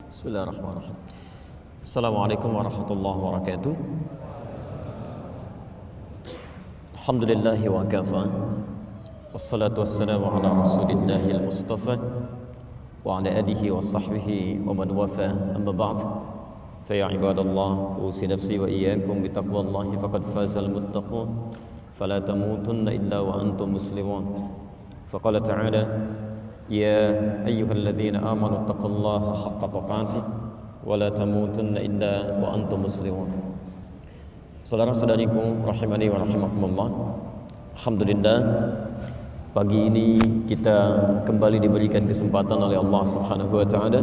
Bismillahirrahmanirrahim. Assalamualaikum warahmatullahi wabarakatuh. Alhamdulillahi wa kafa. Wassalatu wassalamu ala rasulillahil mustafa wa ala alihi wa sahbihi wa man wafa. Amma ba'd. Fa ya ibadallah, usi nafsi wa iyyakum bi taqwallahi faqad fazal muttaqun. Fala tamutunna illa wa antum muslimun. Faqala ta'ala: Ya ayyuhalladzina amanu taqullaha haqqa tuqatih wa la tamutunna illa wa antum muslimun. Saudara-saudariku rahimani wa rahimakumullah. Alhamdulillah, pagi ini kita kembali diberikan kesempatan oleh Allah Subhanahu wa taala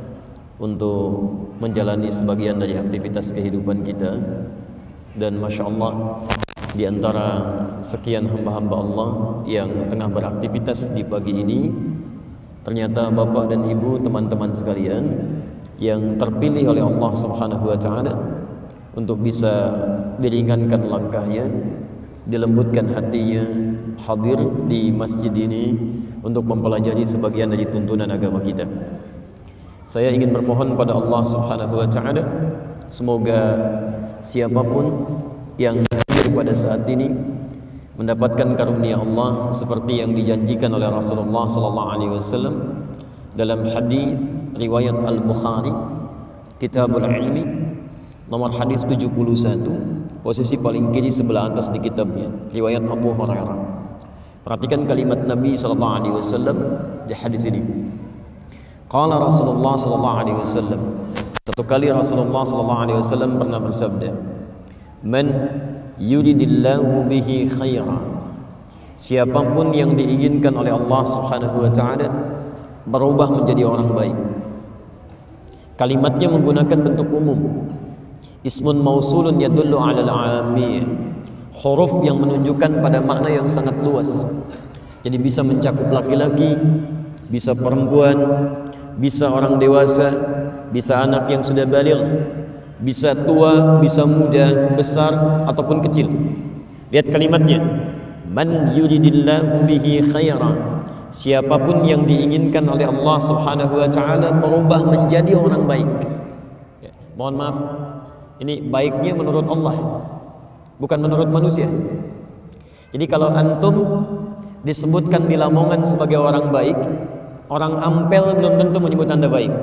untuk menjalani sebagian dari aktivitas kehidupan kita. Dan Masya Allah, di antara sekian hamba-hamba Allah yang tengah beraktivitas di pagi ini, ternyata Bapak dan Ibu, teman-teman sekalian yang terpilih oleh Allah Subhanahu wa taala untuk bisa diringankan langkahnya, dilembutkan hatinya, hadir di masjid ini untuk mempelajari sebagian dari tuntunan agama kita. Saya ingin bermohon pada Allah Subhanahu wa taala, semoga siapapun yang hadir pada saat ini mendapatkan karunia Allah seperti yang dijanjikan oleh Rasulullah sallallahu alaihi wasallam dalam hadis riwayat Al-Bukhari, Kitabul Ilmi, nomor hadis 71, posisi paling kiri sebelah atas di kitabnya, riwayat Abu Hurairah. Perhatikan kalimat Nabi sallallahu alaihi wasallam di hadis ini. Qala Rasulullah sallallahu alaihi wasallam, satu kali Rasulullah sallallahu alaihi wasallam pernah bersabda, "Man yuridillahu bihi khairan." Siapapun yang diinginkan oleh Allah Subhanahu wa taala berubah menjadi orang baik. Kalimatnya menggunakan bentuk umum. Ismun mausulun yadullu 'alal 'amiyah. Huruf yang menunjukkan pada makna yang sangat luas. Jadi bisa mencakup laki-laki, bisa perempuan, bisa orang dewasa, bisa anak yang sudah baligh, bisa tua, bisa muda, besar ataupun kecil. Lihat kalimatnya, man yuridillahu bihi khairan. Siapapun yang diinginkan oleh Allah Subhanahu wa taala merubah menjadi orang baik. Ya, mohon maaf, ini baiknya menurut Allah, bukan menurut manusia. Jadi kalau antum disebutkan di Lamongan sebagai orang baik, orang Ampel belum tentu menyebut Anda baik.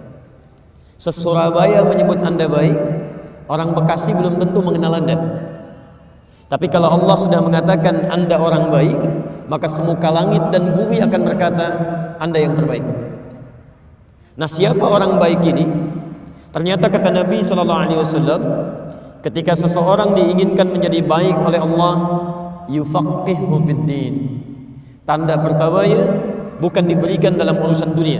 Sesurabaya menyebut Anda baik, orang Bekasi belum tentu mengenal Anda. Tapi kalau Allah sudah mengatakan Anda orang baik, maka semuka langit dan bumi akan berkata Anda yang terbaik. Nah, siapa orang baik ini? Ternyata kata Nabi sallallahu alaihi wasallam, ketika seseorang diinginkan menjadi baik oleh Allah, yufaqihu fiddin. Tanda pertamanya bukan diberikan dalam urusan dunia.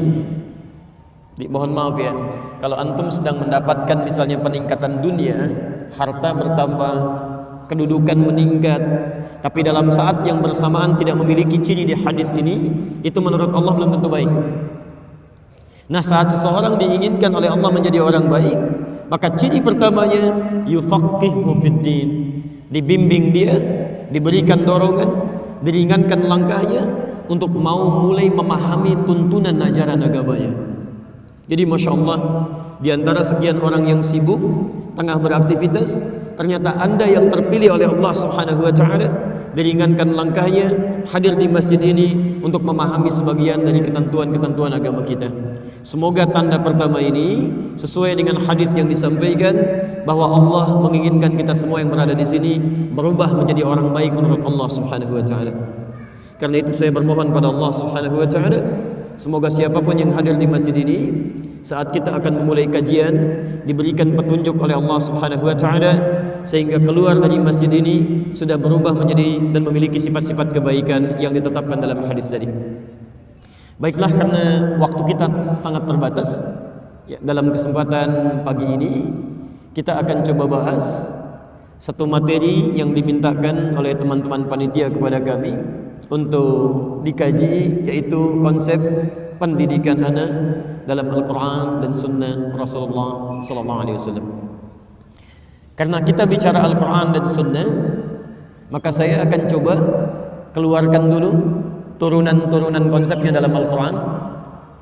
Mohon maaf ya, kalau antum sedang mendapatkan misalnya peningkatan dunia, harta bertambah, kedudukan meningkat, tapi dalam saat yang bersamaan tidak memiliki ciri di hadis ini, itu menurut Allah belum tentu baik. Nah, saat seseorang diinginkan oleh Allah menjadi orang baik, maka ciri pertamanya yufaqihu fiddin. Dibimbing dia, diberikan dorongan, diringankan langkahnya untuk mau mulai memahami tuntunan ajaran agamanya. Jadi Masya Allah, di antara sekian orang yang sibuk tengah beraktivitas, ternyata Anda yang terpilih oleh Allah Subhanahu wa taala diringankan langkahnya, hadir di masjid ini untuk memahami sebagian dari ketentuan-ketentuan agama kita. Semoga tanda pertama ini sesuai dengan hadis yang disampaikan bahwa Allah menginginkan kita semua yang berada di sini berubah menjadi orang baik menurut Allah Subhanahu wa taala. Karena itu saya bermohon pada Allah Subhanahu wa taala, semoga siapapun yang hadir di masjid ini, saat kita akan memulai kajian, diberikan petunjuk oleh Allah Subhanahu wa taala sehingga keluar dari masjid ini sudah berubah menjadi dan memiliki sifat-sifat kebaikan yang ditetapkan dalam hadis tadi. Baiklah, karena waktu kita sangat terbatas, ya, dalam kesempatan pagi ini kita akan coba bahas satu materi yang dimintakan oleh teman-teman panitia kepada kami untuk dikaji, yaitu konsep pendidikan anak dalam Al-Quran dan Sunnah Rasulullah Sallallahu Alaihi Wasallam. Karena kita bicara Al-Quran dan Sunnah, maka saya akan coba keluarkan dulu turunan-turunan konsepnya dalam Al-Quran.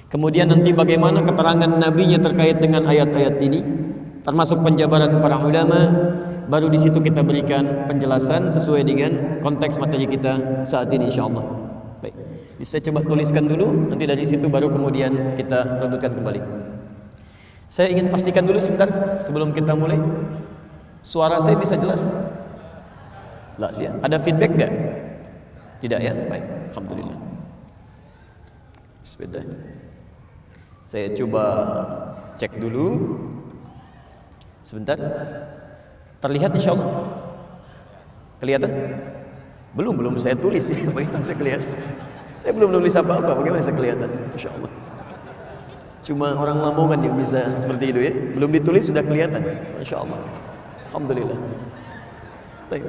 Kemudian nanti bagaimana keterangan nabinya terkait dengan ayat-ayat ini, termasuk penjabaran para ulama. Baru di situ kita berikan penjelasan sesuai dengan konteks materi kita saat ini insyaallah. Baik. Saya coba tuliskan dulu, nanti dari situ baru kemudian kita lanjutkan kembali. Saya ingin pastikan dulu sebentar sebelum kita mulai. Suara saya bisa jelas? Lah, ya. Ada feedback enggak? Tidak ya? Baik, alhamdulillah. Bismillah. Saya coba cek dulu. Sebentar. Terlihat insyaallah? Kelihatan? Belum saya tulis ya, bagaimana saya kelihatan? Saya belum nulis apa-apa, bagaimana saya kelihatan? Insyaallah. Cuma orang Lamongan yang bisa seperti itu ya. Belum ditulis sudah kelihatan. Insyaallah. Alhamdulillah. Baik.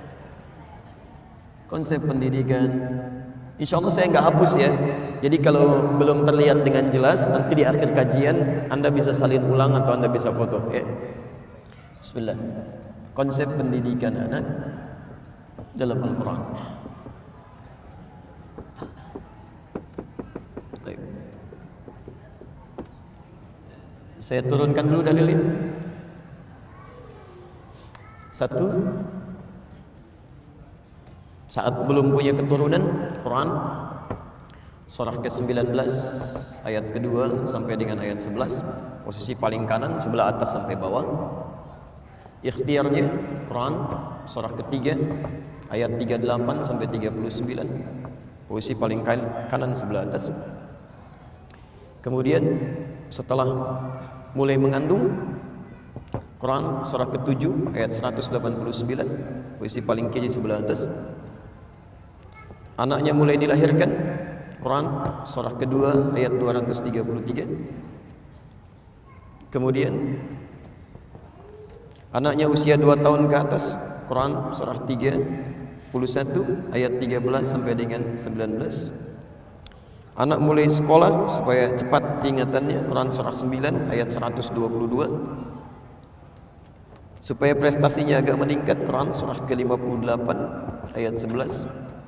Konsep pendidikan, insyaallah saya nggak hapus ya. Jadi kalau belum terlihat dengan jelas, nanti di akhir kajian Anda bisa salin ulang atau Anda bisa foto ya. Bismillah. Konsep pendidikan anak dalam Al-Quran. Saya turunkan dulu dalilnya. Satu, saat belum punya keturunan, Quran surah ke-19 ayat kedua sampai dengan ayat 11, posisi paling kanan sebelah atas sampai bawah. Ikhtiarnya Quran surah ketiga ayat 38 sampai 39, posisi paling kanan sebelah atas. Kemudian setelah mulai mengandung, Quran surah ke-7 ayat 189, posisi paling kiri sebelah atas. Anaknya mulai dilahirkan, Quran surah kedua ayat 233. Kemudian anaknya usia 2 tahun ke atas, Quran surah 31 ayat 13 sampai dengan 19. Anak mulai sekolah supaya cepat ingatannya, Quran surah 9 ayat 122. Supaya prestasinya agak meningkat, Quran surah ke-58 ayat 11.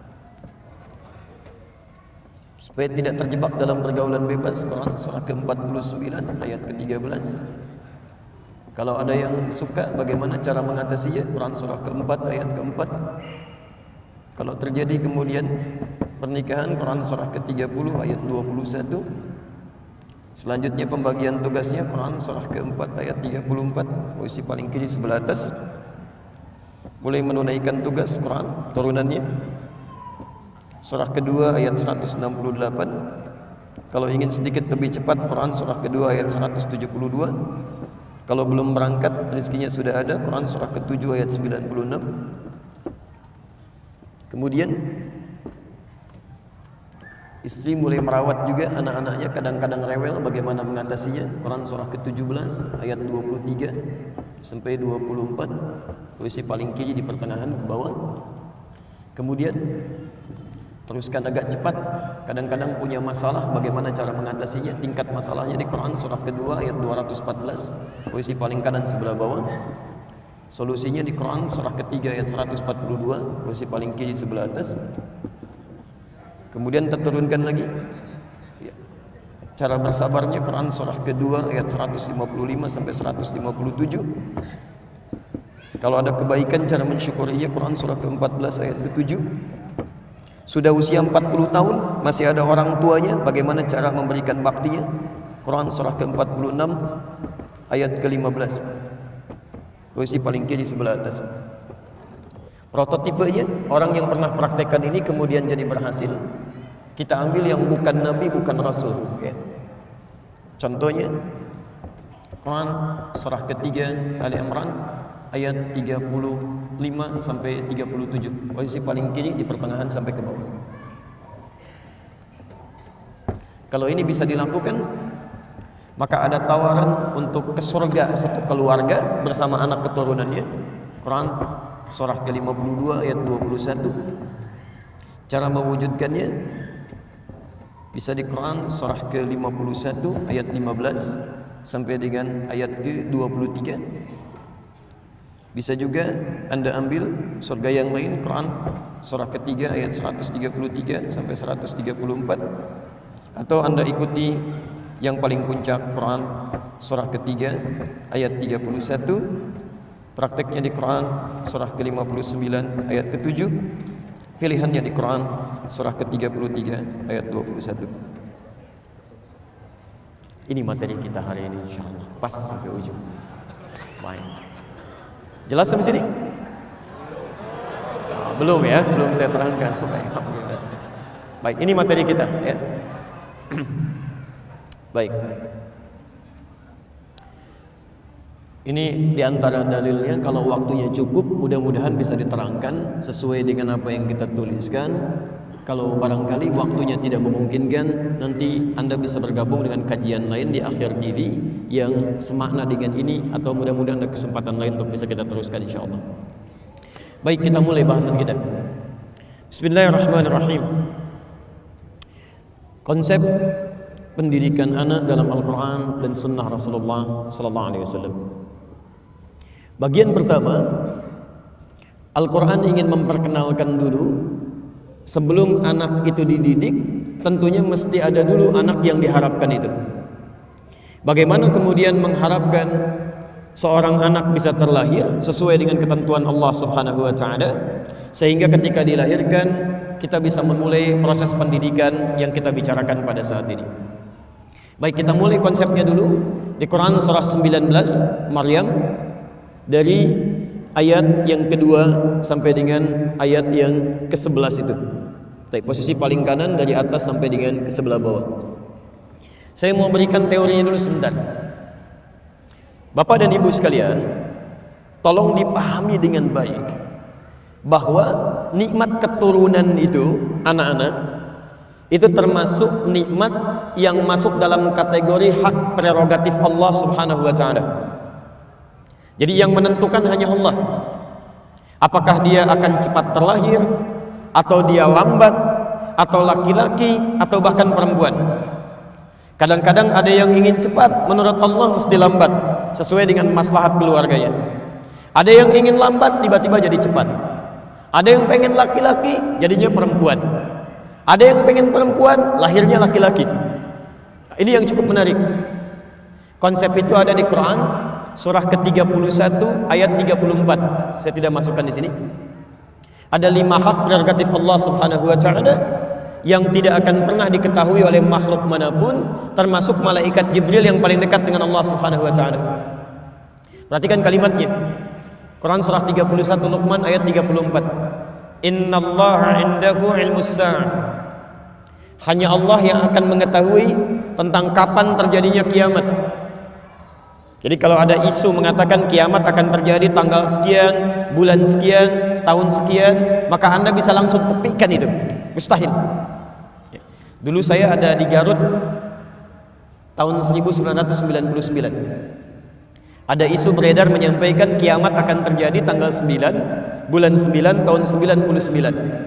Supaya tidak terjebak dalam pergaulan bebas, Quran surah ke-49 ayat ke-13. Kalau ada yang suka bagaimana cara mengatasinya, Quran surah ke-4 ayat ke-4. Kalau terjadi kemudian pernikahan, Quran surah ke-30 ayat 21. Selanjutnya pembagian tugasnya, Quran surah ke-4 ayat 34, posisi paling kiri sebelah atas. Mulai menunaikan tugas Quran turunannya, surah kedua ayat 168. Kalau ingin sedikit lebih cepat, Quran surah kedua ayat 172. Kalau belum berangkat, rezekinya sudah ada, Quran surah ke-7 ayat 96. Kemudian istri mulai merawat juga anak-anaknya, kadang-kadang rewel, bagaimana mengatasinya, Quran surah ke-17 ayat 23 sampai 24, posisi paling kiri di pertengahan ke bawah. Kemudian teruskan agak cepat, kadang-kadang punya masalah, bagaimana cara mengatasinya, tingkat masalahnya di Quran surah kedua ayat 214, posisi paling kanan sebelah bawah. Solusinya di Quran surah ketiga ayat 142, posisi paling kiri sebelah atas. Kemudian terturunkan lagi cara bersabarnya, Quran surah kedua ayat 155 sampai 157. Kalau ada kebaikan, cara mensyukurinya, Quran surah ke-14 ayat ke-7. Sudah usia 40 tahun, masih ada orang tuanya, bagaimana cara memberikan baktinya, Quran surah ke-46 ayat ke-15, posisi paling kiri sebelah atas. Prototipenya, orang yang pernah praktekkan ini kemudian jadi berhasil, kita ambil yang bukan nabi, bukan rasul ya. Contohnya Quran surah ketiga Ali Imran ayat 35 sampai 37, posisi paling kiri di pertengahan sampai ke bawah. Kalau ini bisa dilakukan, maka ada tawaran untuk ke surga satu keluarga bersama anak keturunannya. Quran surah ke-52 ayat 21. Cara mewujudkannya bisa di Quran surah ke-51 ayat 15 sampai dengan ayat ke-23. Bisa juga Anda ambil surga yang lain, Quran surah ketiga ayat 133 sampai 134. Atau Anda ikuti yang paling puncak Quran surah ketiga ayat 31, prakteknya di Quran surah ke-59 ayat ke-7, pilihannya di Quran surah ke-33 ayat 21. Ini materi kita hari ini insyaallah, pas sampai ujung. Baik. Jelas sampai sini? Belum ya, belum saya terangkan. Baik, ini materi kita ya. Baik. Ini diantara dalilnya, kalau waktunya cukup mudah-mudahan bisa diterangkan sesuai dengan apa yang kita tuliskan. Kalau barangkali waktunya tidak memungkinkan, nanti Anda bisa bergabung dengan kajian lain di Akhir TV yang semakna dengan ini, atau mudah-mudahan ada kesempatan lain untuk bisa kita teruskan insyaallah. Baik, kita mulai bahasan kita. Bismillahirrahmanirrahim. Konsep pendidikan anak dalam Al-Quran dan Sunnah Rasulullah Sallallahu Alaihi Wasallam. Bagian pertama, Al-Quran ingin memperkenalkan dulu. Sebelum anak itu dididik, tentunya mesti ada dulu anak yang diharapkan itu. Bagaimana kemudian mengharapkan seorang anak bisa terlahir sesuai dengan ketentuan Allah Subhanahu wa taala, sehingga ketika dilahirkan kita bisa memulai proses pendidikan yang kita bicarakan pada saat ini. Baik, kita mulai konsepnya dulu di Quran surah 19 Maryam, dari ayat yang kedua sampai dengan ayat yang ke-11 itu. Baik, posisi paling kanan dari atas sampai dengan ke sebelah bawah. Saya mau berikan teorinya dulu sebentar. Bapak dan Ibu sekalian, tolong dipahami dengan baik bahwa nikmat keturunan itu, anak-anak, itu termasuk nikmat yang masuk dalam kategori hak prerogatif Allah Subhanahu wa taala. Jadi yang menentukan hanya Allah. Apakah dia akan cepat terlahir, atau dia lambat, atau laki-laki, atau bahkan perempuan. Kadang-kadang ada yang ingin cepat, menurut Allah mesti lambat, sesuai dengan maslahat keluarganya. Ada yang ingin lambat, tiba-tiba jadi cepat. Ada yang pengen laki-laki, jadinya perempuan. Ada yang pengen perempuan, lahirnya laki-laki. Ini yang cukup menarik. Konsep itu ada di Quran surah ke-31 ayat 34. Saya tidak masukkan di sini. Ada 5 hak prerogatif Allah Subhanahu wa taala yang tidak akan pernah diketahui oleh makhluk manapun, termasuk malaikat Jibril yang paling dekat dengan Allah Subhanahu wa taala. Perhatikan kalimatnya. Quran surah 31 Luqman ayat 34. Innallaha 'indahu 'ilmus sa'ah. Hanya Allah yang akan mengetahui tentang kapan terjadinya kiamat. Jadi kalau ada isu mengatakan kiamat akan terjadi tanggal sekian, bulan sekian, tahun sekian, maka Anda bisa langsung tepikan itu. Mustahil. Dulu saya ada di Garut tahun 1999. Ada isu beredar menyampaikan kiamat akan terjadi tanggal 9, bulan 9, tahun 99.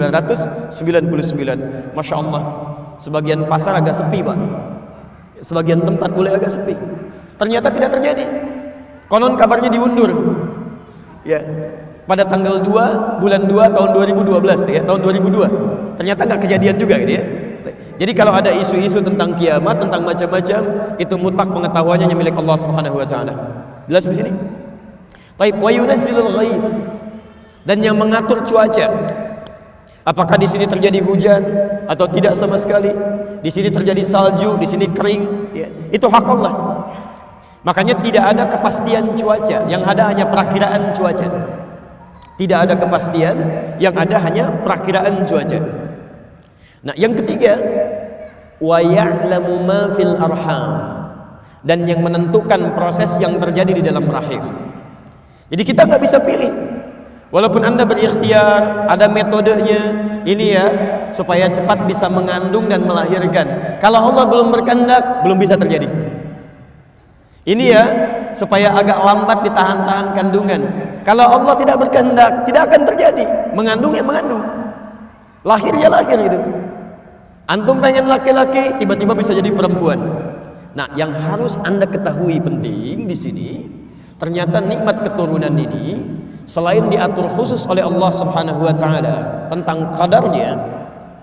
1999. Masya Allah. Sebagian pasar agak sepi, Pak. Sebagian tempat boleh agak sepi. Ternyata tidak terjadi. Konon kabarnya diundur. Ya. Pada tanggal 2 bulan 2 tahun 2012 ya, tahun 2002. Ternyata nggak kejadian juga gitu ya. Jadi kalau ada isu-isu tentang kiamat, tentang macam-macam, itu mutlak pengetahuannya milik Allah Subhanahu wa taala. Jelas di sini? Baik, wa yunazzilul ghaith. Dan yang mengatur cuaca. Apakah di sini terjadi hujan atau tidak sama sekali? Di sini terjadi salju, di sini kering, ya. Itu hak Allah. Makanya tidak ada kepastian cuaca, yang ada hanya perakiraan cuaca. Tidak ada kepastian, yang ada hanya perakiraan cuaca. Nah, yang ketiga, wa ya'lamu ma fil arham, dan yang menentukan proses yang terjadi di dalam rahim. Jadi kita nggak bisa pilih. Walaupun Anda berikhtiar, ada metodenya, ini ya, supaya cepat bisa mengandung dan melahirkan. Kalau Allah belum berkehendak, belum bisa terjadi. Ini ya, supaya agak lambat ditahan-tahan kandungan. Kalau Allah tidak berkehendak, tidak akan terjadi. Mengandung ya mengandung, lahir ya lahir gitu. Antum pengen laki-laki, tiba-tiba bisa jadi perempuan. Nah, yang harus Anda ketahui penting di sini, ternyata nikmat keturunan ini selain diatur khusus oleh Allah Subhanahu wa taala tentang kadarnya,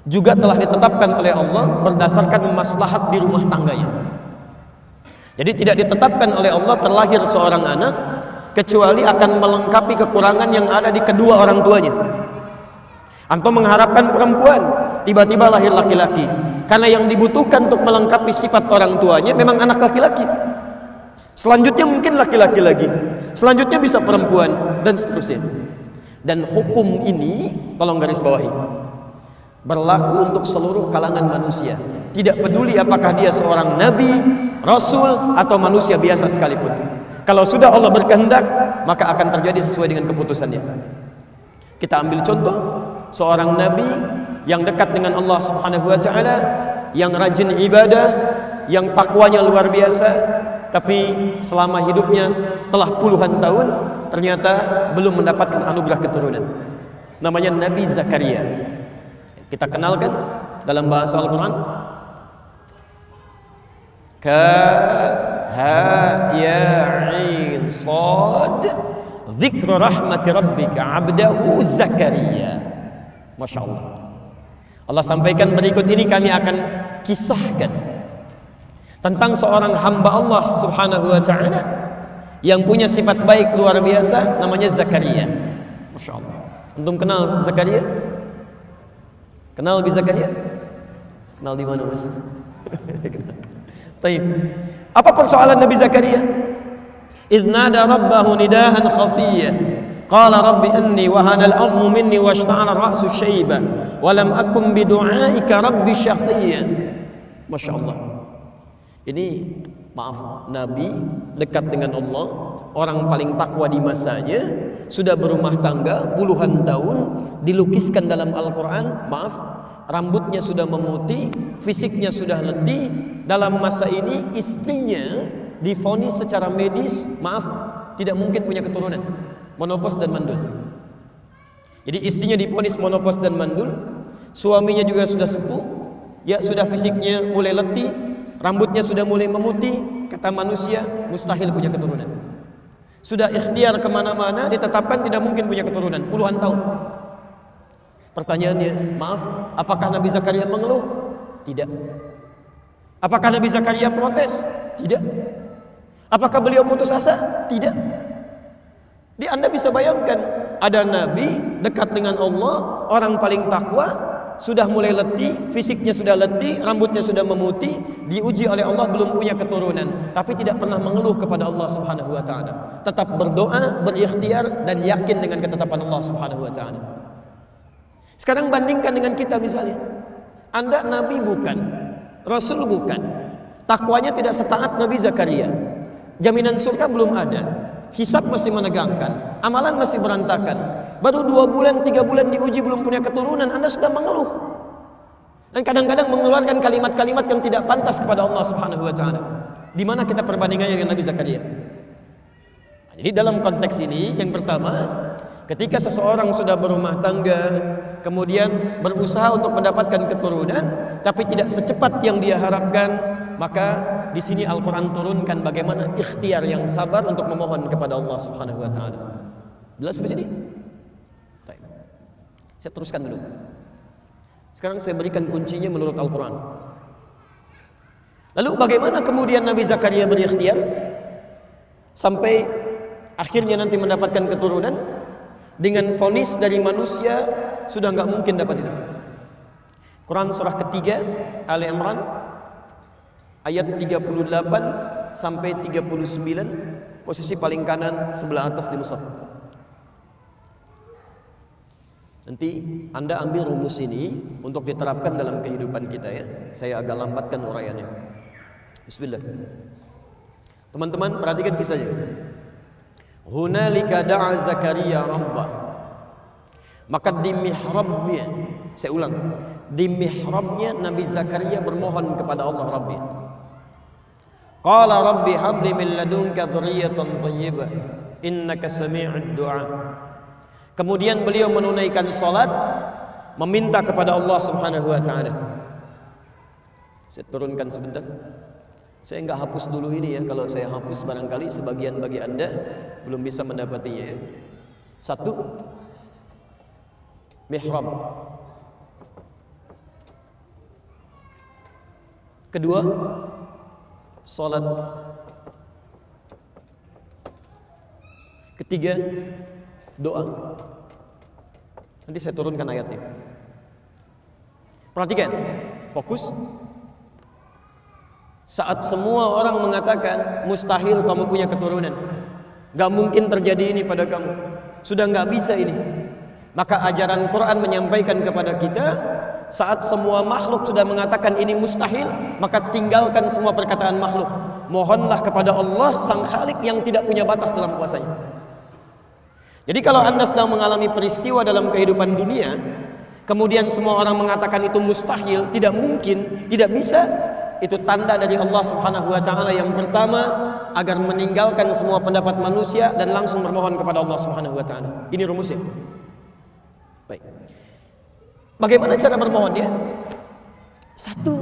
juga telah ditetapkan oleh Allah berdasarkan maslahat di rumah tangganya. Jadi tidak ditetapkan oleh Allah terlahir seorang anak kecuali akan melengkapi kekurangan yang ada di kedua orang tuanya. Antum mengharapkan perempuan, tiba-tiba lahir laki-laki, karena yang dibutuhkan untuk melengkapi sifat orang tuanya memang anak laki-laki. Selanjutnya mungkin laki-laki lagi, selanjutnya bisa perempuan, dan seterusnya. Dan hukum ini, tolong garis bawahi, berlaku untuk seluruh kalangan manusia. Tidak peduli apakah dia seorang nabi, rasul, atau manusia biasa sekalipun. Kalau sudah Allah berkehendak, maka akan terjadi sesuai dengan keputusannya. Kita ambil contoh seorang nabi yang dekat dengan Allah Subhanahu wa taala, yang rajin ibadah, yang takwanya luar biasa, tapi selama hidupnya telah puluhan tahun ternyata belum mendapatkan anugerah keturunan. Namanya Nabi Zakaria. Kita kenalkan dalam bahasa Al-Quran. Kaf ha ya ain sad dzikru rahmati rabbika 'abdahu Zakaria. Masya Allah. Allah sampaikan berikut ini, kami akan kisahkan tentang seorang hamba Allah Subhanahu wa ta'ala yang punya sifat baik luar biasa, namanya Zakaria. Masya Allah. Antum kenal Zakaria? Kenal Nabi Zakaria? Kenal di mana, Mas? Taib. Apa persoalan Nabi Zakaria? Idz nada rabbahu nidaan khafiyya qala rabbi inni wahana al-'azmu minni washta'ala ar-ra'su shayba wa lam akun bidu'aika rabbi shaqiyya. Masya Allah. Ini maaf, Nabi dekat dengan Allah, orang paling takwa di masanya, sudah berumah tangga puluhan tahun, dilukiskan dalam Al-Quran, maaf, rambutnya sudah memutih, fisiknya sudah letih. Dalam masa ini istrinya divonis secara medis, maaf, tidak mungkin punya keturunan, monofos dan mandul. Jadi istrinya divonis monofos dan mandul, suaminya juga sudah sepuh, ya sudah fisiknya mulai letih, rambutnya sudah mulai memutih. Kata manusia mustahil punya keturunan. Sudah ikhtiar kemana-mana, ditetapkan tidak mungkin punya keturunan puluhan tahun. Pertanyaannya, maaf, apakah Nabi Zakaria mengeluh? Tidak. Apakah Nabi Zakaria protes? Tidak. Apakah beliau putus asa? Tidak. Anda bisa bayangkan, ada Nabi dekat dengan Allah, orang paling takwa, sudah mulai letih, fisiknya sudah letih, rambutnya sudah memutih, diuji oleh Allah belum punya keturunan, tapi tidak pernah mengeluh kepada Allah Subhanahu wa taala. Tetap berdoa, berikhtiar, dan yakin dengan ketetapan Allah Subhanahu wa taala. Sekarang bandingkan dengan kita misalnya. Anda nabi bukan, rasul bukan, takwanya tidak setaat Nabi Zakaria, jaminan surga belum ada, hisab masih menegangkan, amalan masih berantakan, baru 2 bulan 3 bulan diuji belum punya keturunan, Anda sudah mengeluh. Dan kadang-kadang mengeluarkan kalimat-kalimat yang tidak pantas kepada Allah Subhanahu wa taala. Di mana kita perbandingannya dengan Nabi Zakaria? Jadi dalam konteks ini, yang pertama, ketika seseorang sudah berumah tangga, kemudian berusaha untuk mendapatkan keturunan, tapi tidak secepat yang dia harapkan, maka di sini Al-Quran turunkan bagaimana ikhtiar yang sabar untuk memohon kepada Allah Subhanahu wa taala. Jelas di sini? Baik. Saya teruskan dulu. Sekarang saya berikan kuncinya menurut Al-Quran. Lalu bagaimana kemudian Nabi Zakaria berikhtiar sampai akhirnya nanti mendapatkan keturunan? Dengan vonis dari manusia sudah nggak mungkin dapat itu. Quran surah ketiga Ali Imran ayat 38 sampai 39, posisi paling kanan sebelah atas di mushaf. Nanti Anda ambil rumus ini untuk diterapkan dalam kehidupan kita ya. Saya agak lambatkan uraiannya. Bismillah. Teman-teman perhatikan kisahnya. Hunalika da'a Zakaria rabbah. Maka di mihrabnya, saya ulang, di mihrabnya Nabi Zakaria bermohon kepada Allah Rabbi. Qala rabbi habli min ladunka dzurriyyatan thayyibah innaka sami'ud du'a. Kemudian beliau menunaikan salat, meminta kepada Allah Subhanahu wa taala. Saya turunkan sebentar. Saya enggak hapus dulu ini ya. Kalau saya hapus barangkali sebagian bagi Anda belum bisa mendapatinya ya. 1, mihrab. Kedua, salat. Ketiga, doa. Nanti saya turunkan ayatnya. Perhatikan, fokus. Saat semua orang mengatakan mustahil kamu punya keturunan, gak mungkin terjadi ini pada kamu, sudah gak bisa ini, maka ajaran Quran menyampaikan kepada kita, saat semua makhluk sudah mengatakan ini mustahil, maka tinggalkan semua perkataan makhluk. Mohonlah kepada Allah Sang Khalik yang tidak punya batas dalam kuasanya. Jadi kalau Anda sedang mengalami peristiwa dalam kehidupan dunia, kemudian semua orang mengatakan itu mustahil, tidak mungkin, tidak bisa, itu tanda dari Allah Subhanahu wa taala yang pertama, agar meninggalkan semua pendapat manusia dan langsung bermohon kepada Allah Subhanahu wa taala. Ini rumusnya. Baik. Bagaimana cara bermohonnya? Satu,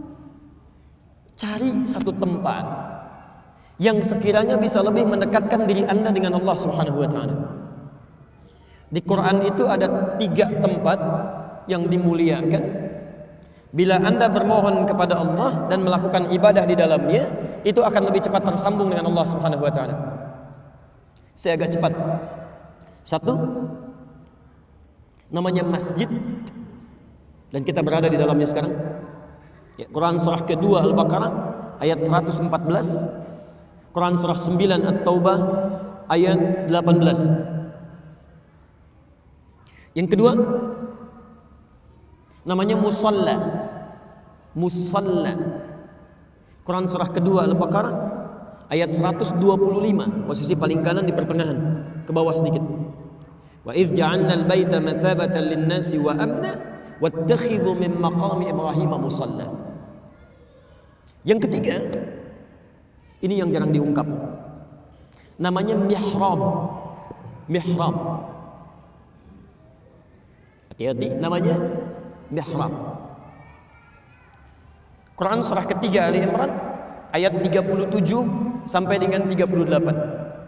cari satu tempat yang sekiranya bisa lebih mendekatkan diri Anda dengan Allah Subhanahu wa taala. Di Quran itu ada 3 tempat yang dimuliakan. Bila Anda bermohon kepada Allah dan melakukan ibadah di dalamnya, itu akan lebih cepat tersambung dengan Allah Subhanahu wa taala. Saya agak cepat. Satu, namanya masjid, dan kita berada di dalamnya sekarang. Ya, Quran surah kedua Al-Baqarah ayat 114, Quran surah 9 At-Taubah ayat 18. Yang kedua, namanya musalla. Musalla. Quran surah kedua Al-Baqarah ayat 125, posisi paling kanan di pertengahan, ke bawah sedikit. Wa idz ja'alna al-baita mathabatan lin-nasi wa amna wattakhidhu min maqami Ibrahim musalla. Yang ketiga, ini yang jarang diungkap, namanya mihrab. Mihrab. Hati-hati, namanya mihrab. Quran surah ketiga Ali Imran ayat 37 sampai dengan 38.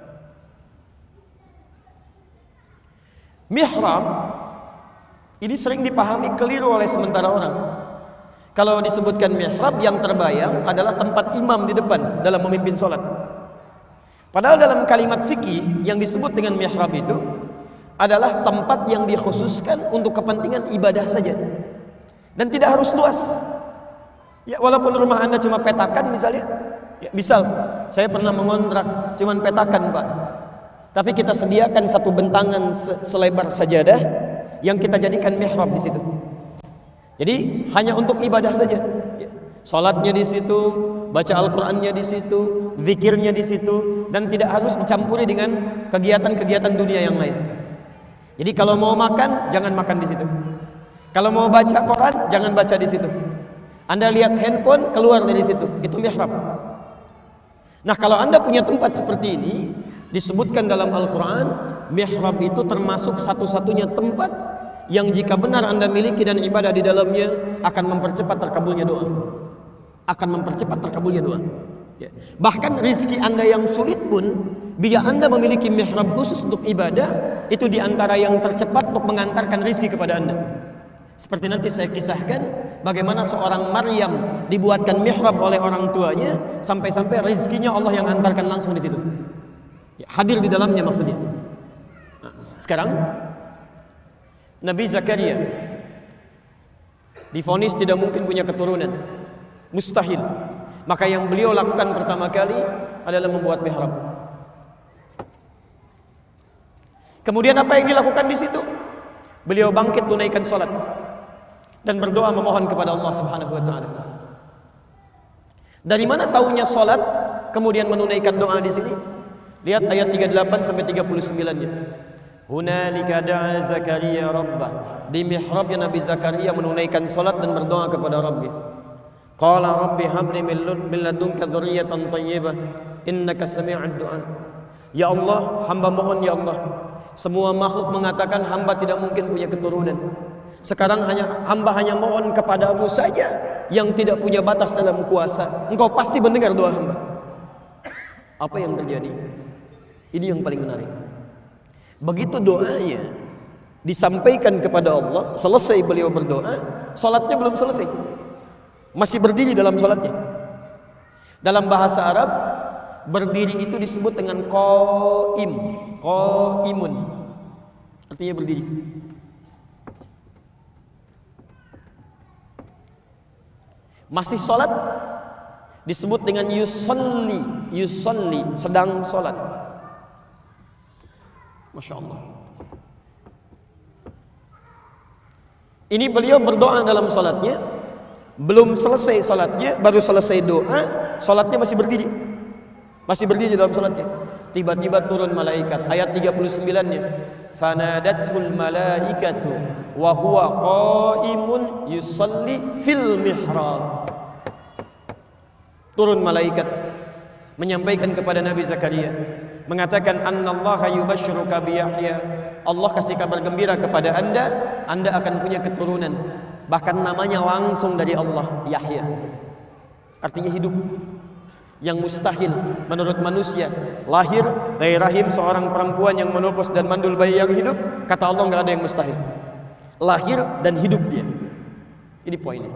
Mihrab ini sering dipahami keliru oleh sementara orang. Kalau disebutkan mihrab, yang terbayang adalah tempat imam di depan dalam memimpin sholat. Padahal dalam kalimat fikih yang disebut dengan mihrab itu adalah tempat yang dikhususkan untuk kepentingan ibadah saja, dan tidak harus luas. Ya, walaupun rumah Anda cuma petakan misalnya, ya, misal saya pernah mengontrak cuma petakan Pak, tapi kita sediakan satu bentangan selebar sajadah yang kita jadikan mihrab di situ. Jadi hanya untuk ibadah saja. Ya, salatnya di situ, baca Al-Qur'annya di situ, zikirnya di situ, dan tidak harus dicampuri dengan kegiatan-kegiatan dunia yang lain. Jadi kalau mau makan, jangan makan di situ. Kalau mau baca Quran, jangan baca di situ. Anda lihat handphone, keluar dari situ. Itu mihrab. Nah, kalau Anda punya tempat seperti ini, disebutkan dalam Al-Quran, mihrab itu termasuk satu-satunya tempat yang jika benar Anda miliki dan ibadah di dalamnya, akan mempercepat terkabulnya doa. Akan mempercepat terkabulnya doa. Ya. Bahkan rizki Anda yang sulit pun, bila Anda memiliki mihrab khusus untuk ibadah, itu diantara yang tercepat untuk mengantarkan rizki kepada Anda. Seperti nanti saya kisahkan bagaimana seorang Maryam dibuatkan mihrab oleh orang tuanya, sampai-sampai rizkinya Allah yang antarkan langsung di situ. Ya, hadir di dalamnya maksudnya. Nah, sekarang Nabi Zakaria divonis tidak mungkin punya keturunan, mustahil. Maka yang beliau lakukan pertama kali adalah membuat mihrab. Kemudian apa yang dilakukan di situ? Beliau bangkit tunaikan salat dan berdoa memohon kepada Allah Subhanahu wa taala. Dari mana taunya salat kemudian menunaikan doa di sini? Lihat ayat 38 sampai 39-nya. Hunalika da'a Zakaria rabbah. Di mihrabnya Nabi Zakaria menunaikan salat dan berdoa kepada Rabbih. Qala rabbi habli min ladunka dzurriyyatan thayyibah innaka sami'ud du'a. Ya Allah, hamba mohon ya Allah. Semua makhluk mengatakan hamba tidak mungkin punya keturunan. Sekarang hamba hanya mohon kepadamu saja yang tidak punya batas dalam kuasa. Engkau pasti mendengar doa hamba. Apa yang terjadi? Ini yang paling menarik. Begitu doanya disampaikan kepada Allah, selesai beliau berdoa, salatnya belum selesai. masih berdiri dalam salatnya. Dalam bahasa Arab, berdiri itu disebut dengan qaim, qaimun. Artinya berdiri. Masih salat disebut dengan yusalli, yusalli, sedang salat. Masya Allah. Ini beliau berdoa dalam salatnya, belum selesai salatnya, baru selesai doa, salatnya masih berdiri. Masih berdiri dalam salatnya. Tiba-tiba turun malaikat. Ayat 39-nya. Fanadatul malaikatu wa huwa qaimun yusalli fil mihrab. Turun malaikat menyampaikan kepada Nabi Zakaria, mengatakan annallaha yubashshiruka bi Yahya. Allah kasih kabar gembira kepada Anda akan punya keturunan. Bahkan namanya langsung dari Allah, Yahya. Artinya hidup. Yang mustahil menurut manusia, lahir dari rahim seorang perempuan yang menopos dan mandul bayi yang hidup, kata Allah nggak ada yang mustahil. Lahir dan hidup dia. Ini poinnya.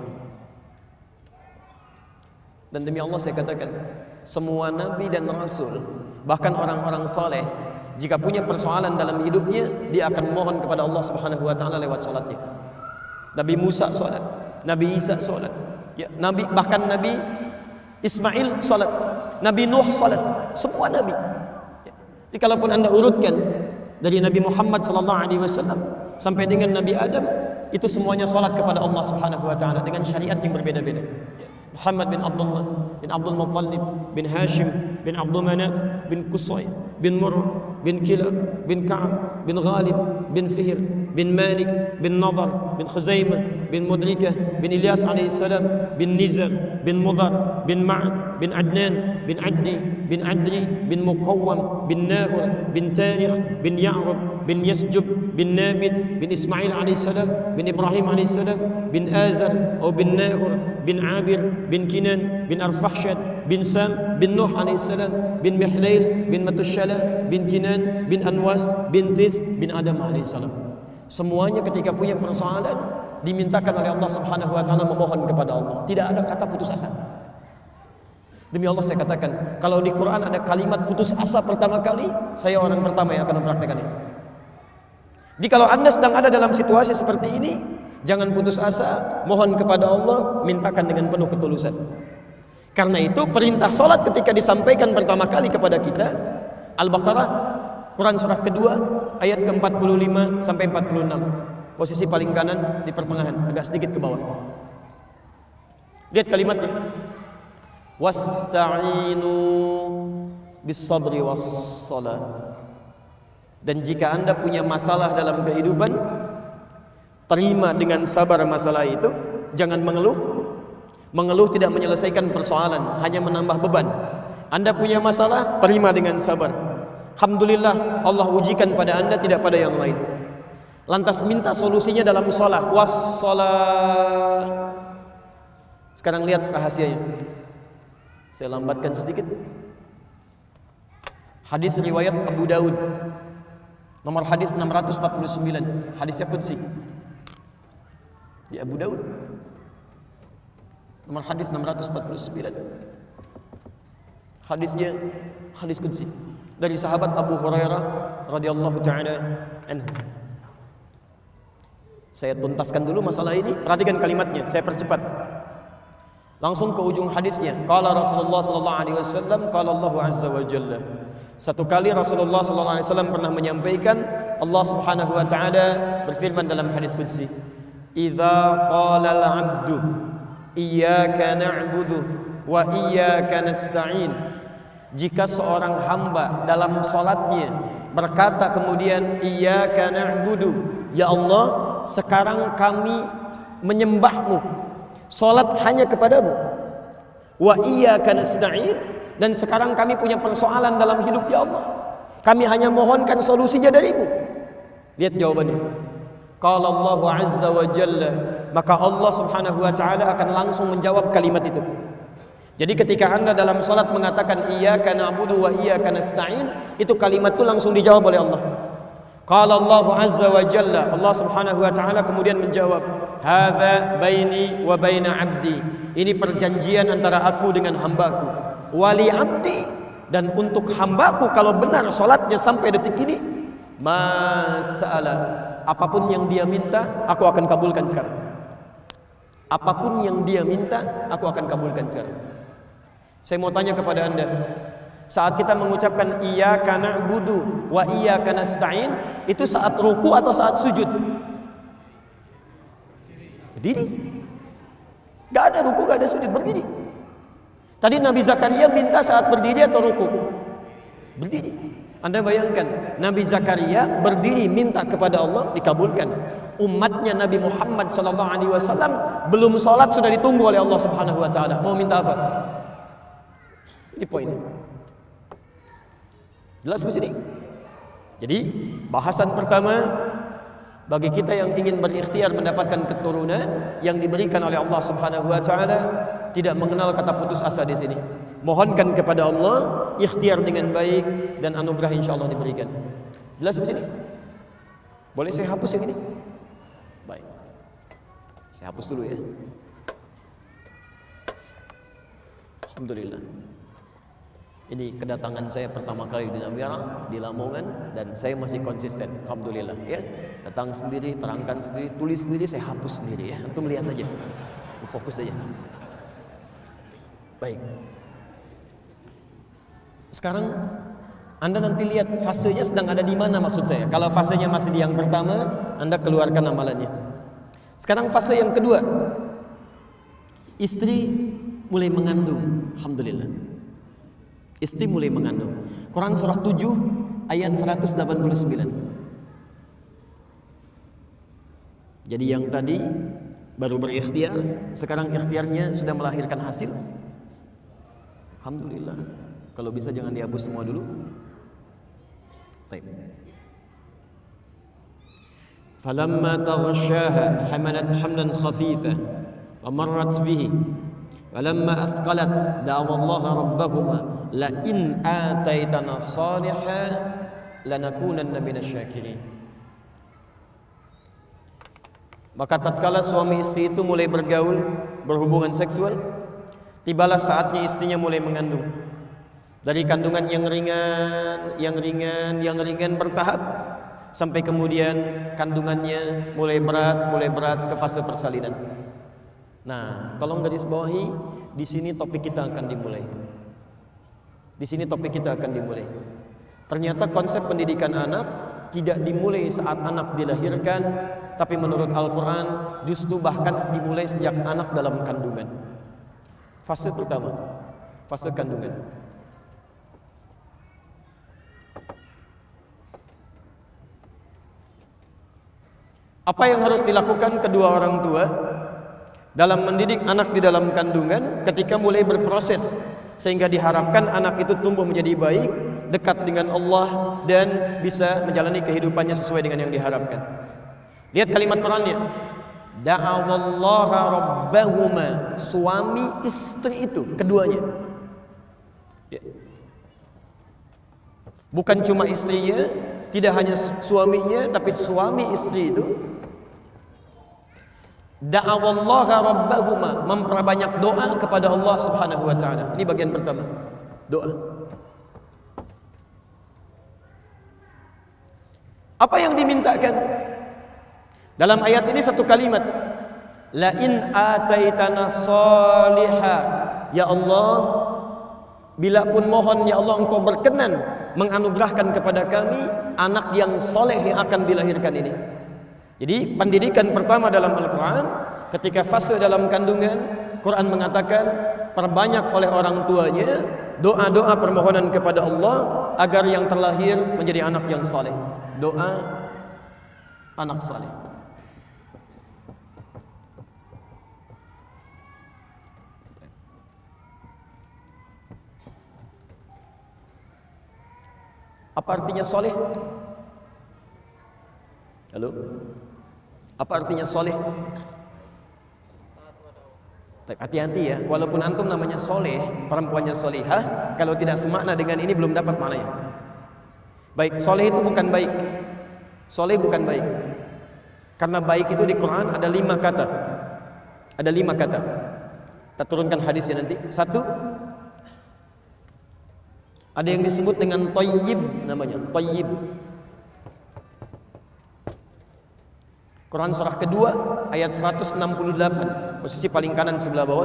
Dan demi Allah saya katakan, semua nabi dan rasul, bahkan orang-orang saleh, jika punya persoalan dalam hidupnya, dia akan mohon kepada Allah Subhanahu wa taala lewat salatnya. Nabi Musa salat, Nabi Isa salat, ya, bahkan Nabi Ismail salat, Nabi Nuh salat, semua nabi. Jadi kalaupun Anda urutkan dari Nabi Muhammad SAW sampai dengan Nabi Adam, itu semuanya salat kepada Allah Subhanahu wa taala dengan syariat yang berbeda-beda. Muhammad bin Abdullah bin Abdul Muttalib bin Hashim bin Abdul Manaf bin Qusay bin Murrah bin Kilab bin Ka'ab bin Ghalib bin Fihr bin Malik bin Nadar bin Khuzaimah bin Mudrikah bin Ilyas alaihissalam bin Nizar bin Mudar bin Ma'ad bin Adnan bin Addi bin Adri bin Muqawwam bin Nahur bin Tarikh bin Ya'rub bin Yasjub bin Nabit bin Ismail alaihissalam bin Ibrahim alaihissalam bin Azar atau bin Nahur bin Abir bin Kinan bin Arfakhshad bin Sam bin Nuh alaihissalam bin Mihlail bin Matushalah bin Kinan bin Anwas bin Thith bin Adam alaihissalam. Semuanya ketika punya persoalan dimintakan oleh Allah Subhanahu wa taala, memohon kepada Allah. Tidak ada kata putus asa. Demi Allah saya katakan, kalau di Quran ada kalimat putus asa pertama kali, saya orang pertama yang akan mempraktekannya. Jadi kalau Anda sedang ada dalam situasi seperti ini, jangan putus asa, mohon kepada Allah, mintakan dengan penuh ketulusan. Karena itu perintah salat ketika disampaikan pertama kali kepada kita, Al-Baqarah, Quran surah kedua, ayat ke-45 sampai 46. Posisi paling kanan di pertengahan, agak sedikit ke bawah. Lihat kalimatnya. Wasta'inu bis-sabri was-salat. Dan jika Anda punya masalah dalam kehidupan, terima dengan sabar masalah itu, jangan mengeluh. Mengeluh tidak menyelesaikan persoalan, hanya menambah beban. Anda punya masalah, terima dengan sabar. Alhamdulillah, Allah ujikan pada Anda, tidak pada yang lain. Lantas minta solusinya dalam shalah, was-salat. Sekarang lihat rahasianya. Saya lambatkan sedikit. Hadis riwayat Abu Daud, nomor hadis 649, hadisnya qudsi. Di Abu Daud, nomor hadis 649. Hadisnya hadis qudsi dari sahabat Abu Hurairah radhiyallahu taala anhu. Saya tuntaskan dulu masalah ini, perhatikan kalimatnya, saya percepat. Langsung ke ujung hadisnya. Qala Rasulullah sallallahu alaihi wasallam, qala Allah azza wa jalla. Satu kali Rasulullah sallallahu alaihi wasallam pernah menyampaikan, Allah Subhanahu wa taala berfirman dalam hadis qudsi, "Idza qala al-'abdu iyyaka na'budu wa iyyaka nasta'in." Jika seorang hamba dalam salatnya berkata kemudian iyyaka na'budu, ya Allah, sekarang kami menyembahmu, salat hanya kepadamu, wa iyyaka nasta'in, dan sekarang kami punya persoalan dalam hidup ya Allah, kami hanya mohonkan solusinya darimu. Lihat jawabannya. Qala Allah azza wa jalla, maka Allah Subhanahu wa taala akan langsung menjawab kalimat itu. Jadi ketika Anda dalam salat mengatakan iyyaka na'budu wa iyyaka nasta'in, itu kalimat itu langsung dijawab oleh Allah. Qala Allah azza wa jalla, Allah Subhanahu wa taala kemudian menjawab, hadza baini wa baina abdi. Ini perjanjian antara aku dengan hambaku. Wali abdi, dan untuk hambaku kalau benar salatnya sampai detik ini, masalah apapun yang dia minta aku akan kabulkan sekarang. Apapun yang dia minta aku akan kabulkan sekarang. Saya mau tanya kepada Anda, saat kita mengucapkan iyyaka na'budu wa iyyaka nasta'in, itu saat ruku atau saat sujud? Berdiri. Gak ada ruku, gak ada sujud, berdiri. Tadi Nabi Zakaria minta saat berdiri atau ruku? Berdiri. Anda bayangkan, Nabi Zakaria berdiri minta kepada Allah, dikabulkan. Umatnya Nabi Muhammad SAW belum sholat sudah ditunggu oleh Allah Subhanahu Wa Taala. Mau minta apa? Ini poinnya. Jelas di sini. Jadi bahasan pertama, bagi kita yang ingin berikhtiar mendapatkan keturunan yang diberikan oleh Allah Subhanahu Wa Taala, tidak mengenal kata putus asa di sini. Mohonkan kepada Allah, ikhtiar dengan baik, dan anugerah insya Allah diberikan. Jelas di sini. Boleh saya hapus yang ini? Baik. Saya hapus dulu ya. Alhamdulillah. Ini kedatangan saya pertama kali di Nambia, di Lamongan, dan saya masih konsisten. Alhamdulillah ya. Datang sendiri, terangkan sendiri, tulis sendiri, saya hapus sendiri ya. Antum lihat aja. Fokus aja. Baik. Sekarang Anda nanti lihat fasenya sedang ada di mana maksud saya. Kalau fasenya masih di yang pertama, Anda keluarkan amalannya. Sekarang fase yang kedua. Istri mulai mengandung. Alhamdulillah. Istri mulai mengandung. Quran surah 7 ayat 189. Jadi yang tadi baru berikhtiar, sekarang ikhtiarnya sudah melahirkan hasil. Alhamdulillah. Kalau bisa jangan dihapus semua dulu. Baik. Falamma taghashaha hamalat hamlan khafifah wa marrat bihi. Falamma athqalat da'awa Allah rabbahuma la in ataitana salihan lanakunanna minasyakirin. Maka tatkala suami istri itu mulai bergaul, berhubungan seksual, tibalah saatnya istrinya mulai mengandung. Dari kandungan yang ringan bertahap sampai kemudian kandungannya mulai berat ke fase persalinan. Nah, tolong garis bawahi, di sini topik kita akan dimulai. Di sini topik kita akan dimulai. Ternyata konsep pendidikan anak tidak dimulai saat anak dilahirkan, tapi menurut Al-Quran justru bahkan dimulai sejak anak dalam kandungan. Fase pertama, fase kandungan. Apa yang harus dilakukan kedua orang tua dalam mendidik anak di dalam kandungan ketika mulai berproses, sehingga diharapkan anak itu tumbuh menjadi baik, dekat dengan Allah, dan bisa menjalani kehidupannya sesuai dengan yang diharapkan. Lihat kalimat Qurannya. Da'awallaha rabbahuma, suami istri itu keduanya ya. Bukan cuma istrinya, tidak hanya suaminya, tapi suami istri itu da'awallaha rabbahuma, memperbanyak doa kepada Allah Subhanahu wa taala. Ini bagian pertama, doa. Apa yang dimintakan? Dalam ayat ini satu kalimat, la in ataitana sholiha, ya Allah, bila pun mohon ya Allah engkau berkenan menganugerahkan kepada kami anak yang soleh yang akan dilahirkan ini. Jadi pendidikan pertama dalam Al-Quran ketika fase dalam kandungan, Quran mengatakan perbanyak oleh orang tuanya doa-doa permohonan kepada Allah agar yang terlahir menjadi anak yang soleh. Doa anak soleh. Apa artinya soleh? Halo? Apa artinya soleh? Hati-hati ya, walaupun antum namanya soleh, perempuannya solihah, kalau tidak semakna dengan ini belum dapat maknanya. Baik, soleh itu bukan baik. Soleh bukan baik. Karena baik itu di Quran ada 5 kata. Ada 5 kata. Kita turunkan hadisnya nanti. 1, ada yang disebut dengan thayyib namanya, thayyib. Quran surah kedua ayat 168, posisi paling kanan sebelah bawah.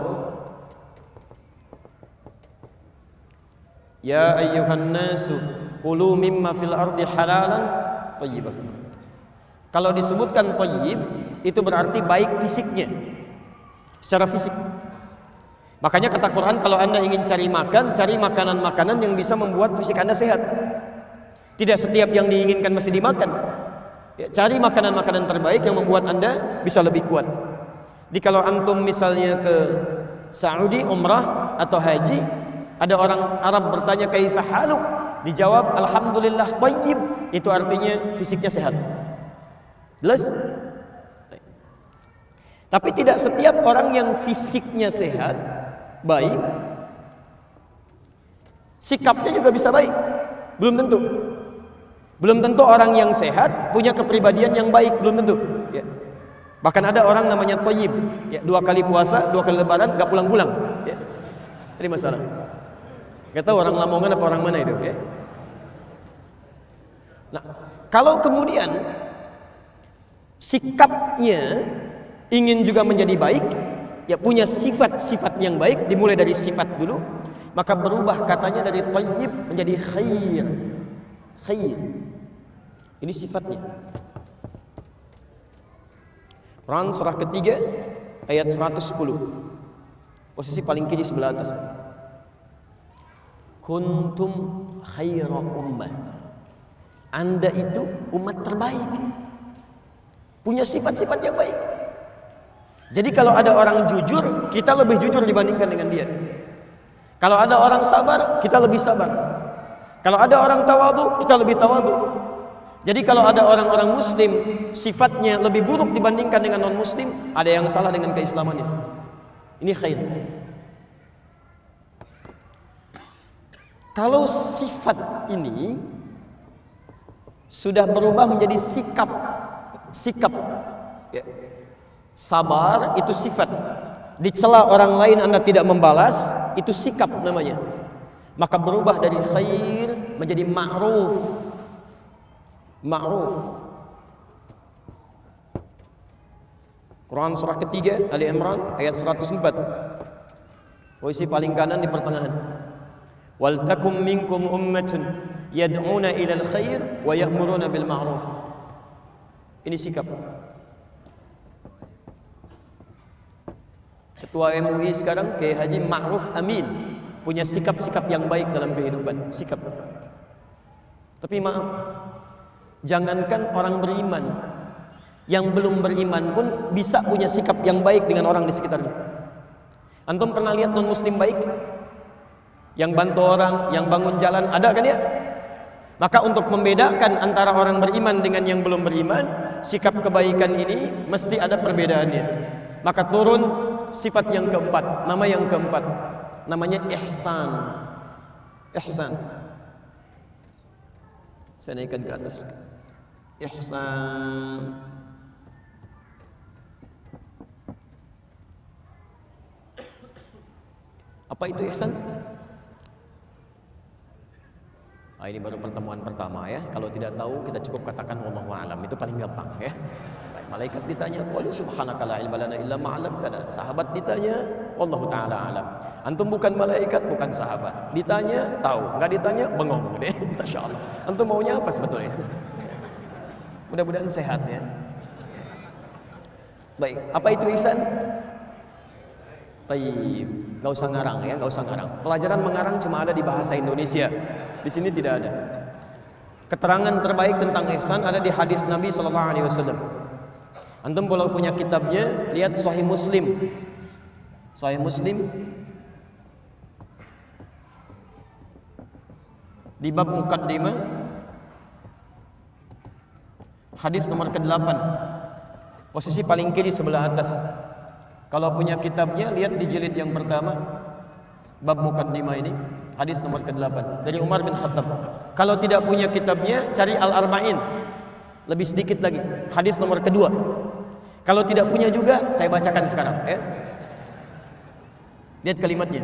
Ya ayyuhan nasu kulu mimma fil ardi halalan thayyiban. Kalau disebutkan thayyib itu berarti baik fisiknya, secara fisik. Makanya kata Quran, kalau Anda ingin cari makan, cari makanan-makanan yang bisa membuat fisik Anda sehat. Tidak setiap yang diinginkan mesti dimakan. Ya, cari makanan-makanan terbaik yang membuat Anda bisa lebih kuat. Jadi kalau antum misalnya ke Saudi umrah atau haji, ada orang Arab bertanya kaifa haluk, dijawab alhamdulillah thayyib, itu artinya fisiknya sehat. Jelas? Tapi tidak setiap orang yang fisiknya sehat, baik, sikapnya juga bisa baik. Belum tentu. Belum tentu orang yang sehat punya kepribadian yang baik, belum tentu. Ya. Bahkan ada orang namanya thayyib, ya, 2 kali puasa, 2 kali lebaran, gak pulang-pulang. Ya. Ini masalah. Gak tahu orang Lamongan apa orang mana itu. Ya. Nah, kalau kemudian sikapnya ingin juga menjadi baik, ya punya sifat-sifat yang baik, dimulai dari sifat dulu, maka berubah katanya dari thayyib menjadi khair. Khair. Ini sifatnya. Quran surah ketiga ayat 110, posisi paling kiri sebelah atas. Kuntum khaira ummah. Anda itu umat terbaik, punya sifat-sifat yang baik. Jadi kalau ada orang jujur, kita lebih jujur dibandingkan dengan dia. Kalau ada orang sabar, kita lebih sabar. Kalau ada orang tawadhu, kita lebih tawadhu. Jadi kalau ada orang-orang muslim sifatnya lebih buruk dibandingkan dengan non-muslim, ada yang salah dengan keislamannya. Ini khair. Kalau sifat ini sudah berubah menjadi sikap, ya. Sabar itu sifat. Dicela orang lain Anda tidak membalas, itu sikap namanya. Maka berubah dari khair menjadi ma'ruf. Ma'ruf. Quran surah ketiga Ali Imran ayat 104, posisi paling kanan di pertengahan. Wal takum minkum ummatun yad'una ilal khair wa ya'muruna bil ma'ruf. Ini sikap. Ketua MUI sekarang Kiai Haji Ma'ruf Amin punya sikap-sikap yang baik dalam kehidupan, sikap. Tapi maaf, jangankan orang beriman, yang belum beriman pun bisa punya sikap yang baik dengan orang di sekitarnya. Antum pernah lihat non muslim baik? Yang bantu orang, yang bangun jalan, ada kan ya? Maka untuk membedakan antara orang beriman dengan yang belum beriman, sikap kebaikan ini mesti ada perbedaannya. Maka turun sifat yang keempat, nama yang keempat, namanya ihsan. Ihsan. Saya naikkan ke atas. Ihsan. Apa itu ihsan? Ini baru pertemuan pertama ya. Kalau tidak tahu kita cukup katakan wallahu a'lam, itu paling gampang ya. Malaikat ditanya, qalu subhanaka la ilma lana illa ma 'allamtana. Sahabat ditanya, wallahu taala alam. Antum bukan malaikat, bukan sahabat. Ditanya, tahu. Enggak ditanya, bengong deh. Masyaallah. Antum maunya apa sebetulnya? Mudah-mudahan sehat ya. Baik, apa itu ihsan? Tayyib. Enggak usah ngarang ya, enggak usah ngarang. Pelajaran mengarang cuma ada di bahasa Indonesia. Di sini tidak ada. Keterangan terbaik tentang ihsan ada di hadis Nabi sallallahu alaihi wasallam. Antum kalau punya kitabnya, lihat Sahih Muslim. Sahih Muslim di bab muqaddimah hadis nomor ke-8, posisi paling kiri sebelah atas. Kalau punya kitabnya, lihat di jilid yang pertama, bab muqaddimah ini, hadis nomor ke-8 dari Umar bin Khattab. Kalau tidak punya kitabnya, cari Al-Arba'in, lebih sedikit lagi, hadis nomor kedua. Kalau tidak punya juga, saya bacakan sekarang ya. Lihat kalimatnya.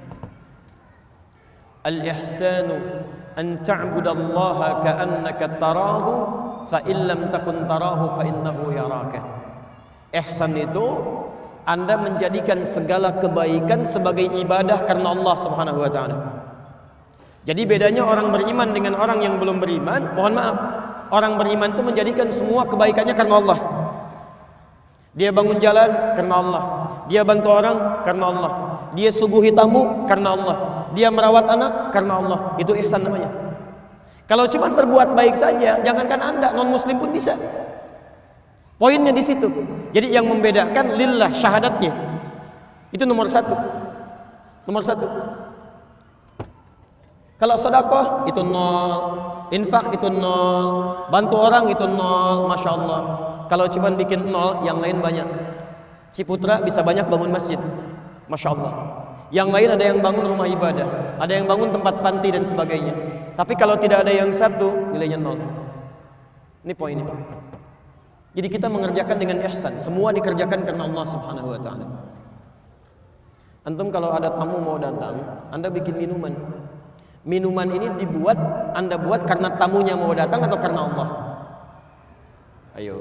Al-ihsanu an ta'budallaha ka'annaka tarahu fa in lam takun tarahu fa innahu yaraka. Ihsan itu Anda menjadikan segala kebaikan sebagai ibadah karena Allah Subhanahu wa taala. Jadi bedanya orang beriman dengan orang yang belum beriman, mohon maaf, orang beriman itu menjadikan semua kebaikannya karena Allah. Dia bangun jalan karena Allah, dia bantu orang karena Allah, dia suguhi tamu karena Allah, dia merawat anak karena Allah. Itu ihsan namanya. Kalau cuma berbuat baik saja, jangankan Anda, non muslim pun bisa. Poinnya di situ. Jadi yang membedakan lillah, syahadatnya itu nomor satu. Nomor satu. Kalau sedekah itu nol, infak itu nol, bantu orang itu nol, masya Allah. Kalau cuma bikin nol, yang lain banyak. Ciputra bisa banyak bangun masjid, masya Allah. Yang lain ada yang bangun rumah ibadah, ada yang bangun tempat panti dan sebagainya. Tapi kalau tidak ada yang satu, nilainya nol. Ini poinnya. Jadi kita mengerjakan dengan ihsan, semua dikerjakan karena Allah Subhanahu wa taala. Antum kalau ada tamu mau datang, Anda bikin minuman. Minuman ini dibuat, Anda buat karena tamunya mau datang atau karena Allah? Ayo.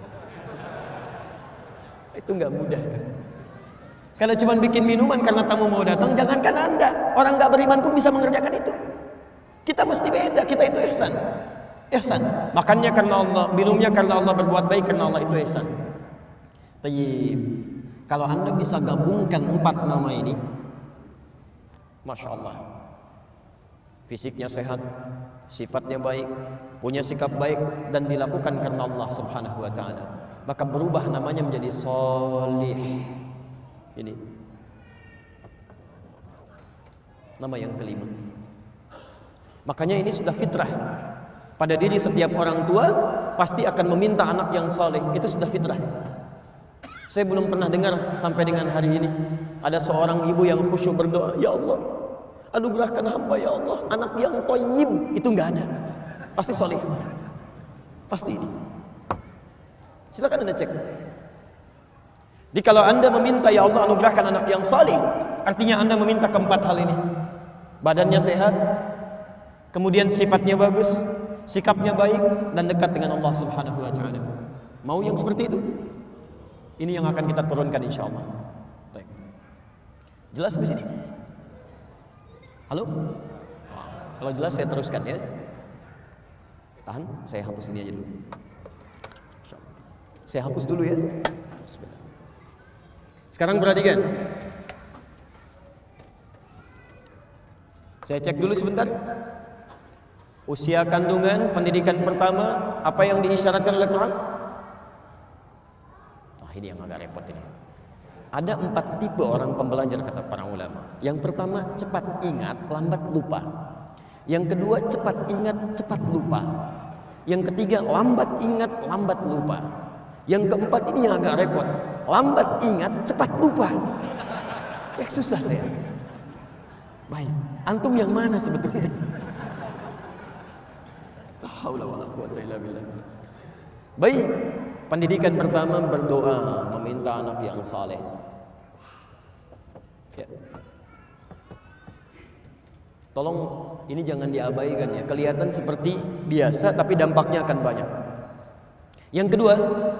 Itu nggak mudah. Kalau cuma bikin minuman karena tamu mau datang, jangankan Anda, orang nggak beriman pun bisa mengerjakan itu. Kita mesti beda, kita itu ihsan. Ihsan. Makannya karena Allah, minumnya karena Allah, berbuat baik karena Allah, itu ihsan. Tayyib. Kalau Anda bisa gabungkan 4 nama ini, masya Allah. Fisiknya sehat, sifatnya baik, punya sikap baik, dan dilakukan karena Allah Subhanahu wa taala, maka berubah namanya menjadi sholih. Ini nama yang kelima. Makanya ini sudah fitrah pada diri setiap orang tua, pasti akan meminta anak yang saleh. Itu sudah fitrah. Saya belum pernah dengar sampai dengan hari ini ada seorang ibu yang khusyuk berdoa, ya Allah, anugerahkan hamba ya Allah anak yang thayyib. Itu nggak ada. Pasti saleh. Pasti ini. Silakan Anda cek. Jadi kalau Anda meminta ya Allah anugerahkan anak yang saleh, artinya Anda meminta keempat hal ini. Badannya sehat, kemudian sifatnya bagus, sikapnya baik, dan dekat dengan Allah Subhanahu wa taala. Mau yang seperti itu? Ini yang akan kita turunkan insyaallah. Baik. Jelas di sini? Halo? Kalau jelas saya teruskan ya. Tahan, saya hapus ini aja dulu. Saya hapus dulu ya. Bismillah. Sekarang perhatikan. Saya cek dulu sebentar. Usia kandungan, pendidikan pertama, apa yang diisyaratkan oleh Quran? Ini yang agak repot ini. Ada 4 tipe orang pembelajar kata para ulama. Yang pertama, cepat ingat, lambat lupa. Yang kedua, cepat ingat, cepat lupa. Yang ketiga, lambat ingat, lambat lupa. Yang keempat ini yang agak repot, lambat ingat, cepat lupa. Ya susah saya. Baik, antum yang mana sebetulnya? La haula wala quwwata illa billah. Baik, pendidikan pertama berdoa, meminta anak yang saleh. Ya. Tolong ini jangan diabaikan ya. Kelihatan seperti biasa tapi dampaknya akan banyak. Yang kedua,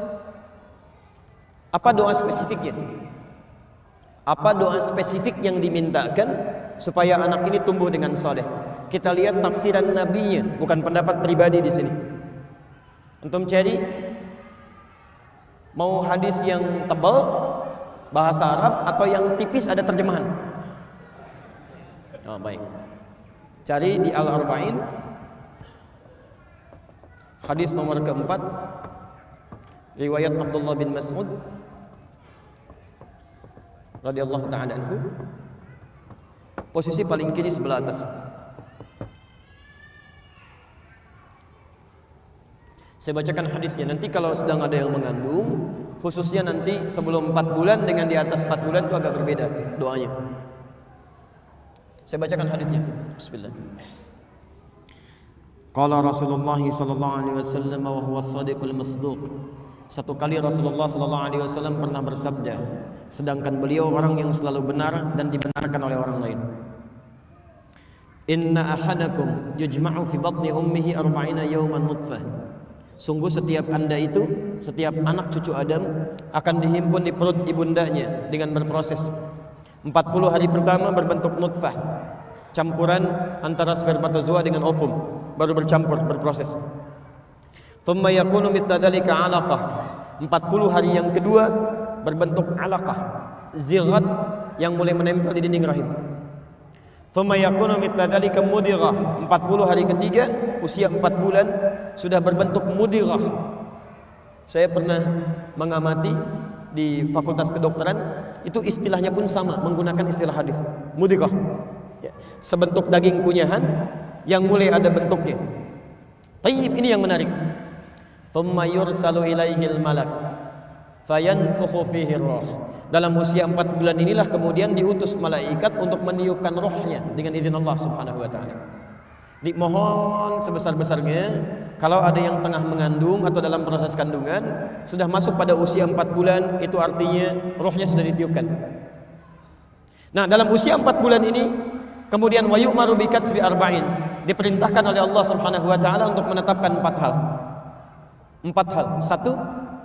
apa doa spesifiknya? Apa doa spesifik yang dimintakan supaya anak ini tumbuh dengan saleh? Kita lihat tafsiran nabinya, bukan pendapat pribadi di sini. Antum cari mau hadis yang tebal bahasa Arab atau yang tipis ada terjemahan? Oh, baik. Cari di Al-Arba'in hadis nomor keempat, riwayat Abdullah bin Mas'ud radhiyallahu ta'ala anhu, posisi paling kiri sebelah atas. Saya bacakan hadisnya. Nanti kalau sedang ada yang mengandung, khususnya nanti sebelum 4 bulan dengan di atas 4 bulan itu agak berbeda doanya. Saya bacakan hadisnya. Bismillah. Qala Rasulullah sallallahu alaihi wasallam wa huwa as-sadiqul masduq. Satu kali Rasulullah SAW pernah bersabda, sedangkan beliau orang yang selalu benar dan dibenarkan oleh orang lain. Inna ahadakum yujma'u fi batni ummihi 40 yawman nutfah. Sungguh setiap anda itu, setiap anak cucu Adam akan dihimpun di perut ibundanya dengan berproses 40 hari pertama berbentuk nutfah, campuran antara spermatozoa dengan ovum, baru bercampur berproses. Thumma yakunu mithla dzalika 'alaqah. 40 hari yang kedua berbentuk 'alaqah, zighat yang mulai menempel di dinding rahim. Thumma yakunu mithla dzalika mudighah. 40 hari ketiga usia 4 bulan sudah berbentuk mudighah. Saya pernah mengamati di Fakultas Kedokteran, itu istilahnya pun sama, menggunakan istilah hadis, mudighah. Ya, sebentuk daging kunyahan yang mulai ada bentuknya. Tayyib, ini yang menarik. Thumma yursalu ilaihil malak fayanfukhu fihi roh. Dalam usia 4 bulan inilah kemudian diutus malaikat untuk meniupkan rohnya dengan izin Allah Subhanahu wa ta'ala. Dimohon sebesar-besarnya kalau ada yang tengah mengandung atau dalam proses kandungan sudah masuk pada usia 4 bulan, itu artinya rohnya sudah ditiupkan. Nah, dalam usia 4 bulan ini kemudian wa yu'maru bi katsbi arba'in, diperintahkan oleh Allah Subhanahu wa ta'ala untuk menetapkan 4 hal. 4 hal. 1,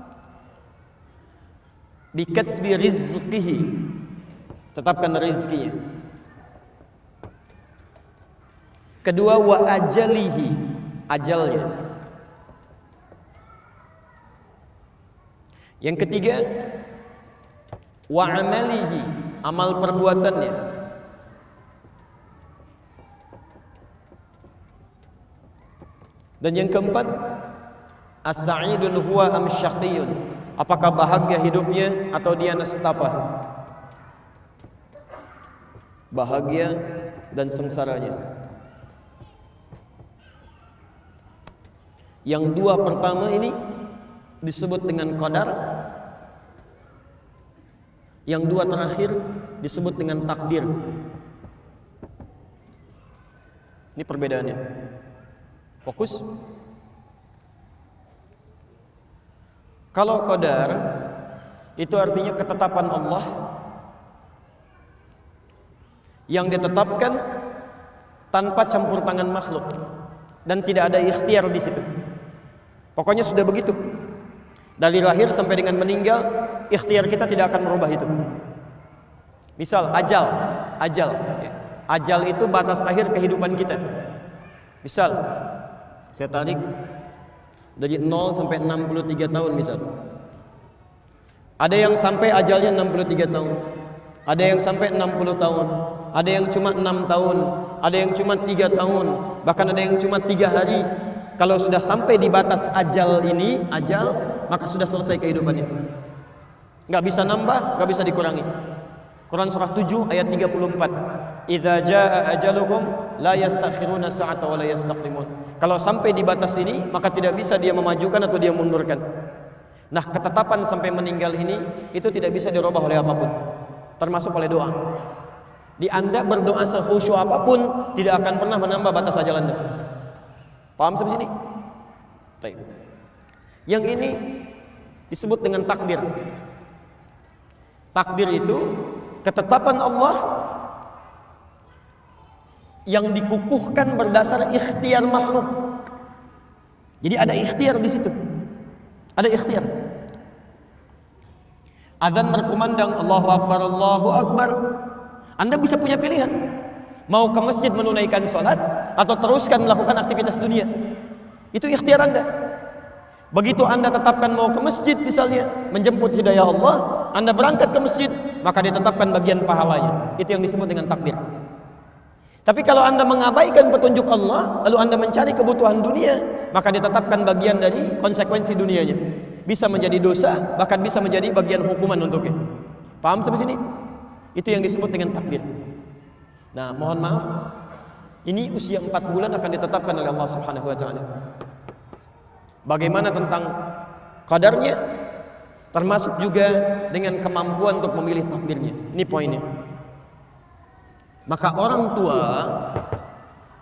bi katsbi rizqihi, tetapkan rizkinya. Kedua, wa ajalihi, ajalnya. Yang ketiga, wa amalihi, amal perbuatannya. Dan yang keempat, as-sa'idun huwa am syaqiyun, apakah bahagia hidupnya atau dia nestapa, bahagia dan sengsaranya. Yang 2 pertama ini disebut dengan qadar, yang 2 terakhir disebut dengan takdir. Ini perbedaannya. Fokus. Kalau qadar itu artinya ketetapan Allah yang ditetapkan tanpa campur tangan makhluk dan tidak ada ikhtiar di situ. Pokoknya sudah begitu. Dari lahir sampai dengan meninggal, ikhtiar kita tidak akan merubah itu. Misal ajal. Ajal itu batas akhir kehidupan kita. Misal saya tarik dari 0 sampai 63 tahun misal. Ada yang sampai ajalnya 63 tahun. Ada yang sampai 60 tahun. Ada yang cuma 6 tahun. Ada yang cuma 3 tahun. Bahkan ada yang cuma 3 hari. Kalau sudah sampai di batas ajal ini, maka sudah selesai kehidupannya. Nggak bisa nambah, nggak bisa dikurangi. Quran surah 7 ayat 34. Idza jaa ajaluhum la yastakhiruna sa'ata wa la yastaqdimun. Kalau sampai di batas ini, maka tidak bisa dia memajukan atau dia mundurkan. Nah, ketetapan sampai meninggal ini itu tidak bisa dirubah oleh apapun, termasuk oleh doa. Di Anda berdoa sekhusyuk apapun tidak akan pernah menambah batas ajal Anda. Paham sampai sini? Baik. Yang ini disebut dengan takdir. Takdir itu ketetapan Allah yang dikukuhkan berdasar ikhtiar makhluk. Jadi ada ikhtiar di situ. Ada ikhtiar. Azan berkumandang, Allahu Akbar, Allahu Akbar. Anda bisa punya pilihan. Mau ke masjid menunaikan sholat atau teruskan melakukan aktivitas dunia. Itu ikhtiar Anda. Begitu Anda tetapkan mau ke masjid misalnya, menjemput hidayah Allah, Anda berangkat ke masjid, maka ditetapkan bagian pahalanya. Itu yang disebut dengan takdir. Tapi kalau Anda mengabaikan petunjuk Allah, lalu Anda mencari kebutuhan dunia, maka ditetapkan bagian dari konsekuensi dunianya. Bisa menjadi dosa, bahkan bisa menjadi bagian hukuman untuknya. Paham sampai sini? Itu yang disebut dengan takdir. Nah, mohon maaf, ini usia 4 bulan akan ditetapkan oleh Allah Subhanahu wa ta'ala. Bagaimana tentang qadarnya? Termasuk juga dengan kemampuan untuk memilih takdirnya. Ini poinnya. Maka orang tua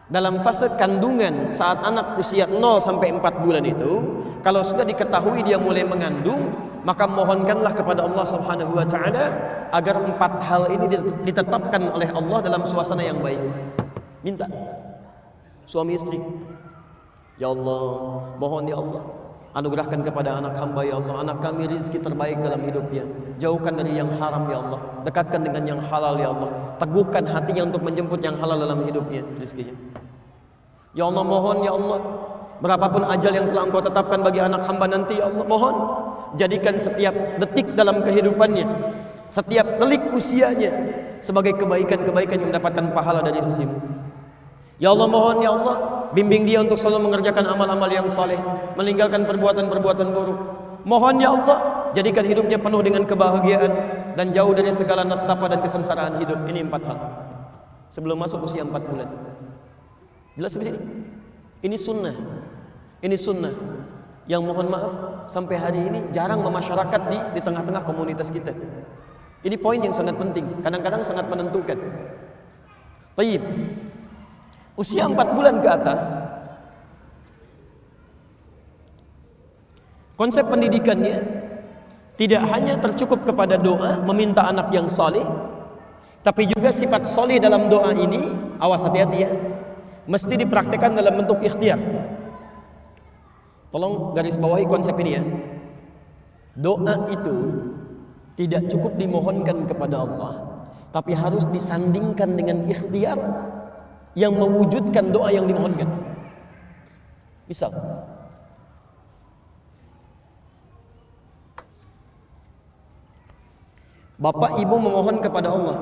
dalam fase kandungan saat anak usia 0 sampai 4 bulan itu, kalau sudah diketahui dia mulai mengandung, maka mohonkanlah kepada Allah Subhanahu wa taala agar 4 hal ini ditetapkan oleh Allah dalam suasana yang baik. Minta suami istri, ya Allah, mohon ya Allah, anugerahkan kepada anak hamba ya Allah, anak kami rizki terbaik dalam hidupnya, jauhkan dari yang haram ya Allah, dekatkan dengan yang halal ya Allah, teguhkan hatinya untuk menjemput yang halal dalam hidupnya, rizkinya. Ya Allah, mohon ya Allah, berapapun ajal yang telah Engkau tetapkan bagi anak hamba nanti ya Allah, mohon jadikan setiap detik dalam kehidupannya, setiap delik usianya sebagai kebaikan-kebaikan yang mendapatkan pahala dari sisimu. Ya Allah, mohon ya Allah, bimbing dia untuk selalu mengerjakan amal-amal yang saleh, meninggalkan perbuatan-perbuatan buruk. Mohon ya Allah, jadikan hidupnya penuh dengan kebahagiaan dan jauh dari segala nestapa dan kesengsaraan hidup. Ini 4 hal sebelum masuk usia 4 bulan. Jelas di sini? Ini sunnah. Ini sunnah yang mohon maaf sampai hari ini jarang memasyarakat di tengah-tengah komunitas kita. Ini poin yang sangat penting, kadang-kadang sangat menentukan. Taib. Usia 4 bulan ke atas, konsep pendidikannya tidak hanya tercukup kepada doa, meminta anak yang saleh, tapi juga sifat saleh dalam doa ini, awas hati-hati ya, mesti dipraktikkan dalam bentuk ikhtiar. Tolong garis bawahi konsep ini ya. Doa itu tidak cukup dimohonkan kepada Allah, tapi harus disandingkan dengan ikhtiar yang mewujudkan doa yang dimohonkan. Misal, bapak ibu memohon kepada Allah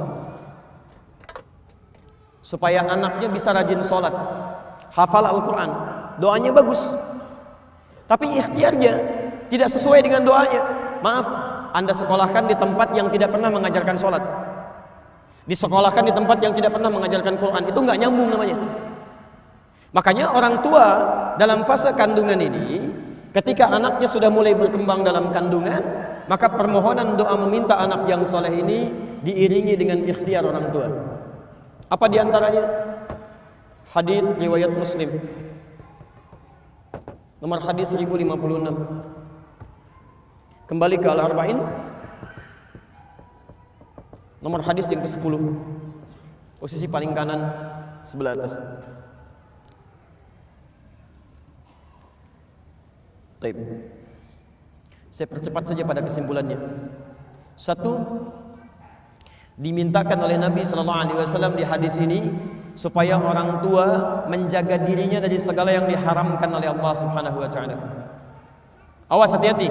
supaya anaknya bisa rajin sholat, hafal Al-Quran, doanya bagus, tapi ikhtiarnya tidak sesuai dengan doanya. Maaf, Anda sekolahkan di tempat yang tidak pernah mengajarkan sholat, disekolahkan di tempat yang tidak pernah mengajarkan Quran, itu nggak nyambung namanya. Makanya orang tua dalam fase kandungan ini, ketika anaknya sudah mulai berkembang dalam kandungan, maka permohonan doa meminta anak yang soleh ini diiringi dengan ikhtiar orang tua. Apa diantaranya? Hadis riwayat Muslim, nomor hadis 1056. Kembali ke Al-Arba'in, nomor hadis yang ke-10, posisi paling kanan sebelah atas. Taib. Saya percepat saja pada kesimpulannya. 1, dimintakan oleh Nabi SAW di hadis ini supaya orang tua menjaga dirinya dari segala yang diharamkan oleh Allah Subhanahu wa taala. Awas, hati-hati.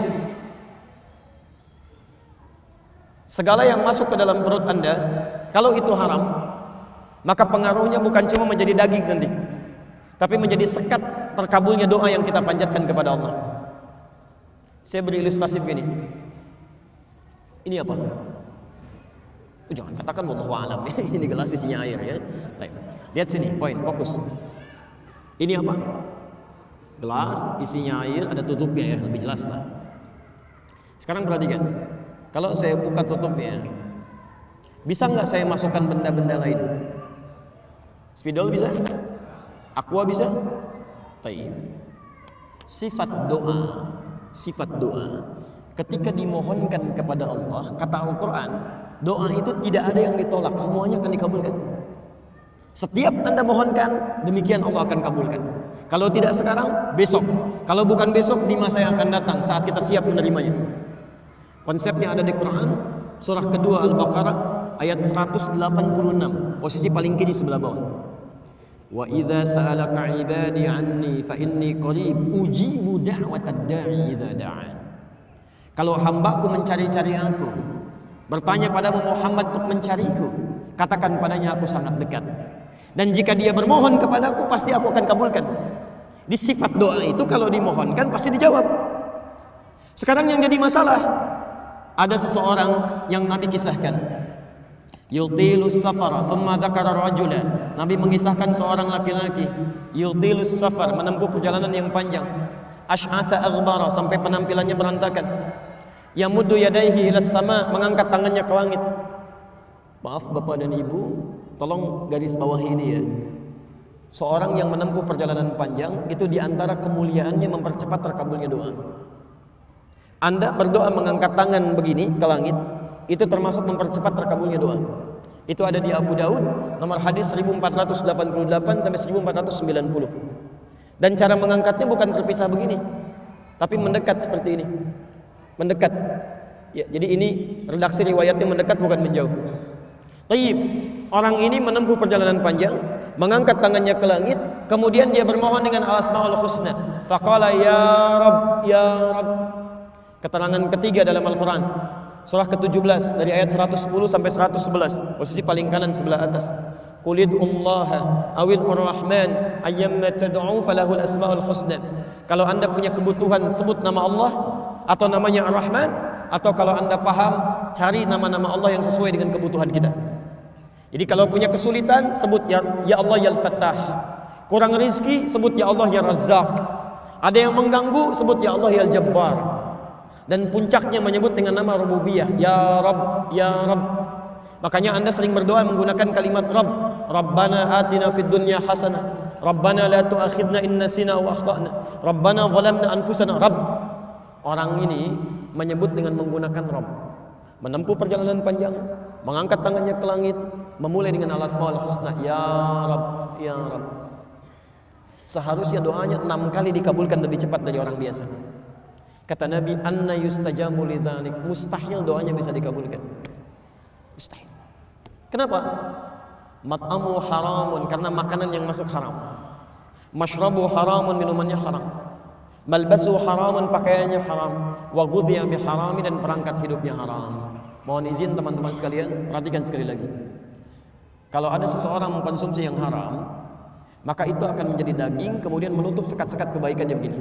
Segala yang masuk ke dalam perut Anda, kalau itu haram, maka pengaruhnya bukan cuma menjadi daging nanti, tapi menjadi sekat terkabulnya doa yang kita panjatkan kepada Allah. Saya beri ilustrasi begini. Ini apa? Jangan katakan wallahu a'lam. Ini gelas isinya air ya. Lihat sini, poin, fokus. Ini apa? Gelas isinya air, ada tutupnya ya, lebih jelas lah. Sekarang perhatikan. Kalau saya buka tutupnya, bisa nggak saya masukkan benda-benda lain? Spidol bisa? Aqua bisa? Taib. Sifat doa ketika dimohonkan kepada Allah, kata Al-Quran, doa itu tidak ada yang ditolak, semuanya akan dikabulkan. Setiap Anda mohonkan, demikian Allah akan kabulkan. Kalau tidak sekarang, besok. Kalau bukan besok, di masa yang akan datang, saat kita siap menerimanya. Konsepnya ada di Quran, surah kedua Al-Baqarah ayat 186, posisi paling kiri sebelah bawah. Wa idza sa'alaka 'ibadi 'anni fa inni qarib ujibu da'watad da'i idza da'an. Kalau hambaku mencari-cari aku, bertanya padamu Muhammad untuk mencariku, katakan padanya aku sangat dekat. Dan jika dia bermohon kepadaku, pasti aku akan kabulkan. Di sifat doa itu kalau dimohonkan pasti dijawab. Sekarang yang jadi masalah, ada seseorang yang Nabi kisahkan, yutilus safar, thumma dzakara rajula. Nabi mengisahkan seorang laki-laki, yutilus safar, menempuh perjalanan yang panjang, asy'atha aghbara, sampai penampilannya berantakan, yamuddu yadayhi ilas sama, mengangkat tangannya ke langit. Maaf Bapak dan Ibu, tolong garis bawahi ini ya. Seorang yang menempuh perjalanan panjang itu diantara kemuliaannya mempercepat terkabulnya doa. Anda berdoa mengangkat tangan begini ke langit, itu termasuk mempercepat terkabulnya doa. Itu ada di Abu Daud nomor hadis 1488 sampai 1490. Dan cara mengangkatnya bukan terpisah begini, tapi mendekat seperti ini. Mendekat. Ya, jadi ini redaksi riwayatnya mendekat bukan menjauh. Tayyib. Orang ini menempuh perjalanan panjang, mengangkat tangannya ke langit, kemudian dia bermohon dengan al-asmaul husna. Faqala ya Rabb, ya Rabb. Keterangan ketiga dalam Al-Quran, surah ke-17 dari ayat 110 sampai 111, posisi paling kanan sebelah atas. Qul ud'ullaha awil rahman ayyamma tad'u falahul asmaul husna. Kalau Anda punya kebutuhan, sebut nama Allah atau namanya Ar-Rahman, atau kalau Anda paham, cari nama-nama Allah yang sesuai dengan kebutuhan kita. Jadi kalau punya kesulitan, sebut ya Allah ya Al-Fattah. Kurang rizki, sebut ya Allah ya Razzaq. Ada yang mengganggu, sebut ya Allah ya Al-Jabbar. Dan puncaknya menyebut dengan nama rububiyah, ya Rabb, ya Rabb. Makanya Anda sering berdoa menggunakan kalimat Rabb. Rabbana atina fid dunya hasanah, Rabbana la tu'akhidna in nasina aw akhtana, Rabbana zalamna anfusana. Rabb. Orang ini menyebut dengan menggunakan Rabb. Menempuh perjalanan panjang, mengangkat tangannya ke langit, memulai dengan al-asmaul husna, ya Rabb, ya Rabb. Seharusnya doanya 6 kali dikabulkan lebih cepat dari orang biasa. Kata Nabi, anna yustajabu lidzalik. Mustahil doanya bisa dikabulkan. Mustahil. Kenapa? Mat'amu haramun, karena makanan yang masuk haram. Mashrabu haramun, minumannya haram. Malbasu haramun, pakaiannya haram. Wa ghudhiya bi harami, dan perangkat hidupnya haram. Mohon izin teman-teman sekalian, perhatikan sekali lagi. Kalau ada seseorang mengkonsumsi yang haram, maka itu akan menjadi daging, kemudian menutup sekat-sekat kebaikannya begini.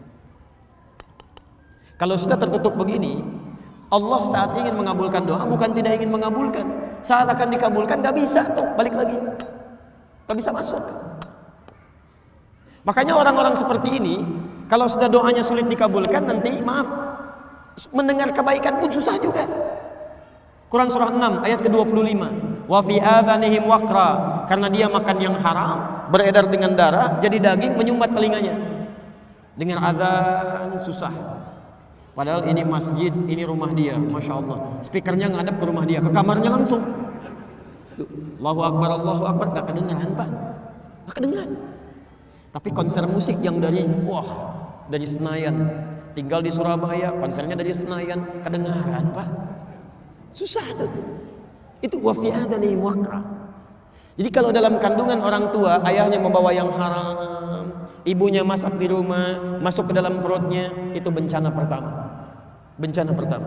Kalau sudah tertutup begini, Allah saat ingin mengabulkan doa bukan tidak ingin mengabulkan. Saat akan dikabulkan gak bisa tuh, balik lagi, gak bisa masuk. Makanya orang-orang seperti ini, kalau sudah doanya sulit dikabulkan, nanti maaf, mendengar kebaikan pun susah juga. Quran surah 6 ayat ke-25. Wa fi adhanihim waqra, karena dia makan yang haram, beredar dengan darah, jadi daging menyumbat telinganya. Dengar azan susah. Padahal ini masjid, ini rumah dia, masya Allah. Speakernya ngadep ke rumah dia, ke kamarnya langsung. Allahu Akbar, gak kedengeran Pak, gak kedengeran. Tapi konser musik yang dari Senayan, tinggal di Surabaya, konsernya dari Senayan, kedengaran Pak. Susah tuh. Itu wa fi adhanihim waqra. Jadi kalau dalam kandungan orang tua, ayahnya membawa yang haram, ibunya masak di rumah, masuk ke dalam perutnya, itu bencana pertama. Bencana pertama.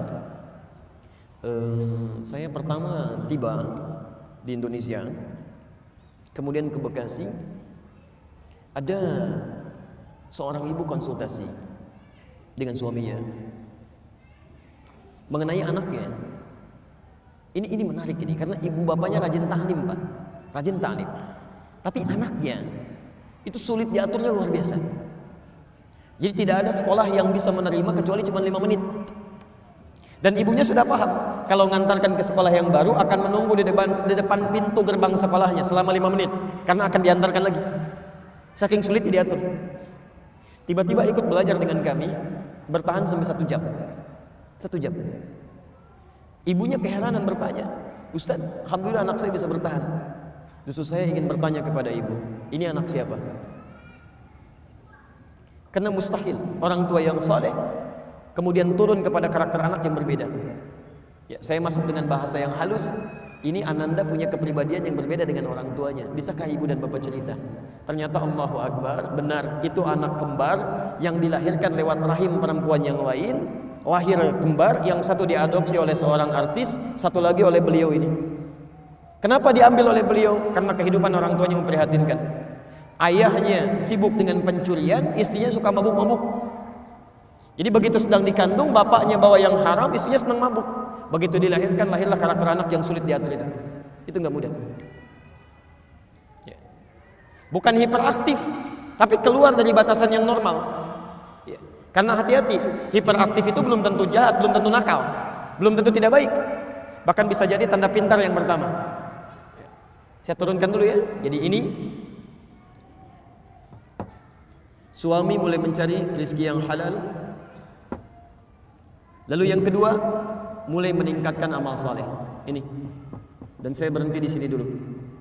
Saya pertama tiba di Indonesia, kemudian ke Bekasi, ada seorang ibu konsultasi dengan suaminya mengenai anaknya. Ini menarik ini, karena ibu bapaknya rajin ta'lim Pak, rajin ta'lim. Tapi anaknya itu sulit diaturnya luar biasa. Jadi tidak ada sekolah yang bisa menerima kecuali cuma 5 menit. Dan ibunya sudah paham, kalau ngantarkan ke sekolah yang baru akan menunggu di depan pintu gerbang sekolahnya selama 5 menit, karena akan diantarkan lagi. Saking sulit diatur. Tiba-tiba ikut belajar dengan kami, bertahan sampai 1 jam. 1 jam. Ibunya keheranan bertanya, Ustaz, alhamdulillah anak saya bisa bertahan. Justru saya ingin bertanya kepada ibu, ini anak siapa? Karena mustahil orang tua yang saleh kemudian turun kepada karakter anak yang berbeda. Ya, saya masuk dengan bahasa yang halus. Ini Ananda punya kepribadian yang berbeda dengan orang tuanya. Bisakah ibu dan bapak cerita? Ternyata Allahu Akbar, benar, itu anak kembar yang dilahirkan lewat rahim perempuan yang lain. Lahir kembar, yang satu diadopsi oleh seorang artis, satu lagi oleh beliau ini. Kenapa diambil oleh beliau? Karena kehidupan orang tuanya memprihatinkan. Ayahnya sibuk dengan pencurian, istrinya suka mabuk-mabuk. Jadi begitu sedang dikandung, bapaknya bawa yang haram, istrinya senang mabuk. Begitu dilahirkan, lahirlah karakter anak yang sulit diatur itu. Itu nggak mudah. Ya. Bukan hiperaktif, tapi keluar dari batasan yang normal. Ya. Karena hati-hati, hiperaktif itu belum tentu jahat, belum tentu nakal, belum tentu tidak baik. Bahkan bisa jadi tanda pintar yang pertama. Saya turunkan dulu ya. Jadi ini Suami mulai mencari rezeki yang halal. Lalu yang kedua, mulai meningkatkan amal saleh. Ini. Dan saya berhenti di sini dulu.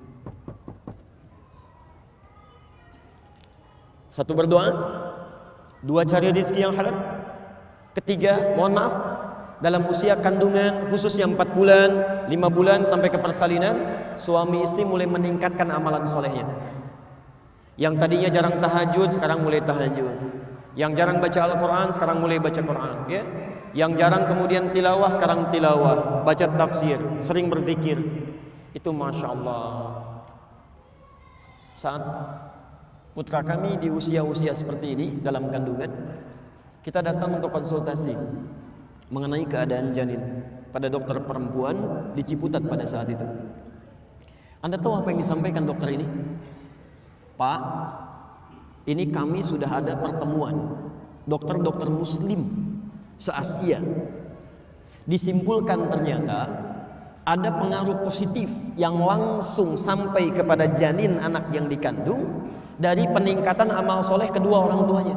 Satu, berdoa. Dua, cari rezeki yang halal. Ketiga, mohon maaf, dalam usia kandungan khususnya 4 bulan, 5 bulan sampai ke persalinan, suami istri mulai meningkatkan amalan solehnya. Yang tadinya jarang tahajud, sekarang mulai tahajud. Yang jarang baca Al-Quran, sekarang mulai baca Quran, ya. Yang jarang kemudian tilawah, sekarang tilawah, baca tafsir, sering berzikir. Itu Masya Allah. Saat putra kami di usia-usia seperti ini dalam kandungan, kita datang untuk konsultasi mengenai keadaan janin pada dokter perempuan di Ciputat pada saat itu. Anda tahu apa yang disampaikan dokter ini? Pak, ini kami sudah ada pertemuan dokter-dokter muslim se-Asia. Disimpulkan ternyata ada pengaruh positif yang langsung sampai kepada janin anak yang dikandung dari peningkatan amal soleh kedua orang tuanya.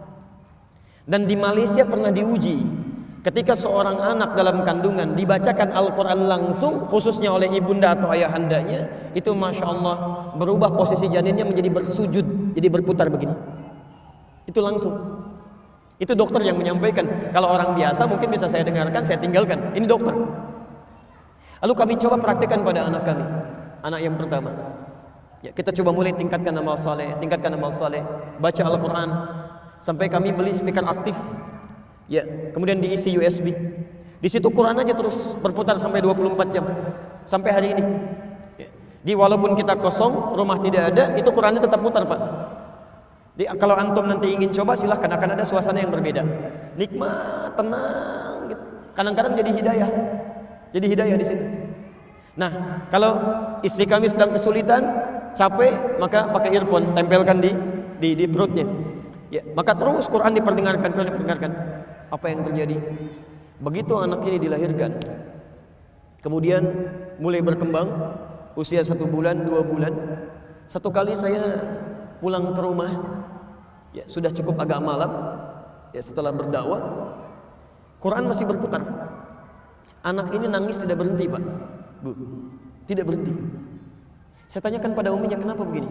Dan di Malaysia pernah diuji, ketika seorang anak dalam kandungan dibacakan Al-Quran langsung, khususnya oleh ibunda atau ayahandanya, itu Masya Allah berubah posisi janinnya menjadi bersujud, jadi berputar begini. Itu langsung. Itu dokter yang menyampaikan. Kalau orang biasa mungkin bisa saya dengarkan, saya tinggalkan. Ini dokter. Lalu kami coba praktikkan pada anak kami, anak yang pertama. Ya, kita coba mulai tingkatkan amal saleh, baca Al-Quran, sampai kami beli speaker aktif. Ya, kemudian diisi USB. Di situ Quran aja terus berputar sampai 24 jam sampai hari ini. Ya. Di walaupun kita kosong, rumah tidak ada, itu Qurannya tetap putar, Pak. Kalau antum nanti ingin coba silahkan, akan ada suasana yang berbeda. Nikmat, tenang gitu. Kadang-kadang jadi hidayah. Jadi hidayah di situ. Nah, kalau istri kami sedang kesulitan, capek, maka pakai earphone, tempelkan di perutnya. Ya, maka terus Quran diperdengarkan. Apa yang terjadi? Begitu anak ini dilahirkan, kemudian mulai berkembang, usia 1 bulan, 2 bulan. Satu kali saya pulang ke rumah, ya sudah cukup agak malam, ya setelah berdakwah, Quran masih berputar. Anak ini nangis tidak berhenti, Pak, Bu, tidak berhenti. Saya tanyakan pada uminya, kenapa begini?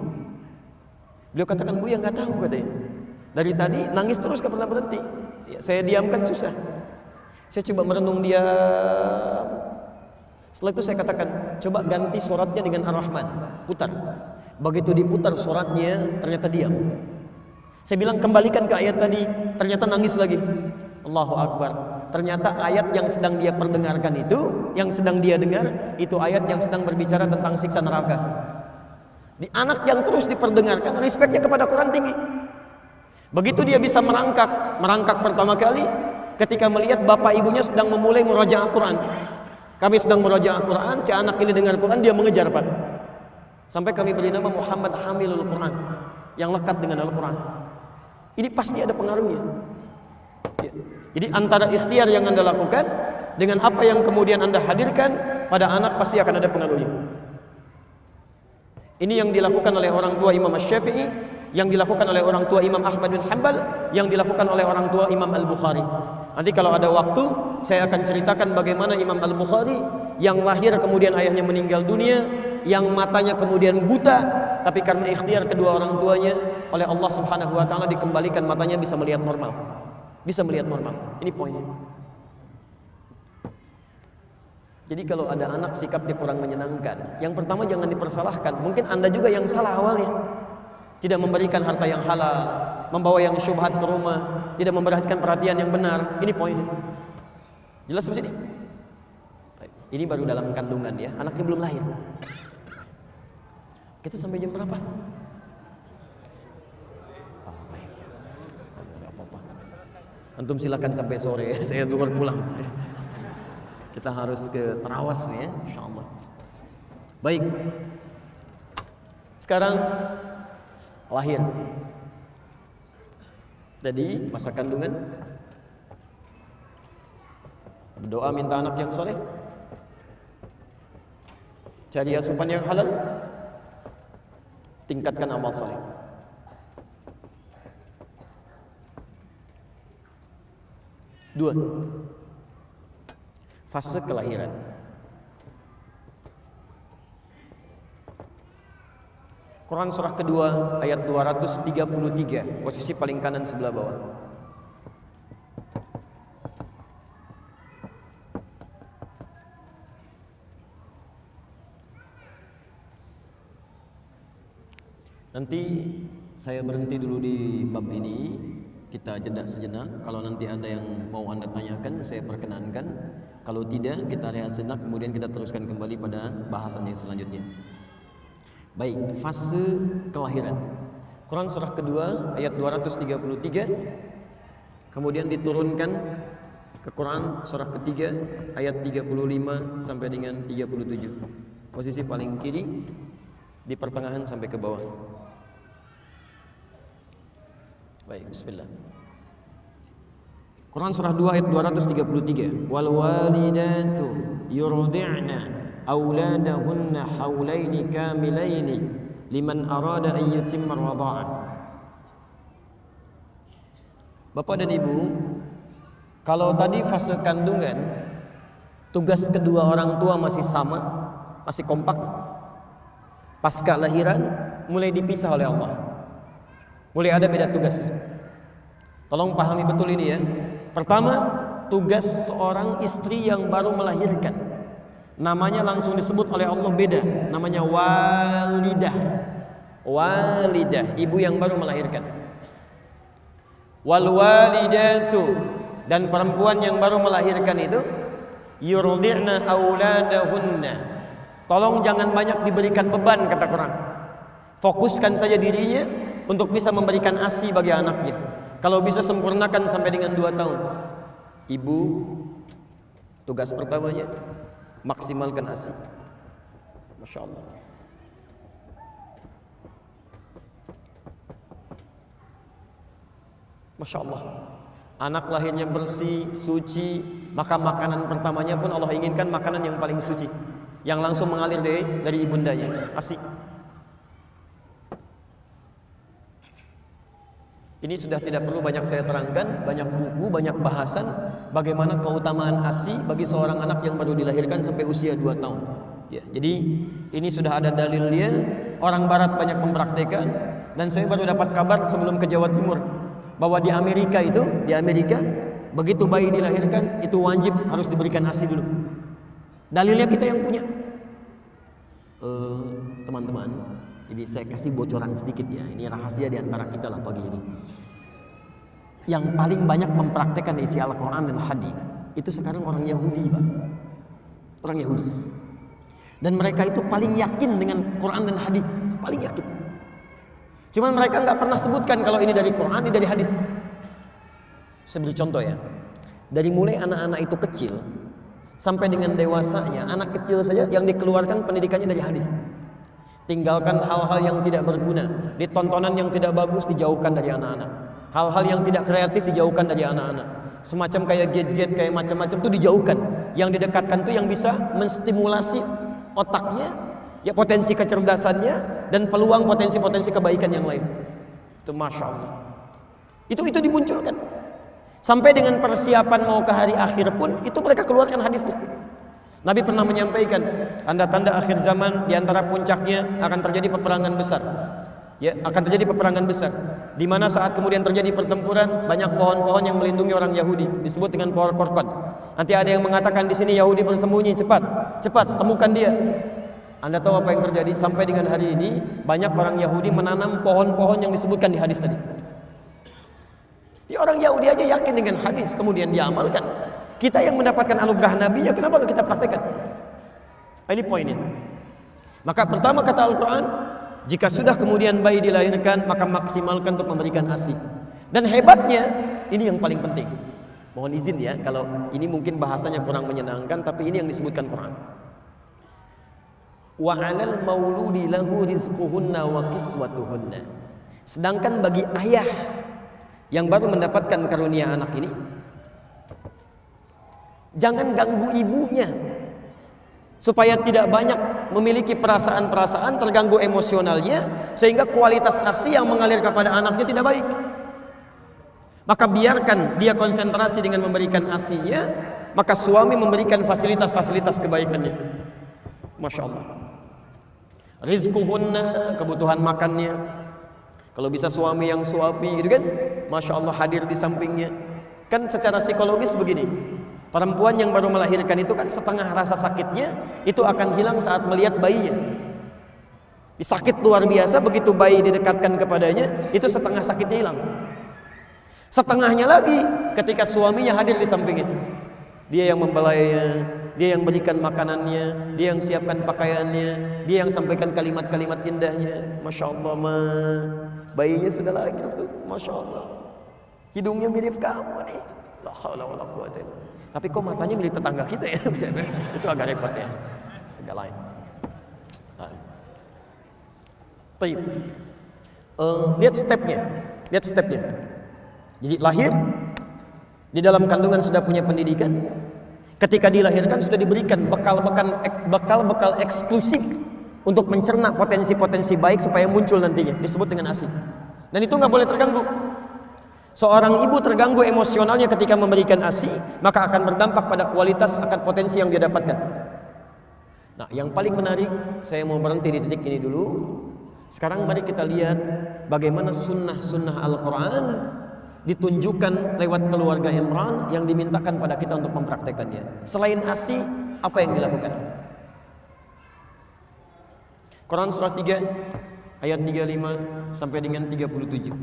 Beliau katakan, Bu, ya nggak tahu katanya. Dari tadi nangis terus, gak pernah berhenti. Ya, saya diamkan susah. Saya coba merenung diam. Setelah itu saya katakan, coba ganti suratnya dengan Ar-Rahman, putar. Begitu diputar suratnya, ternyata diam. Saya bilang kembalikan ke ayat tadi, ternyata nangis lagi. Allahu Akbar. Ternyata ayat yang sedang dia perdengarkan itu, yang sedang dia dengar, itu ayat yang sedang berbicara tentang siksa neraka. Di anak yang terus diperdengarkan, respeknya kepada Quran tinggi. Begitu dia bisa merangkak pertama kali ketika melihat bapak ibunya sedang memulai murajaah Quran. Kami sedang murajaah Quran, si anak ini dengar Quran, dia mengejar, Pak. Sampai kami beri nama Muhammad Hamilul Quran, yang lekat dengan Al-Quran. Ini pasti ada pengaruhnya. Ya. Jadi antara ikhtiar yang Anda lakukan dengan apa yang kemudian Anda hadirkan pada anak pasti akan ada pengaruhnya. Ini yang dilakukan oleh orang tua Imam Asy-Syafi'i, yang dilakukan oleh orang tua Imam Ahmad bin Hanbal, yang dilakukan oleh orang tua Imam Al-Bukhari. Nanti kalau ada waktu, saya akan ceritakan bagaimana Imam Al-Bukhari yang lahir kemudian ayahnya meninggal dunia, yang matanya kemudian buta, tapi karena ikhtiar kedua orang tuanya oleh Allah Subhanahu wa taala dikembalikan matanya bisa melihat normal. Bisa melihat normal. Ini poinnya. Jadi kalau ada anak sikapnya kurang menyenangkan, yang pertama jangan dipersalahkan. Mungkin Anda juga yang salah awalnya. Tidak memberikan harta yang halal, membawa yang syubhat ke rumah, tidak memperhatikan perhatian yang benar. Ini poinnya. Jelas di sini? Ini baru dalam kandungan ya, anaknya belum lahir. Kita sampai jam berapa? Oh, baik. Enggak apa-apa. Antum silakan sampai sore ya, saya keluar pulang. Kita harus ke Terawas ya, insyaallah. Baik. Sekarang lahir. Jadi masa kandungan, berdoa minta anak yang saleh, cari asupan yang halal, tingkatkan amal saleh. Dua. Fase kelahiran. Quran surah kedua ayat 233, posisi paling kanan sebelah bawah. Nanti saya berhenti dulu di bab ini, kita jeda sejenak. Kalau nanti ada yang mau Anda tanyakan, saya perkenankan. Kalau tidak, kita rehat sejenak, kemudian kita teruskan kembali pada bahasan yang selanjutnya. Baik, fase kelahiran. Quran surah kedua ayat 233, kemudian diturunkan ke Quran surah ketiga ayat 35 sampai dengan 37. Posisi paling kiri di pertengahan sampai ke bawah. Baik, bismillah. Quran surah 2 ayat 233. Wal walidatu yurdi'na auladahunna haulaini kamilaini liman arada an yutimma radha'ah. Bapak dan Ibu, kalau tadi fase kandungan tugas kedua orang tua masih sama, masih kompak. Pasca lahiran mulai dipisah oleh Allah. Mulai ada beda tugas. Tolong pahami betul ini ya. Pertama, tugas seorang istri yang baru melahirkan. Namanya langsung disebut oleh Allah beda. Namanya walidah. Walidah, ibu yang baru melahirkan. Wal walidatu, dan perempuan yang baru melahirkan itu yurdi'na auladahunna. Tolong jangan banyak diberikan beban, kata Quran. Fokuskan saja dirinya untuk bisa memberikan ASI bagi anaknya. Kalau bisa sempurnakan sampai dengan 2 tahun. Ibu, tugas pertamanya maksimalkan ASI. Masya Allah. Masya Allah. Anak lahirnya bersih, suci, maka makanan pertamanya pun Allah inginkan makanan yang paling suci, yang langsung mengalir dari ibundanya, ASI. Ini sudah tidak perlu banyak saya terangkan, banyak buku, banyak bahasan bagaimana keutamaan ASI bagi seorang anak yang baru dilahirkan sampai usia 2 tahun. Ya, jadi ini sudah ada dalilnya. Orang Barat banyak mempraktekkan, dan saya baru dapat kabar sebelum ke Jawa Timur bahwa di Amerika begitu bayi dilahirkan itu wajib harus diberikan ASI dulu. Dalilnya kita yang punya. Teman-teman, jadi saya kasih bocoran sedikit ya. Ini rahasia di antara kita lah pagi ini. Yang paling banyak mempraktekkan isi Al-Quran dan hadis itu sekarang orang Yahudi, Pak. Orang Yahudi. Dan mereka itu paling yakin dengan Quran dan hadis, paling yakin. Cuman mereka nggak pernah sebutkan kalau ini dari Quran, ini dari hadis. Saya beri contoh ya. Dari mulai anak-anak itu kecil sampai dengan dewasanya, anak kecil saja yang dikeluarkan pendidikannya dari hadis. Tinggalkan hal-hal yang tidak berguna, di tontonan yang tidak bagus dijauhkan dari anak-anak. Hal-hal yang tidak kreatif dijauhkan dari anak-anak. Semacam kayak gadget, kayak macam-macam itu dijauhkan. Yang didekatkan tuh yang bisa menstimulasi otaknya, ya potensi kecerdasannya dan peluang potensi-potensi kebaikan yang lain. Itu Masya Allah. Itu dimunculkan. Sampai dengan persiapan mau ke hari akhir pun itu mereka keluarkan hadisnya. Nabi pernah menyampaikan tanda-tanda akhir zaman, diantara puncaknya akan terjadi peperangan besar. Ya, akan terjadi peperangan besar. Di mana saat kemudian terjadi pertempuran, banyak pohon-pohon yang melindungi orang Yahudi, disebut dengan pohon korkot. Nanti ada yang mengatakan di sini Yahudi bersembunyi, cepat temukan dia. Anda tahu apa yang terjadi? Sampai dengan hari ini banyak orang Yahudi menanam pohon-pohon yang disebutkan di hadis tadi. Orang Yahudi aja yakin dengan hadis, kemudian dia amalkan. Kita yang mendapatkan anugerah Nabi, ya kenapa kita praktekkan? Ini poinnya. Maka pertama kata Al-Quran, jika sudah kemudian bayi dilahirkan, maka maksimalkan untuk memberikan ASI. Dan hebatnya, ini yang paling penting. Mohon izin ya, kalau ini mungkin bahasanya kurang menyenangkan, tapi ini yang disebutkan Quran. Wa 'alal mauludi lahu rizquhunna wa kiswatuhunna. Sedangkan bagi ayah yang baru mendapatkan karunia anak ini, jangan ganggu ibunya supaya tidak banyak memiliki perasaan-perasaan, terganggu emosionalnya, sehingga kualitas ASI yang mengalir kepada anaknya tidak baik. Maka biarkan dia konsentrasi dengan memberikan ASI-nya, maka suami memberikan fasilitas-fasilitas kebaikannya. Masya Allah. Rizquhunna, kebutuhan makannya. Kalau bisa suami yang suapi gitu kan, Masya Allah, hadir di sampingnya. Kan secara psikologis begini, perempuan yang baru melahirkan itu kan setengah rasa sakitnya itu akan hilang saat melihat bayinya. Sakit luar biasa, begitu bayi didekatkan kepadanya, itu setengah sakitnya hilang. Setengahnya lagi ketika suaminya hadir di sampingnya. Dia yang membelainya, dia yang berikan makanannya, dia yang siapkan pakaiannya, dia yang sampaikan kalimat-kalimat indahnya. Masya Allah, bayinya sudah lahir tuh, Masya Allah. Hidungnya mirip kamu nih. La haula wala quwata illa billah. Tapi kok matanya mirip tetangga kita ya? Itu agak repot ya. Agak lain. Baik. Lihat stepnya. Lihat stepnya. Jadi lahir, di dalam kandungan sudah punya pendidikan. Ketika dilahirkan sudah diberikan bekal-bekal eksklusif untuk mencerna potensi-potensi baik supaya muncul nantinya, disebut dengan ASI. Dan itu nggak boleh terganggu. Seorang ibu terganggu emosionalnya ketika memberikan ASI, maka akan berdampak pada kualitas akan potensi yang dia dapatkan. Nah, yang paling menarik, saya mau berhenti di titik ini dulu. Sekarang mari kita lihat bagaimana sunnah-sunnah Al-Quran ditunjukkan lewat keluarga Imran yang dimintakan pada kita untuk mempraktekannya. Selain ASI, apa yang dilakukan? Quran surah 3 ayat 35 sampai dengan 37.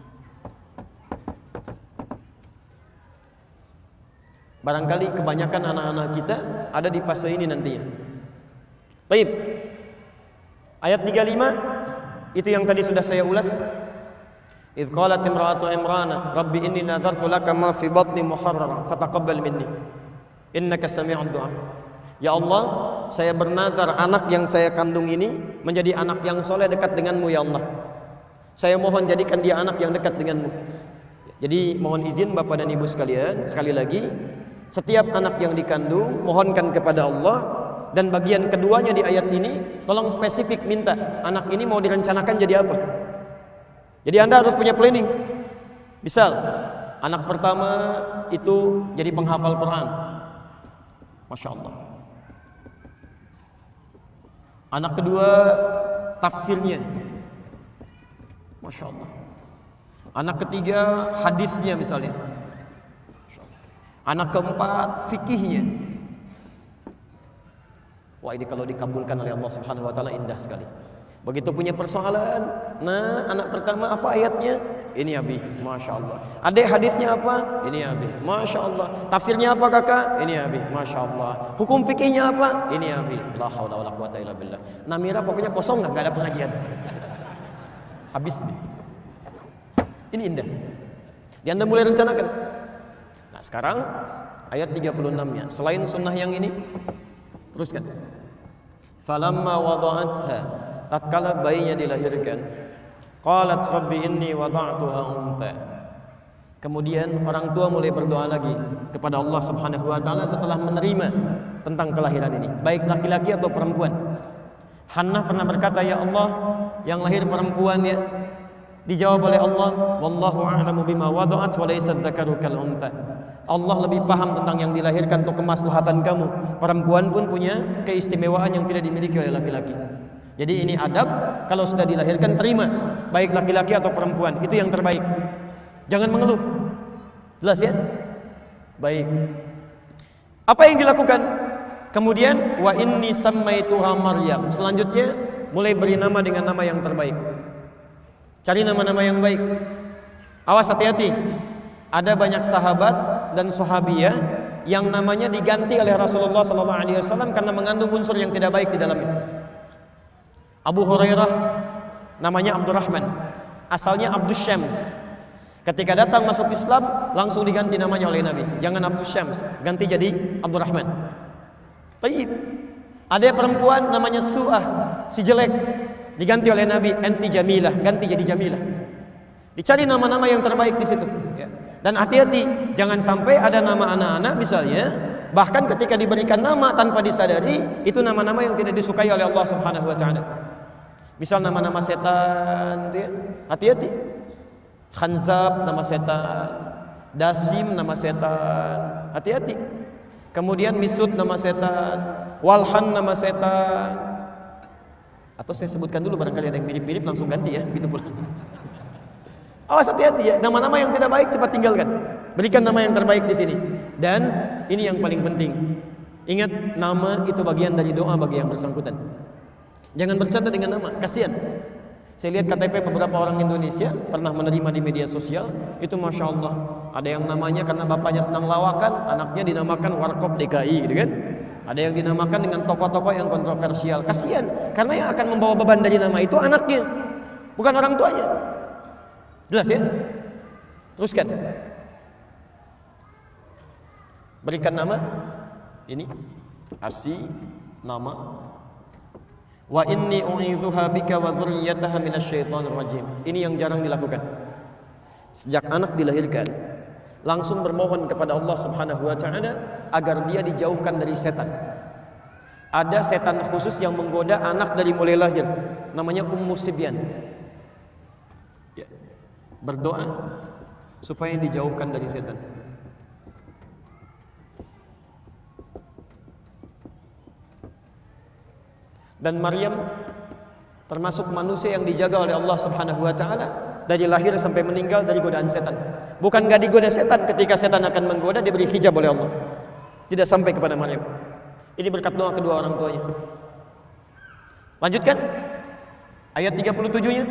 Barangkali kebanyakan anak-anak kita ada di fase ini nantinya. Baik. Ayat 35 itu yang tadi sudah saya ulas. Idz qalat imra'atu Imran, Rabbi inni nadartu laka ma fi batni muharraran fataqabbal minni innaka sami'ud du'a. Ya Allah, saya bernazar anak yang saya kandung ini menjadi anak yang soleh dekat denganmu ya Allah. Saya mohon jadikan dia anak yang dekat denganmu. Jadi mohon izin Bapak dan Ibu sekalian, sekali lagi, setiap anak yang dikandung mohonkan kepada Allah. Dan bagian keduanya di ayat ini, tolong spesifik minta anak ini mau direncanakan jadi apa. Jadi Anda harus punya planning. Misal, anak pertama itu jadi penghafal Quran. Masya Allah. Anak kedua tafsirnya. Masya Allah. Anak ketiga hadisnya misalnya. Masya Allah. Anak keempat fikihnya. Wah, ini kalau dikabulkan oleh Allah Subhanahu wa taala indah sekali. Begitu punya persoalan, nah anak pertama apa ayatnya? Ini Abi, Masya Allah. Adik hadisnya apa? Ini Abi, Masya Allah. Tafsirnya apa kakak? Ini Abi, Masya Allah. Hukum fikihnya apa? Ini Abi. La haula wala quwata illa billah. Namira pokoknya kosong, nggak ada pengajian. Habis. Ini indah. Dia Anda mulai rencanakan. Nah sekarang ayat 36-nya. Selain sunnah yang ini, teruskan. Falamma wada'atha, tatkala bayinya dilahirkan, qalat rabbi inni wada'tuha untha. Kemudian orang tua mulai berdoa lagi kepada Allah Subhanahu wa taala setelah menerima tentang kelahiran ini, baik laki-laki atau perempuan. Hannah pernah berkata, ya Allah, yang lahir perempuan ya. Dijawab oleh Allah, wallahu a'lamu bima wada'at wa laysa dzakaru kal untha. Allah lebih paham tentang yang dilahirkan untuk kemaslahatan kamu. Perempuan pun punya keistimewaan yang tidak dimiliki oleh laki-laki. Jadi ini adab, kalau sudah dilahirkan terima, baik laki-laki atau perempuan, itu yang terbaik. Jangan mengeluh. Jelas ya? Baik. Apa yang dilakukan? Kemudian wa inni sammaituha Maryam. Selanjutnya mulai beri nama dengan nama yang terbaik. Cari nama-nama yang baik. Awas, hati-hati. Ada banyak sahabat dan sahabiyah yang namanya diganti oleh Rasulullah SAW karena mengandung unsur yang tidak baik di dalamnya. Abu Hurairah namanya Abdurrahman, asalnya Abdus Syams. Ketika datang masuk Islam langsung diganti namanya oleh Nabi. Jangan Abdus Syams, ganti jadi Abdurrahman. Tayyib. Ada perempuan namanya Su'ah, si jelek, diganti oleh Nabi, enti Jamilah, ganti jadi Jamilah. Dicari nama-nama yang terbaik di situ. Ya. Dan hati-hati, jangan sampai ada nama anak-anak misalnya, bahkan ketika diberikan nama tanpa disadari, itu nama-nama yang tidak disukai oleh Allah Subhanahu wa taala. Misal nama-nama setan, hati-hati. Khanzab nama setan, Dasim nama setan, hati-hati. Kemudian Misut nama setan, Walhan nama setan. Atau saya sebutkan dulu barangkali ada yang mirip-mirip langsung ganti ya, gitu pula. Awas, hati-hati ya, nama-nama yang tidak baik cepat tinggalkan. Berikan nama yang terbaik di sini. Dan ini yang paling penting. Ingat, nama itu bagian dari doa bagi yang bersangkutan. Jangan bercanda dengan nama, kasihan. Saya lihat KTP beberapa orang Indonesia pernah menerima di media sosial, itu Masya Allah, ada yang namanya karena bapaknya senang lawakan, anaknya dinamakan Warkop DKI gitu kan. Ada yang dinamakan dengan tokoh-tokoh yang kontroversial. Kasihan, karena yang akan membawa beban dari nama itu anaknya, bukan orang tuanya. Jelas ya? Teruskan. Berikan nama ini Asi, nama. Wa inni u'idzuha bika wa dzurriyyataha minasyaitonir rajim. Ini yang jarang dilakukan. Sejak anak dilahirkan, langsung bermohon kepada Allah Subhanahu wa taala agar dia dijauhkan dari setan. Ada setan khusus yang menggoda anak dari mulai lahir, namanya Ummu Sibyan. Ya. Berdoa supaya dijauhkan dari setan. Dan Maryam termasuk manusia yang dijaga oleh Allah Subhanahu wa taala dari lahir sampai meninggal dari godaan setan. Bukan gak digoda setan, ketika setan akan menggoda diberi hijab oleh Allah. Tidak sampai kepada Maryam. Ini berkat doa kedua orang tuanya. Lanjutkan ayat 37-nya.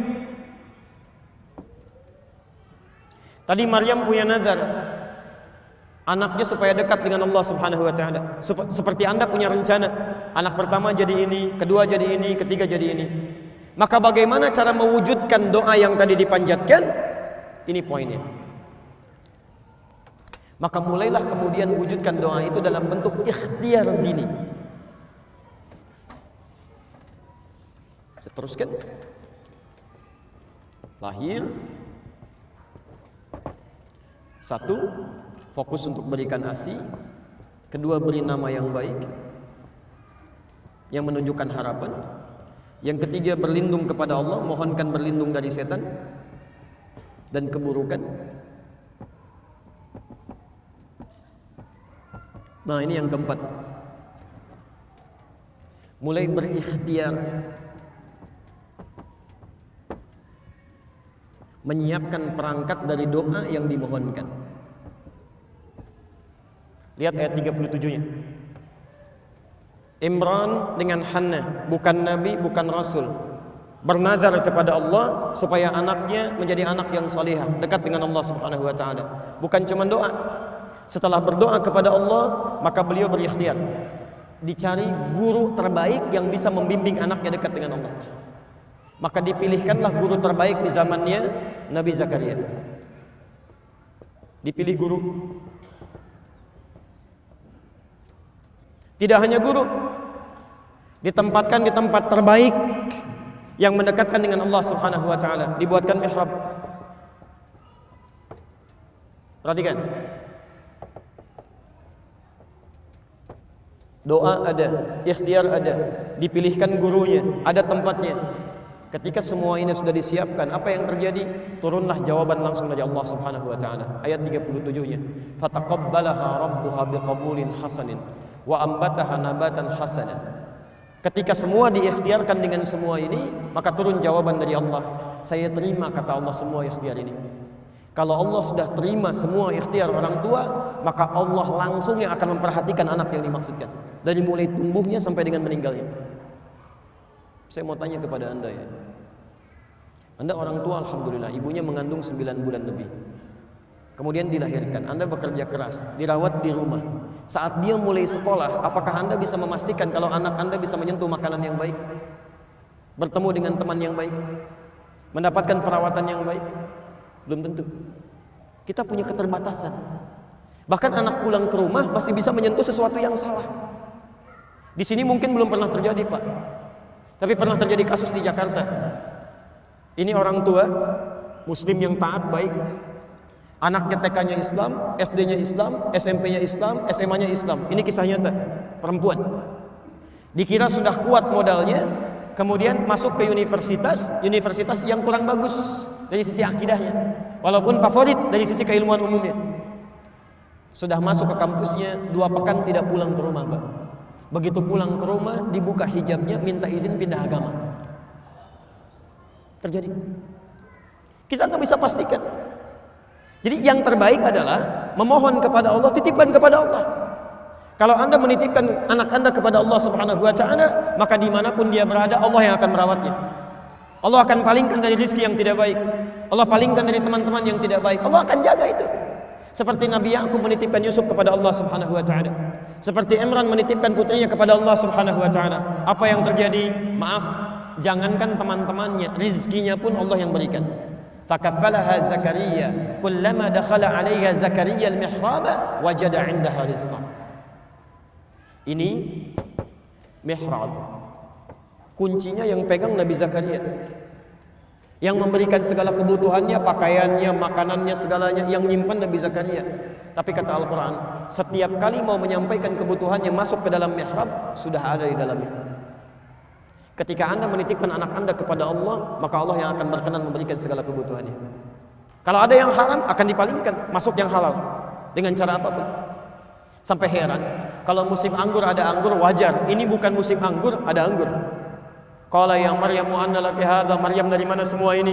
Tadi Maryam punya nazar anaknya supaya dekat dengan Allah Subhanahu wa taala. Seperti Anda punya rencana, anak pertama jadi ini, kedua jadi ini, ketiga jadi ini. Maka bagaimana cara mewujudkan doa yang tadi dipanjatkan? Ini poinnya. Maka mulailah kemudian wujudkan doa itu dalam bentuk ikhtiar dini. Seteruskan. Lahir. 1. Fokus untuk berikan ASI. 2. Beri nama yang baik yang menunjukkan harapan. Yang 3. Berlindung kepada Allah, mohonkan berlindung dari setan dan keburukan. Nah, ini yang keempat. Mulai berikhtiar menyiapkan perangkat dari doa yang dimohonkan. Lihat ayat 37-nya. Imran dengan Hannah, bukan nabi, bukan rasul, bernazar kepada Allah supaya anaknya menjadi anak yang salihah, dekat dengan Allah Subhanahu wa taala. Bukan cuma doa. Setelah berdoa kepada Allah, maka beliau berikhtiar dicari guru terbaik yang bisa membimbing anaknya dekat dengan Allah. Maka dipilihkanlah guru terbaik di zamannya Nabi Zakaria. Dipilih guru. Tidak hanya guru, ditempatkan di tempat terbaik yang mendekatkan dengan Allah Subhanahu wa taala, dibuatkan mihrab. Perhatikan. Doa ada, ikhtiar ada, dipilihkan gurunya, ada tempatnya. Ketika semua ini sudah disiapkan, apa yang terjadi? Turunlah jawaban langsung dari Allah Subhanahu wa taala. Ayat 37-nya. Fataqabbalaha rabbuha biqabulin hasanin wa ambataha nabatan hasana. Ketika semua diikhtiarkan dengan semua ini, maka turun jawaban dari Allah. Saya terima, kata Allah, semua ikhtiar ini. Kalau Allah sudah terima semua ikhtiar orang tua, maka Allah langsung yang akan memperhatikan anak yang dimaksudkan, dari mulai tumbuhnya sampai dengan meninggalnya. Saya mau tanya kepada Anda ya. Anda orang tua, alhamdulillah, ibunya mengandung 9 bulan lebih. Kemudian dilahirkan, Anda bekerja keras, dirawat di rumah. Saat dia mulai sekolah, apakah Anda bisa memastikan kalau anak Anda bisa menyentuh makanan yang baik, bertemu dengan teman yang baik, mendapatkan perawatan yang baik? Belum tentu. Kita punya keterbatasan. Bahkan anak pulang ke rumah masih bisa menyentuh sesuatu yang salah. Di sini mungkin belum pernah terjadi, Pak. Tapi pernah terjadi kasus di Jakarta. Ini orang tua muslim yang taat baik. Anaknya TK-nya Islam, SD-nya Islam, SMP-nya Islam, SMA-nya Islam. Ini kisah nyata, perempuan. Dikira sudah kuat modalnya, kemudian masuk ke universitas yang kurang bagus dari sisi akidahnya, walaupun favorit dari sisi keilmuan umumnya. Sudah masuk ke kampusnya 2 pekan tidak pulang ke rumah, Pak. Begitu pulang ke rumah dibuka hijabnya, minta izin pindah agama. Terjadi. Kita nggak bisa pastikan. Jadi yang terbaik adalah memohon kepada Allah, titipkan kepada Allah. Kalau Anda menitipkan anak Anda kepada Allah Subhanahu wa Ta'ala, maka dimanapun dia berada, Allah yang akan merawatnya. Allah akan palingkan dari rezeki yang tidak baik. Allah palingkan dari teman-teman yang tidak baik. Allah akan jaga itu. Seperti Nabi Yakub menitipkan Yusuf kepada Allah Subhanahu wa Ta'ala. Seperti Imran menitipkan putrinya kepada Allah Subhanahu wa Ta'ala. Apa yang terjadi? Maaf, jangankan teman-temannya, rezekinya pun Allah yang berikan. Fakaffalaha Zakaria, kullama dakhala 'alaiha Zakaria al-mihrab wajada 'indaha rizqa. Ini mihrab. Kuncinya yang pegang Nabi Zakaria. Yang memberikan segala kebutuhannya, pakaiannya, makanannya, segalanya, yang nyimpan Nabi Zakaria. Tapi kata Al-Quran, setiap kali mau menyampaikan kebutuhannya masuk ke dalam mihrab, sudah ada di dalamnya. Ketika Anda menitipkan anak Anda kepada Allah, maka Allah yang akan berkenan memberikan segala kebutuhannya. Kalau ada yang haram, akan dipalingkan masuk yang halal dengan cara apapun. Sampai heran, kalau musim anggur ada anggur wajar, ini bukan musim anggur ada anggur. Qala ya Maryamu anna laki hadza, Maryam dari mana semua ini?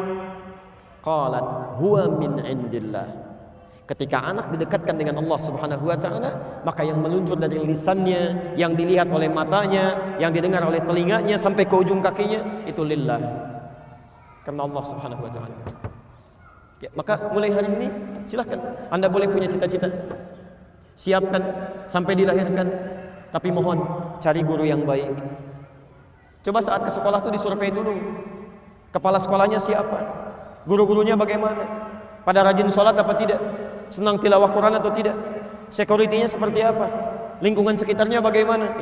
Qalat huwa min indillah. Ketika anak didekatkan dengan Allah Subhanahu wa Ta'ala, maka yang meluncur dari lisannya, yang dilihat oleh matanya, yang didengar oleh telinganya sampai ke ujung kakinya, itu lillah, karena Allah Subhanahu wa Ta'ala. Ya, maka mulai hari ini silahkan Anda boleh punya cita-cita, siapkan sampai dilahirkan, tapi mohon cari guru yang baik. Coba saat ke sekolah tuh disurvei dulu, kepala sekolahnya siapa, guru-gurunya bagaimana, pada rajin sholat apa tidak, senang tilawah Quran atau tidak, security-nya seperti apa, lingkungan sekitarnya bagaimana.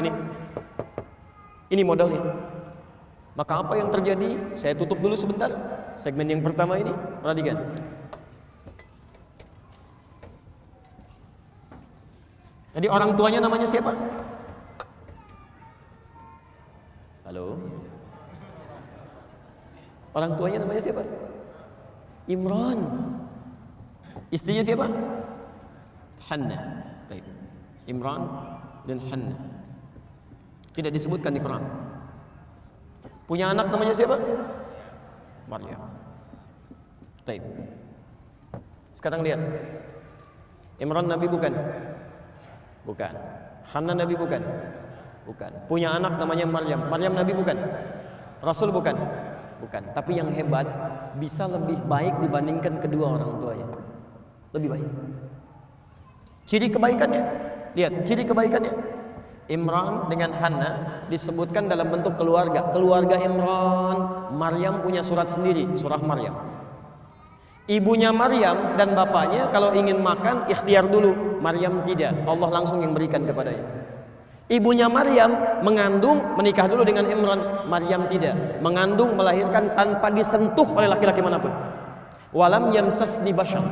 Ini modalnya. Maka apa yang terjadi? Saya tutup dulu sebentar segmen yang pertama ini. Perhatikan. Jadi orang tuanya namanya siapa? Halo? Orang tuanya namanya siapa? Imran. Istrinya siapa? Hanna. Baik. Imran dan Hanna. Tidak disebutkan di Quran. Punya anak namanya siapa? Maryam. Baik. Sekarang lihat. Imran Nabi bukan? Bukan. Hanna Nabi bukan? Bukan. Punya anak namanya Maryam. Maryam Nabi bukan? Rasul bukan? Bukan. Tapi yang hebat, bisa lebih baik dibandingkan kedua orang tuanya. Lebih baik. Ciri kebaikannya, lihat ciri kebaikannya. Imran dengan Hanna disebutkan dalam bentuk keluarga. Keluarga Imran, Maryam punya surat sendiri, surah Maryam. Ibunya Maryam dan bapaknya kalau ingin makan ikhtiar dulu, Maryam tidak, Allah langsung yang berikan kepadanya. Ibunya Maryam mengandung, menikah dulu dengan Imran, Maryam tidak, mengandung, melahirkan tanpa disentuh oleh laki-laki manapun. Walam yamsasni bashar.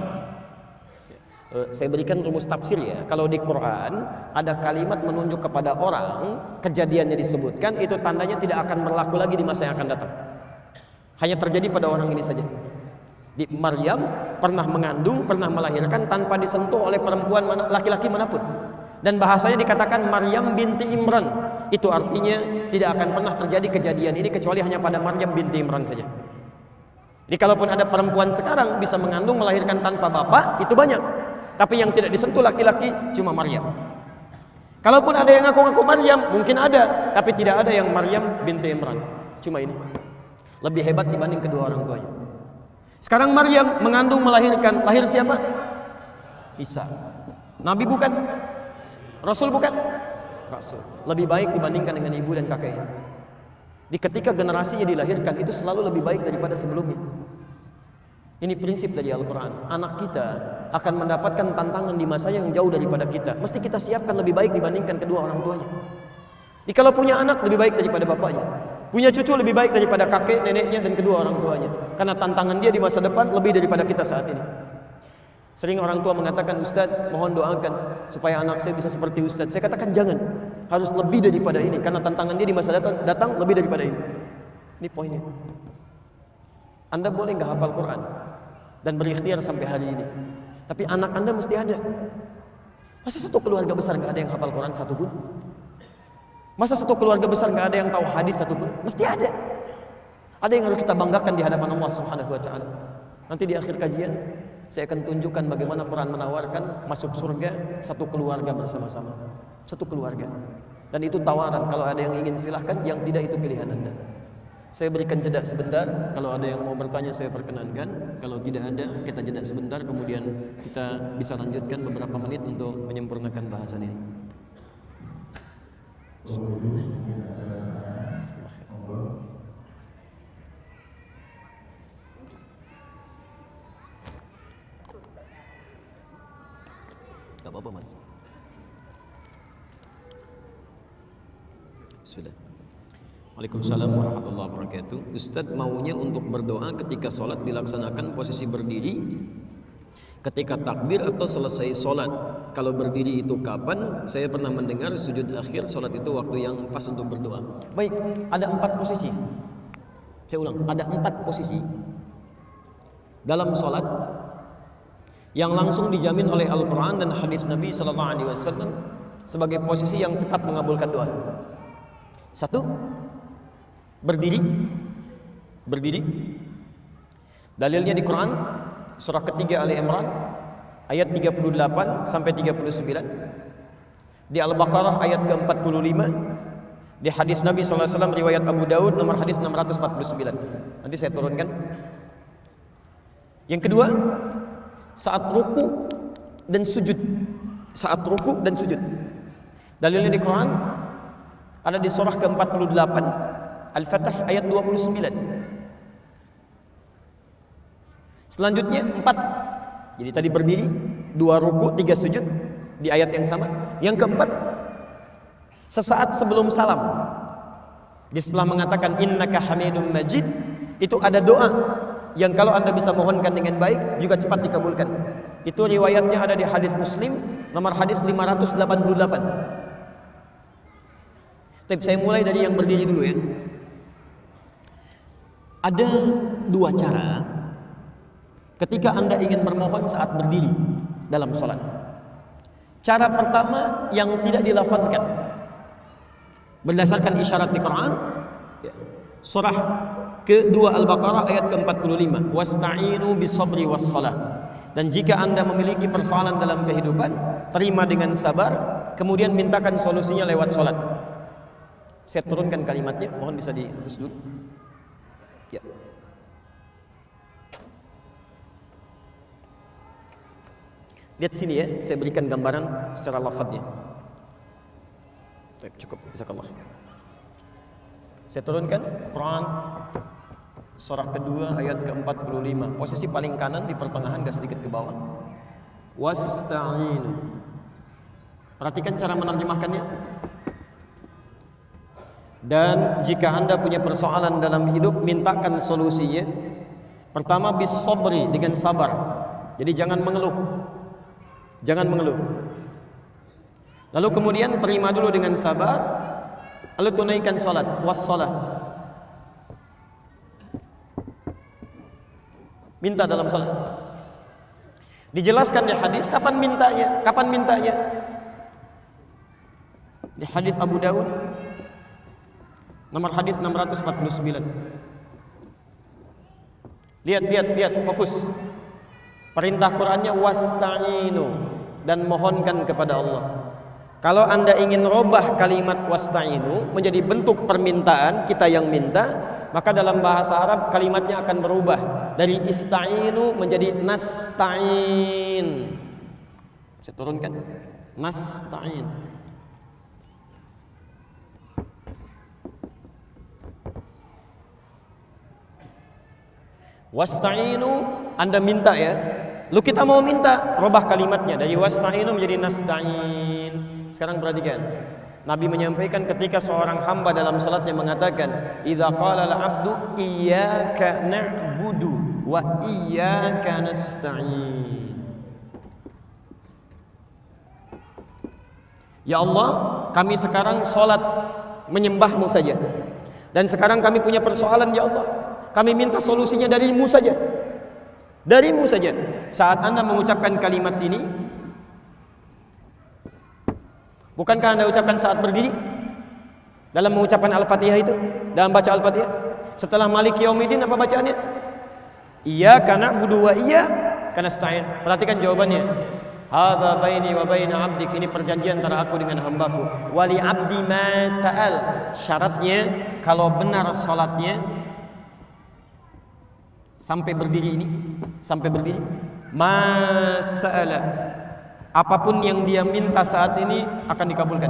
Saya berikan rumus tafsir ya. Kalau di Quran ada kalimat menunjuk kepada orang, kejadiannya disebutkan, itu tandanya tidak akan berlaku lagi di masa yang akan datang. Hanya terjadi pada orang ini saja. Di Maryam pernah mengandung, pernah melahirkan tanpa disentuh oleh perempuan laki-laki manapun. Dan bahasanya dikatakan Maryam binti Imran. Itu artinya tidak akan pernah terjadi kejadian ini kecuali hanya pada Maryam binti Imran saja. Jadi kalaupun ada perempuan sekarang bisa mengandung, melahirkan tanpa bapak, itu banyak. Tapi yang tidak disentuh laki-laki cuma Maryam. Kalaupun ada yang ngaku-ngaku Maryam, mungkin ada, tapi tidak ada yang Maryam binti Imran. Cuma ini. Lebih hebat dibanding kedua orang tuanya. Sekarang Maryam mengandung, melahirkan, lahir siapa? Isa. Nabi bukan? Rasul bukan? Rasul. Lebih baik dibandingkan dengan ibu dan kakeknya. Di ketika generasinya dilahirkan itu selalu lebih baik daripada sebelumnya. Ini prinsip dari Al-Quran. Anak kita akan mendapatkan tantangan di masa yang jauh daripada kita. Mesti kita siapkan lebih baik dibandingkan kedua orang tuanya. Jadi kalau punya anak lebih baik daripada bapaknya, punya cucu lebih baik daripada kakek, neneknya dan kedua orang tuanya. Karena tantangan dia di masa depan lebih daripada kita saat ini. Sering orang tua mengatakan, Ustadz mohon doakan supaya anak saya bisa seperti Ustadz. Saya katakan jangan, harus lebih daripada ini. Karena tantangan dia di masa datang lebih daripada ini. Ini poinnya. Anda boleh nggak hafal Quran dan berikhtiar sampai hari ini, tapi anak Anda mesti ada. Masa satu keluarga besar nggak ada yang hafal Quran satupun? Masa satu keluarga besar nggak ada yang tahu hadis satupun? Mesti ada. Ada yang harus kita banggakan di hadapan Allah Subhanahu wa taala. Nanti di akhir kajian saya akan tunjukkan bagaimana Quran menawarkan masuk surga satu keluarga bersama-sama. Satu keluarga. Dan itu tawaran, kalau ada yang ingin silahkan, yang tidak itu pilihan Anda. Saya berikan jeda sebentar, kalau ada yang mau bertanya saya perkenankan. Kalau tidak ada, kita jeda sebentar, kemudian kita bisa lanjutkan beberapa menit untuk menyempurnakan bahasan ini. Gak apa-apa mas. Bismillah. Waalaikumsalam warahmatullahi wabarakatuh. Ustadz maunya untuk berdoa ketika sholat dilaksanakan posisi berdiri, ketika takbir atau selesai sholat. Kalau berdiri itu kapan? Saya pernah mendengar sujud akhir sholat itu waktu yang pas untuk berdoa. Baik, ada 4 posisi. Saya ulang, ada 4 posisi dalam sholat yang langsung dijamin oleh Al-Quran dan hadis Nabi SAW sebagai posisi yang cepat mengabulkan doa. 1, berdiri. Dalilnya di Quran surah ketiga Ali Imran ayat 38 sampai 39, di Al-Baqarah ayat ke-45, di hadis Nabi SAW riwayat Abu Daud nomor hadis 649. Nanti saya turunkan. Yang kedua, saat ruku dan sujud. Saat ruku dan sujud. Dalilnya di Quran ada di surah ke-48 Al-Fatah ayat 29. Selanjutnya 4. Jadi tadi berdiri, 2 ruku, 3 sujud di ayat yang sama. Yang keempat, sesaat sebelum salam. Dia setelah mengatakan innaka hamidum majid, itu ada doa yang kalau Anda bisa mohonkan dengan baik juga cepat dikabulkan. Itu riwayatnya ada di hadis Muslim nomor hadis 588. Tapi saya mulai dari yang berdiri dulu ya. Ada 2 cara ketika Anda ingin bermohon saat berdiri dalam sholat. Cara pertama yang tidak dilafazkan berdasarkan isyarat di Quran, surah ke-2 Al-Baqarah ayat ke-45, wasta'inu bisabri wassalah. Dan jika Anda memiliki persoalan dalam kehidupan, terima dengan sabar, kemudian mintakan solusinya lewat sholat. Saya turunkan kalimatnya, mohon bisa dihapus dulu. Ya. Lihat sini ya, saya berikan gambaran secara lafadznya. Cukup, jazakallah. Saya turunkan Quran surah kedua ayat ke-45, posisi paling kanan di pertengahan, gak sedikit ke bawah. Wasta'inu. Perhatikan cara menerjemahkannya. Dan jika Anda punya persoalan dalam hidup, mintakan solusinya. Pertama, bis sabri, dengan sabar. Jadi jangan mengeluh. Jangan mengeluh. Lalu kemudian terima dulu dengan sabar, lalu tunaikan salat, wassalah. Minta dalam salat. Dijelaskan di hadis kapan mintanya, kapan mintanya. Di hadis Abu Daud nomor hadis 649. Lihat, fokus. Perintah Qurannya wasta'inu, dan mohonkan kepada Allah. Kalau Anda ingin robah kalimat wasta'inu menjadi bentuk permintaan, kita yang minta, maka dalam bahasa Arab kalimatnya akan berubah dari ista'inu menjadi nasta'in. Saya turunkan, nasta'in. Wasta'inu, Anda minta ya. Lalu kita mau minta, robah kalimatnya dari wasta'inu menjadi nasta'in. Sekarang perhatikan. Nabi menyampaikan ketika seorang hamba dalam salatnya mengatakan, "Idza qala al-'abdu iyyaka na'budu wa iyyaka nasta'in." Ya Allah, kami sekarang salat menyembah-Mu saja. Dan sekarang kami punya persoalan ya Allah. Kami minta solusinya dari-Mu saja. Dari-Mu saja. Saat Anda mengucapkan kalimat ini, Bukankah Anda ucapkan saat berdiri? Dalam mengucapkan Al-Fatihah itu, dalam baca Al-Fatihah. Setelah Maliki Yaumiddin apa bacaannya? Iyyaka na'budu wa iyyaka nasta'in. Perhatikan jawabannya. Hadza baini wa baina 'abdik. Ini perjanjian antara aku dengan hambaku. Wali 'abdi ma sa'al. Syaratnya kalau benar salatnya sampai berdiri ini, sampai berdiri, ma sa'ala. Apapun yang dia minta saat ini akan dikabulkan.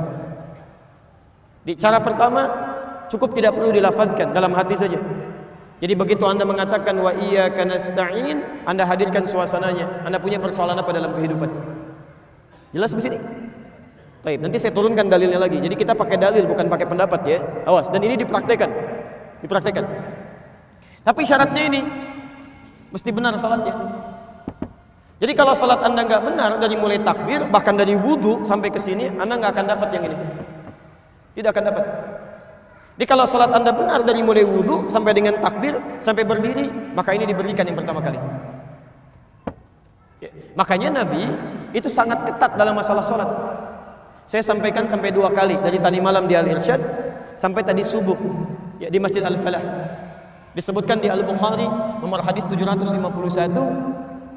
Di cara pertama cukup tidak perlu dilafadzkan, dalam hati saja. Jadi begitu Anda mengatakan wa iyyaka nasta'in, Anda hadirkan suasananya. Anda punya persoalan apa dalam kehidupan? Jelas di sini? Baik, nanti saya turunkan dalilnya lagi. Jadi kita pakai dalil bukan pakai pendapat ya. Awas, dan ini dipraktekkan. Dipraktekkan. Tapi syaratnya ini mesti benar salatnya. Jadi kalau salat Anda nggak benar dari mulai takbir bahkan dari wudu sampai ke sini, Anda nggak akan dapat yang ini. Tidak akan dapat. Jadi kalau salat Anda benar dari mulai wudu sampai dengan takbir sampai berdiri, maka ini diberikan yang pertama kali. Ya. Makanya Nabi itu sangat ketat dalam masalah salat. Saya sampaikan sampai 2 kali, dari tadi malam di Al-Irsyad sampai tadi subuh ya, di Masjid Al-Falah. Disebutkan di Al-Bukhari nomor hadis 751,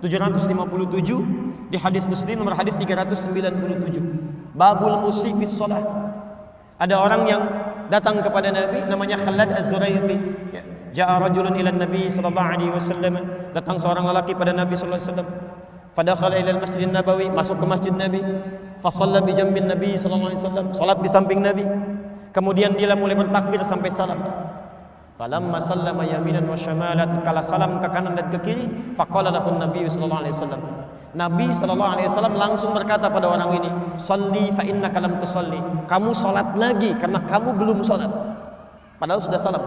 757, di hadis Muslim nomor hadis 397. Babul musyi fis shalah. Ada orang yang datang kepada Nabi namanya Khalad Az-Zurairi. Ya. Ja'a rajulun ila Nabi sallallahu alaihi wasallam. Datang seorang lelaki pada Nabi sallallahu alaihi wasallam. Fadakhala ila al-Masjidin Nabawi, masuk ke Masjid Nabi. Fa shalla bi jambin Nabi sallallahu alaihi wasallam. Salat di samping Nabi. Kemudian dia mulai bertakbir sampai salam. Falamma sallama yaminan wa shamalan, tatkala salam ke kanan dan ke kiri, faqala lahu Nabi sallallahu alaihi wasallam. Nabi sallallahu alaihi wasallam langsung berkata pada orang ini, "Shalli fa innaka lam tusalli." Kamu salat lagi karena kamu belum salat. Padahal sudah salam.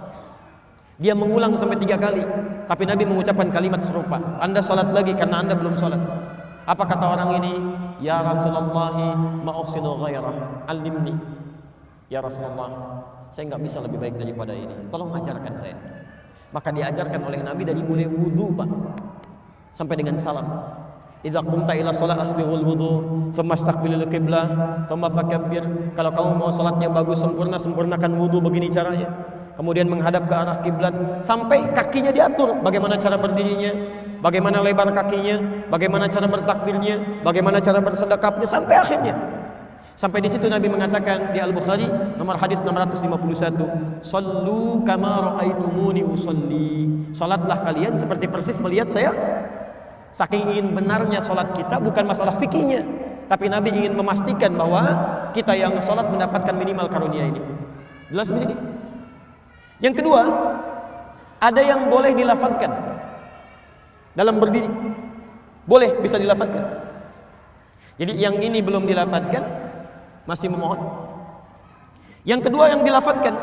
Dia mengulang sampai 3 kali, tapi Nabi mengucapkan kalimat serupa. Anda salat lagi karena Anda belum salat. Apa kata orang ini? Ya Rasulullah, ma uhsinu ghairah, alimni. Ya Rasulullah, saya nggak bisa lebih baik daripada ini. Tolong ajarkan saya. Maka diajarkan oleh Nabi dari mulai wudu, Pak, sampai dengan salam. Idza qumta ila shalah asbighul wudu, thumma istaqbilil qiblah, thumma fakabbir. Kalau kamu mau salatnya bagus sempurna, sempurnakan wudu begini caranya. Kemudian menghadap ke arah kiblat sampai kakinya diatur, bagaimana cara berdirinya, bagaimana lebar kakinya, bagaimana cara bertakbirnya, bagaimana cara bersedekapnya sampai akhirnya. Sampai di situ Nabi mengatakan di Al-Bukhari nomor hadis 651, "Shallu kama ra'aitumuni usalli." Salatlah kalian seperti persis melihat saya. Saking ingin benarnya salat kita bukan masalah fikihnya, tapi Nabi ingin memastikan bahwa kita yang salat mendapatkan minimal karunia ini. Jelas di sini? Yang kedua, ada yang boleh dilafadzkan dalam berdiri. Boleh, bisa dilafadzkan. Jadi yang ini belum dilafadzkan, masih memohon. Yang kedua yang dilafadzkan.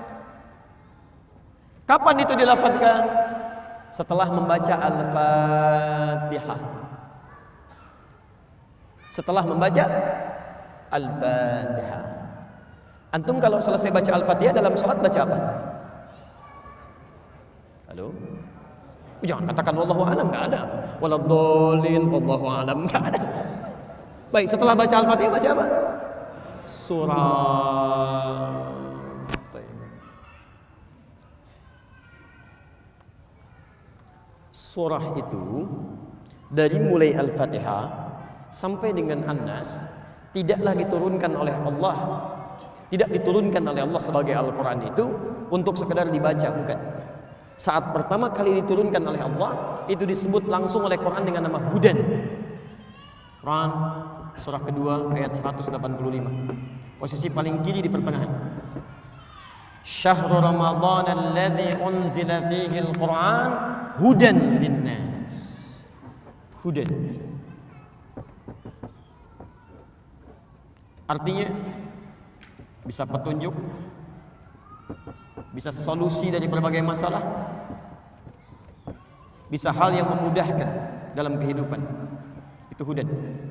Kapan itu dilafadzkan? Setelah membaca Al-Fatihah. Setelah membaca Al-Fatihah. Antum kalau selesai baca Al-Fatihah dalam salat baca apa? Halo? Jangan katakan wallahu a'lam, enggak ada. Waladhdallin, wallahu a'lam, enggak ada. Baik, setelah baca Al-Fatihah baca apa? Surah. Surah itu dari mulai Al-Fatihah sampai dengan An-Nas tidaklah diturunkan oleh Allah, tidak diturunkan oleh Allah sebagai Al-Quran itu untuk sekedar dibaca, bukan. Saat pertama kali diturunkan oleh Allah itu disebut langsung oleh Quran dengan nama Hudan. Quran surah kedua ayat 185, posisi paling kiri di pertengahan. Syahrul Ramadan alladzi unzila fihi al-Quran hudan linnas. Hudan artinya bisa petunjuk, bisa solusi dari berbagai masalah, bisa hal yang memudahkan dalam kehidupan. Itu hudan.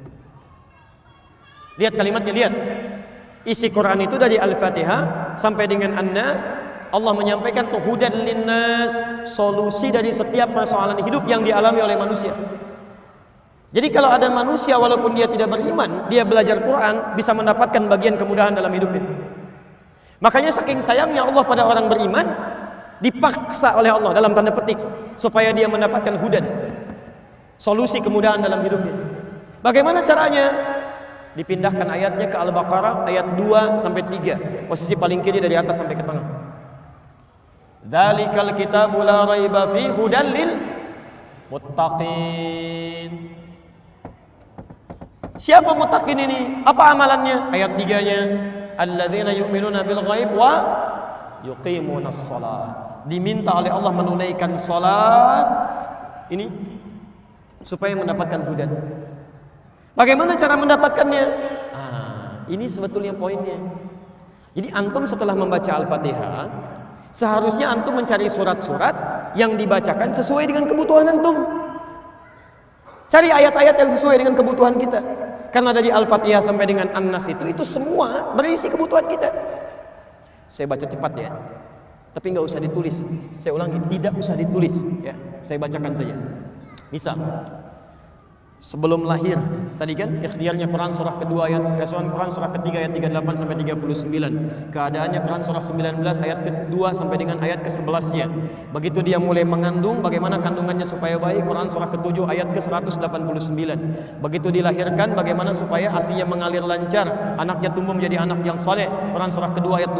Lihat kalimatnya, lihat. Isi Quran itu dari Al-Fatihah sampai dengan An-Nas, Allah menyampaikan tuh hudan linnas, solusi dari setiap persoalan hidup yang dialami oleh manusia. Jadi kalau ada manusia walaupun dia tidak beriman, dia belajar Quran, bisa mendapatkan bagian kemudahan dalam hidupnya. Makanya saking sayangnya Allah pada orang beriman, dipaksa oleh Allah dalam tanda petik supaya dia mendapatkan hudan, solusi kemudahan dalam hidupnya. Bagaimana caranya? Dipindahkan ayatnya ke Al-Baqarah ayat 2 sampai 3, posisi paling kiri dari atas sampai ke tengah. Dzalikal kitabu la raiba fi hudan lil muttaqin. Siapa muttaqin ini? Apa amalannya? Ayat 3-nya, alladzina yu'minuna bil ghaib wa yuqimunas shalah. Diminta oleh Allah menunaikan salat ini supaya mendapatkan hudan. Bagaimana cara mendapatkannya? Ini sebetulnya poinnya. Jadi antum setelah membaca Al-Fatihah, seharusnya antum mencari surat-surat yang dibacakan sesuai dengan kebutuhan antum. Cari ayat-ayat yang sesuai dengan kebutuhan kita. Karena dari Al-Fatihah sampai dengan An-Nas itu semua berisi kebutuhan kita. Saya baca cepat ya, tapi nggak usah ditulis. Saya ulangi, tidak usah ditulis ya. Saya bacakan saja. Misal, sebelum lahir tadi kan ikhtiarnya Quran surah kedua ayat Quran surah ketiga ayat 38 sampai 39. Keadaannya Quran surah 19 ayat kedua sampai dengan ayat ke-11-nya. Begitu dia mulai mengandung, bagaimana kandungannya supaya baik, Quran surah ke-7 ayat ke-189. Begitu dilahirkan, bagaimana supaya ASInya mengalir lancar, anaknya tumbuh menjadi anak yang saleh, Quran surah kedua ayat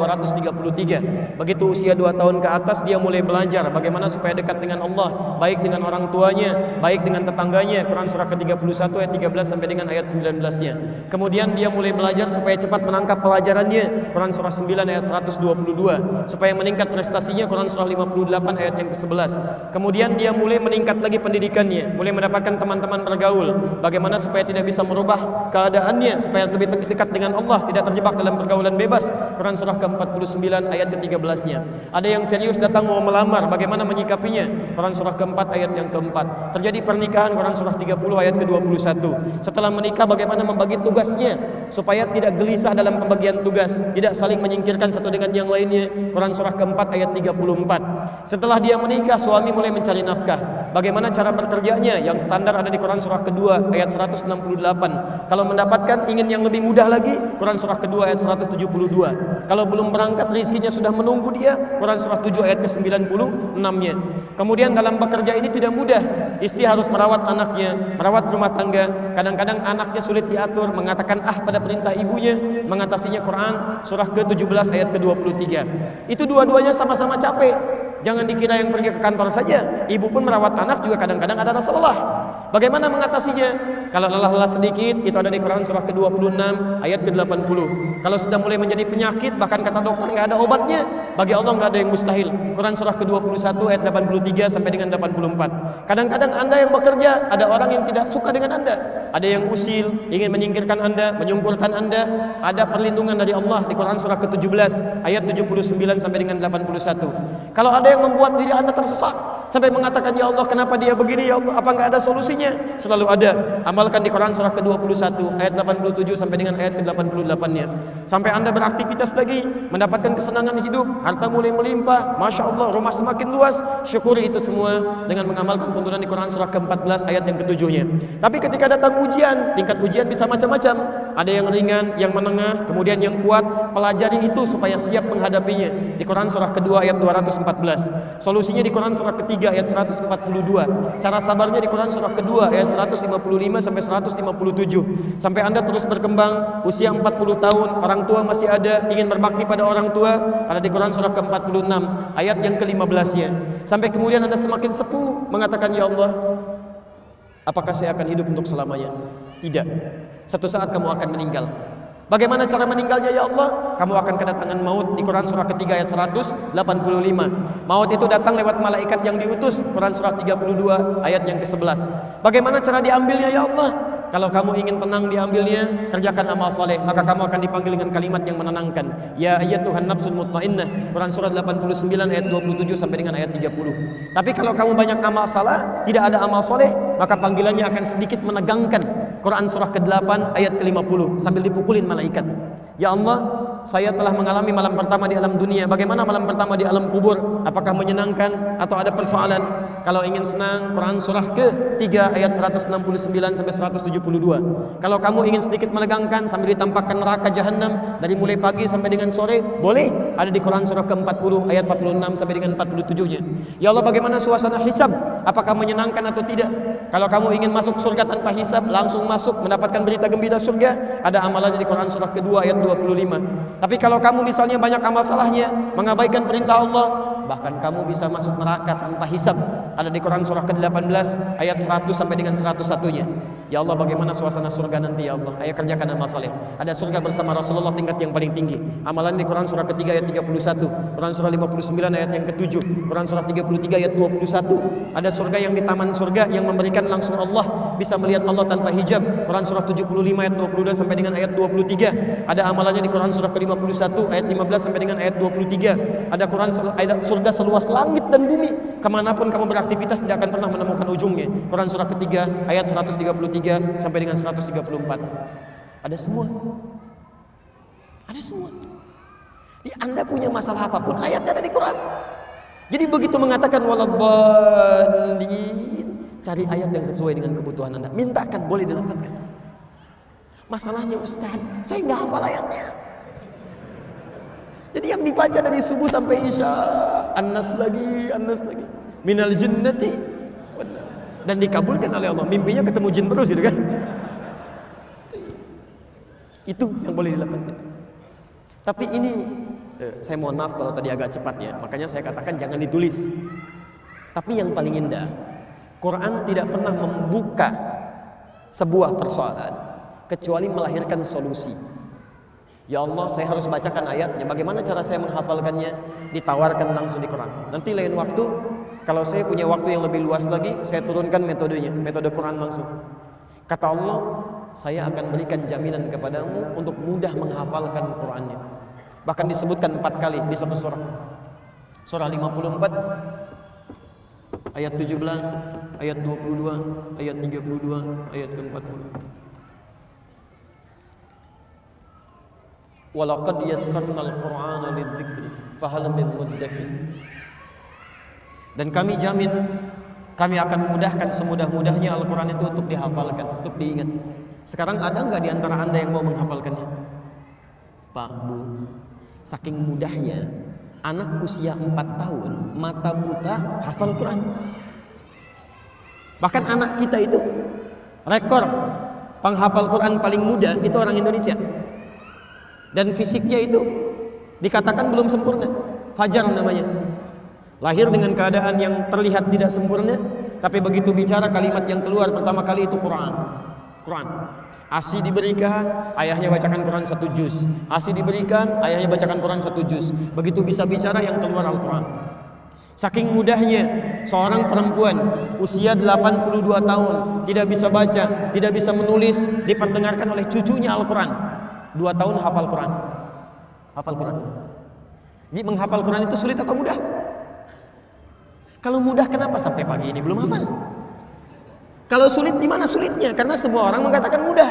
233. Begitu usia 2 tahun ke atas, dia mulai belajar bagaimana supaya dekat dengan Allah, baik dengan orang tuanya, baik dengan tetangganya, Quran surah ke-31 ayat 13 sampai dengan ayat 19-nya. Kemudian dia mulai belajar supaya cepat menangkap pelajarannya, Quran surah 9 ayat 122. Supaya meningkat prestasinya, Quran surah 58 ayat yang ke-11. Kemudian dia mulai meningkat lagi pendidikannya, mulai mendapatkan teman-teman bergaul, bagaimana supaya tidak bisa merubah keadaannya, supaya lebih dekat dengan Allah, tidak terjebak dalam pergaulan bebas, Quran surah ke-49 ayat ke-13-nya. Ada yang serius datang mau melamar, bagaimana menyikapinya, Quran surah ke-4 ayat yang ke-4. Terjadi pernikahan, Quran surah 30 ayat ke-21. Setelah menikah, bagaimana membagi tugasnya supaya tidak gelisah dalam pembagian tugas, tidak saling menyingkirkan satu dengan yang lainnya, Quran surah ke-4 ayat 34. Setelah dia menikah, suami mulai mencari nafkah, bagaimana cara bekerjanya, yang standar ada di Quran surah kedua ayat 168. Kalau mendapatkan ingin yang lebih mudah lagi, Quran surah kedua ayat 172. Kalau belum berangkat, rezekinya sudah menunggu dia, Quran surah 7 ayat ke-96-nya. Kemudian dalam bekerja ini tidak mudah, istri harus merawat anaknya, merawat rumah tangga. Kadang-kadang anaknya sulit diatur, mengatakan pada perintah ibunya, mengatasinya, Quran surah ke-17 ayat ke-23. Itu dua-duanya sama-sama capek. Jangan dikira yang pergi ke kantor saja, ibu pun merawat anak juga kadang-kadang ada rasa lelah. Bagaimana mengatasinya? Kalau lelah-lelah sedikit, itu ada di Quran surah ke-26 ayat ke-80. Kalau sudah mulai menjadi penyakit, bahkan kata dokter nggak ada obatnya, bagi Allah nggak ada yang mustahil. Quran surah ke-21 ayat 83 sampai dengan 84. Kadang-kadang Anda yang bekerja, ada orang yang tidak suka dengan Anda, ada yang usil, ingin menyingkirkan Anda, menyungkurkan Anda. Ada perlindungan dari Allah di Quran surah ke-17 ayat 79 sampai dengan 81. Kalau ada yang membuat diri Anda tersesat sampai mengatakan, ya Allah kenapa dia begini, ya Allah apa nggak ada solusinya? Selalu ada. Amalkan di Quran surah ke-21 ayat 87 sampai dengan ayat ke-88-nya. Sampai Anda beraktivitas lagi, mendapatkan kesenangan hidup, harta mulai melimpah, Masya Allah, rumah semakin luas, syukuri itu semua dengan mengamalkan tuntunan di Quran surah ke-14 ayat yang ke-7-nya. Tapi ketika datang ujian, tingkat ujian bisa macam-macam. Ada yang ringan, yang menengah, kemudian yang kuat. Pelajari itu supaya siap menghadapinya. Di Quran surah kedua ayat 214. Solusinya di Quran surah ketiga ayat 142. Cara sabarnya di Quran surah kedua ayat 155 sampai 157. Sampai Anda terus berkembang, usia 40 tahun, orang tua masih ada, ingin berbakti pada orang tua, ada di Quran surah ke-46 ayat yang ke-15-nya. Sampai kemudian Anda semakin sepuh, mengatakan, ya Allah, apakah saya akan hidup untuk selamanya? Tidak. Satu saat kamu akan meninggal. Bagaimana cara meninggalnya, ya Allah? Kamu akan kedatangan maut di Quran surah ketiga ayat 185. Maut itu datang lewat malaikat yang diutus, Quran surah 32 ayat yang ke-11. Bagaimana cara diambilnya, ya Allah? Kalau kamu ingin tenang diambilnya, kerjakan amal soleh, maka kamu akan dipanggil dengan kalimat yang menenangkan. Ya ayyatuhan nafsul mutmainnah, Quran surah 89 ayat 27 sampai dengan ayat 30. Tapi kalau kamu banyak amal salah, tidak ada amal soleh, maka panggilannya akan sedikit menegangkan. Quran surah ke-8 ayat ke-50 sambil dipukulin malaikat. Ya Allah, saya telah mengalami malam pertama di alam dunia. Bagaimana malam pertama di alam kubur? Apakah menyenangkan atau ada persoalan? Kalau ingin senang, Quran surah ke-3 ayat 169 sampai 172. Kalau kamu ingin sedikit menegangkan sambil ditampakkan neraka jahanam dari mulai pagi sampai dengan sore, boleh. Ada di Quran surah ke-40 ayat 46 sampai dengan 47-nya. Ya Allah, bagaimana suasana hisab? Apakah menyenangkan atau tidak? Kalau kamu ingin masuk surga tanpa hisab, langsung masuk mendapatkan berita gembira surga, ada amalannya di Quran surah ke-2 ayat 25. Tapi kalau kamu misalnya banyak amal salahnya, mengabaikan perintah Allah, bahkan kamu bisa masuk neraka tanpa hisab. Ada di Quran surah ke-18 ayat 100 sampai dengan 101-nya. Ya Allah, bagaimana suasana surga nanti ya Allah? Ayo kerjakan amal saleh. Ada surga bersama Rasulullah tingkat yang paling tinggi. Amalan di Quran surah ke-3 ayat 31, Quran surah 59 ayat yang ke-7, Quran surah 33 ayat 21. Ada surga yang di taman surga yang memberikan langsung Allah, bisa melihat Allah tanpa hijab. Quran surah 75 ayat 22 sampai dengan ayat 23. Ada amalannya di Quran surah ke-51 ayat 15 sampai dengan ayat 23. Ada Quran ayat surga seluas langit dan bumi. Kemanapun kamu beraktivitas tidak akan pernah menemukan ujungnya. Quran surah ketiga ayat 133 sampai dengan 134. Ada semua. Ada semua. Di Anda punya masalah apapun, ayatnya ada di Quran. Jadi begitu mengatakan waladhdallin, cari ayat yang sesuai dengan kebutuhan Anda. Mintakan, boleh dilafazkan. Masalahnya Ustaz, saya nggak hafal ayatnya. Jadi yang dibaca dari subuh sampai isya, An-Nas lagi, minal jinnati, dan dikabulkan oleh Allah. Mimpinya ketemu jin terus gitu kan. Itu yang boleh dilafazkan. Tapi ini saya mohon maaf kalau tadi agak cepat ya, makanya saya katakan jangan ditulis. Tapi yang paling indah, Quran tidak pernah membuka sebuah persoalan kecuali melahirkan solusi. Ya Allah, saya harus bacakan ayatnya. Bagaimana cara saya menghafalkannya? Ditawarkan langsung di Quran. Nanti lain waktu, kalau saya punya waktu yang lebih luas lagi, saya turunkan metodenya, metode Quran langsung. Kata Allah, saya akan berikan jaminan kepadamu untuk mudah menghafalkan Qurannya. Bahkan disebutkan 4 kali di satu surah. Surah 54 ayat 17, ayat 22, ayat 32, ayat ke-40. Walaqad yassarnal Qur'ana lidzikri fahal min muddakir. Dan kami jamin, kami akan mudahkan semudah-mudahnya Al-Quran itu untuk dihafalkan, untuk diingat. Sekarang ada nggak di antara Anda yang mau menghafalkannya? Pak, Bu, saking mudahnya, anak usia 4 tahun, mata buta, hafal Quran. Bahkan anak kita itu, rekor penghafal Quran paling muda itu orang Indonesia. Dan fisiknya itu dikatakan belum sempurna. Fajar namanya. Lahir dengan keadaan yang terlihat tidak sempurna, tapi begitu bicara kalimat yang keluar pertama kali itu Quran. ASI diberikan, ayahnya bacakan Quran 1 juz. ASI diberikan, ayahnya bacakan Quran 1 juz. Begitu bisa bicara yang keluar Al-Quran. Saking mudahnya seorang perempuan usia 82 tahun tidak bisa baca, tidak bisa menulis, diperdengarkan oleh cucunya Al-Quran. 2 tahun hafal Quran. Hafal Quran. Jadi menghafal Quran itu sulit atau mudah? Kalau mudah kenapa sampai pagi ini belum hafal? Kalau sulit di mana sulitnya? Karena semua orang mengatakan mudah.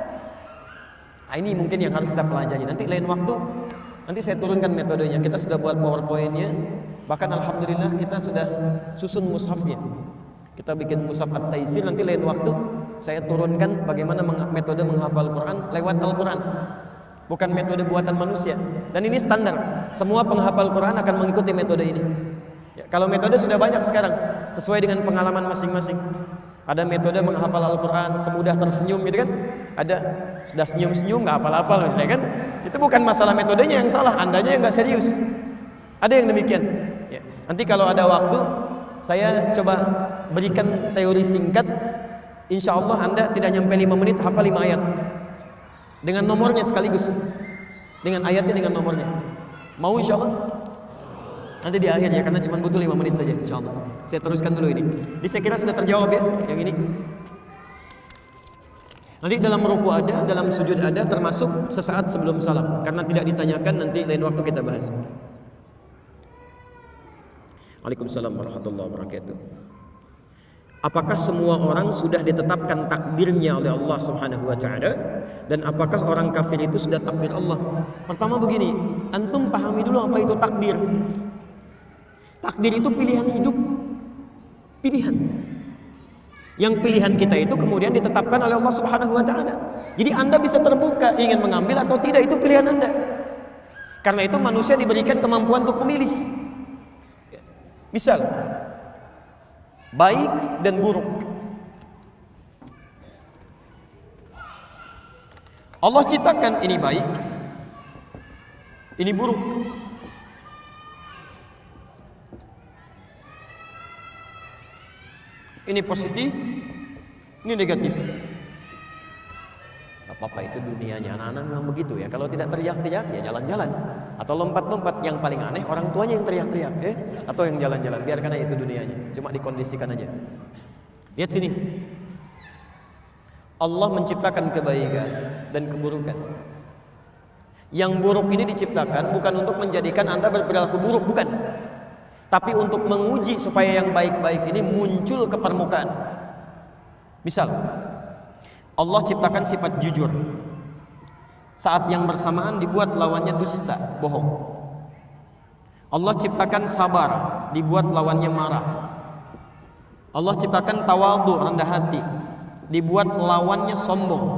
Nah, ini mungkin yang harus kita pelajari. Nanti lain waktu, nanti saya turunkan metodenya. Kita sudah buat PowerPoint-nya. Bahkan alhamdulillah kita sudah susun mushafnya. Kita bikin mushaf At-Taisir. Nanti lain waktu saya turunkan bagaimana metode menghafal Quran lewat Al-Quran. Bukan metode buatan manusia. Dan ini standar. Semua penghafal Quran akan mengikuti metode ini. Ya, kalau metode sudah banyak sekarang, sesuai dengan pengalaman masing-masing. Ada metode menghafal Al-Quran semudah tersenyum gitu kan. Ada sudah senyum-senyum nggak hafal-hafal misalnya kan. Itu bukan masalah metodenya yang salah, andanya yang nggak serius. Ada yang demikian. Ya. Nanti kalau ada waktu, saya coba berikan teori singkat. Insya Allah Anda tidak nyampe 5 menit hafal 5 ayat dengan nomornya sekaligus, dengan ayatnya, dengan nomornya. Mau insya Allah? Nanti di akhir ya, karena cuma butuh 5 menit saja insya Allah. Saya teruskan dulu ini. Jadi saya kira sudah terjawab ya yang ini. Nanti dalam ruku ada, dalam sujud ada, termasuk sesaat sebelum salam. Karena tidak ditanyakan, nanti lain waktu kita bahas. Waalaikumsalam warahmatullahi wabarakatuh. Apakah semua orang sudah ditetapkan takdirnya oleh Allah Subhanahu wa taala, dan apakah orang kafir itu sudah takdir Allah? Pertama begini, antum pahami dulu apa itu takdir. Takdir itu pilihan hidup. Pilihan. Yang pilihan kita itu kemudian ditetapkan oleh Allah Subhanahu wa taala. Jadi Anda bisa terbuka ingin mengambil atau tidak, itu pilihan Anda. Karena itu manusia diberikan kemampuan untuk memilih. Misal baik dan buruk. Allah ciptakan ini baik, ini buruk. Ini positif, ini negatif. Gak apa-apa, itu dunianya anak-anak memang begitu ya. Kalau tidak teriak-teriak ya jalan-jalan, atau lompat-lompat. Yang paling aneh orang tuanya yang teriak-teriak atau yang jalan-jalan. Biarkan aja itu dunianya, cuma dikondisikan aja. Lihat sini, Allah menciptakan kebaikan dan keburukan. Yang buruk ini diciptakan bukan untuk menjadikan Anda berperilaku buruk, bukan, tapi untuk menguji supaya yang baik-baik ini muncul ke permukaan. Misal Allah ciptakan sifat jujur, saat yang bersamaan dibuat lawannya dusta, bohong. Allah ciptakan sabar, dibuat lawannya marah. Allah ciptakan tawadhu, rendah hati, dibuat lawannya sombong.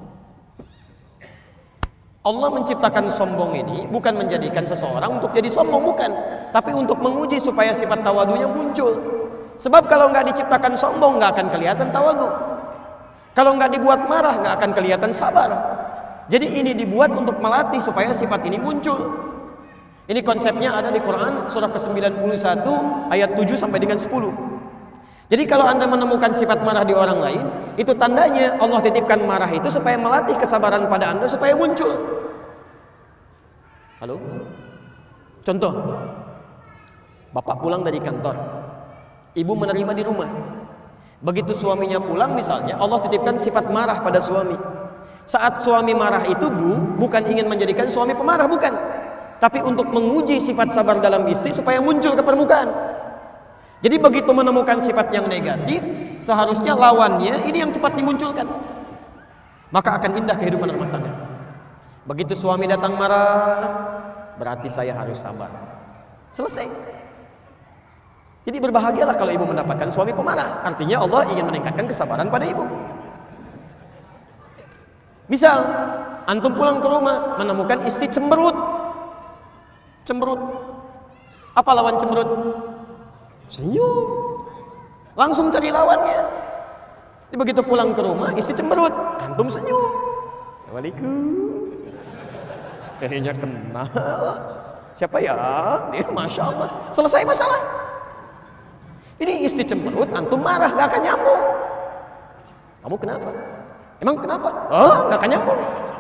Allah menciptakan sombong ini bukan menjadikan seseorang untuk jadi sombong, bukan, tapi untuk menguji supaya sifat tawadhunya muncul. Sebab kalau nggak diciptakan sombong, nggak akan kelihatan tawadhu. Kalau nggak dibuat marah, nggak akan kelihatan sabar. Jadi ini dibuat untuk melatih supaya sifat ini muncul. Ini konsepnya ada di Quran surah ke-91 ayat 7 sampai dengan 10. Jadi kalau Anda menemukan sifat marah di orang lain, itu tandanya Allah titipkan marah itu supaya melatih kesabaran pada Anda supaya muncul. Halo? Contoh, bapak pulang dari kantor, ibu menerima di rumah. Begitu suaminya pulang misalnya, Allah titipkan sifat marah pada suami. Saat suami marah itu bukan ingin menjadikan suami pemarah, bukan, tapi untuk menguji sifat sabar dalam istri supaya muncul ke permukaan. Jadi begitu menemukan sifat yang negatif, seharusnya lawannya ini yang cepat dimunculkan, maka akan indah kehidupan rumah tangga. Begitu suami datang marah, berarti saya harus sabar. Selesai. Jadi berbahagialah kalau ibu mendapatkan suami pemarah. Artinya Allah ingin meningkatkan kesabaran pada ibu. Misal antum pulang ke rumah menemukan istri cemberut. Cemberut. Apa lawan cemberut? Senyum. Langsung cari lawannya. Jadi begitu pulang ke rumah istri cemberut, antum senyum. Assalamualaikum. Kayaknya kenal. Siapa ya? Masya Allah. Selesai masalah. Ini istri cemberut, antum marah, gak akan nyambung. Kamu kenapa? Emang kenapa? Oh, gak akan nyambung.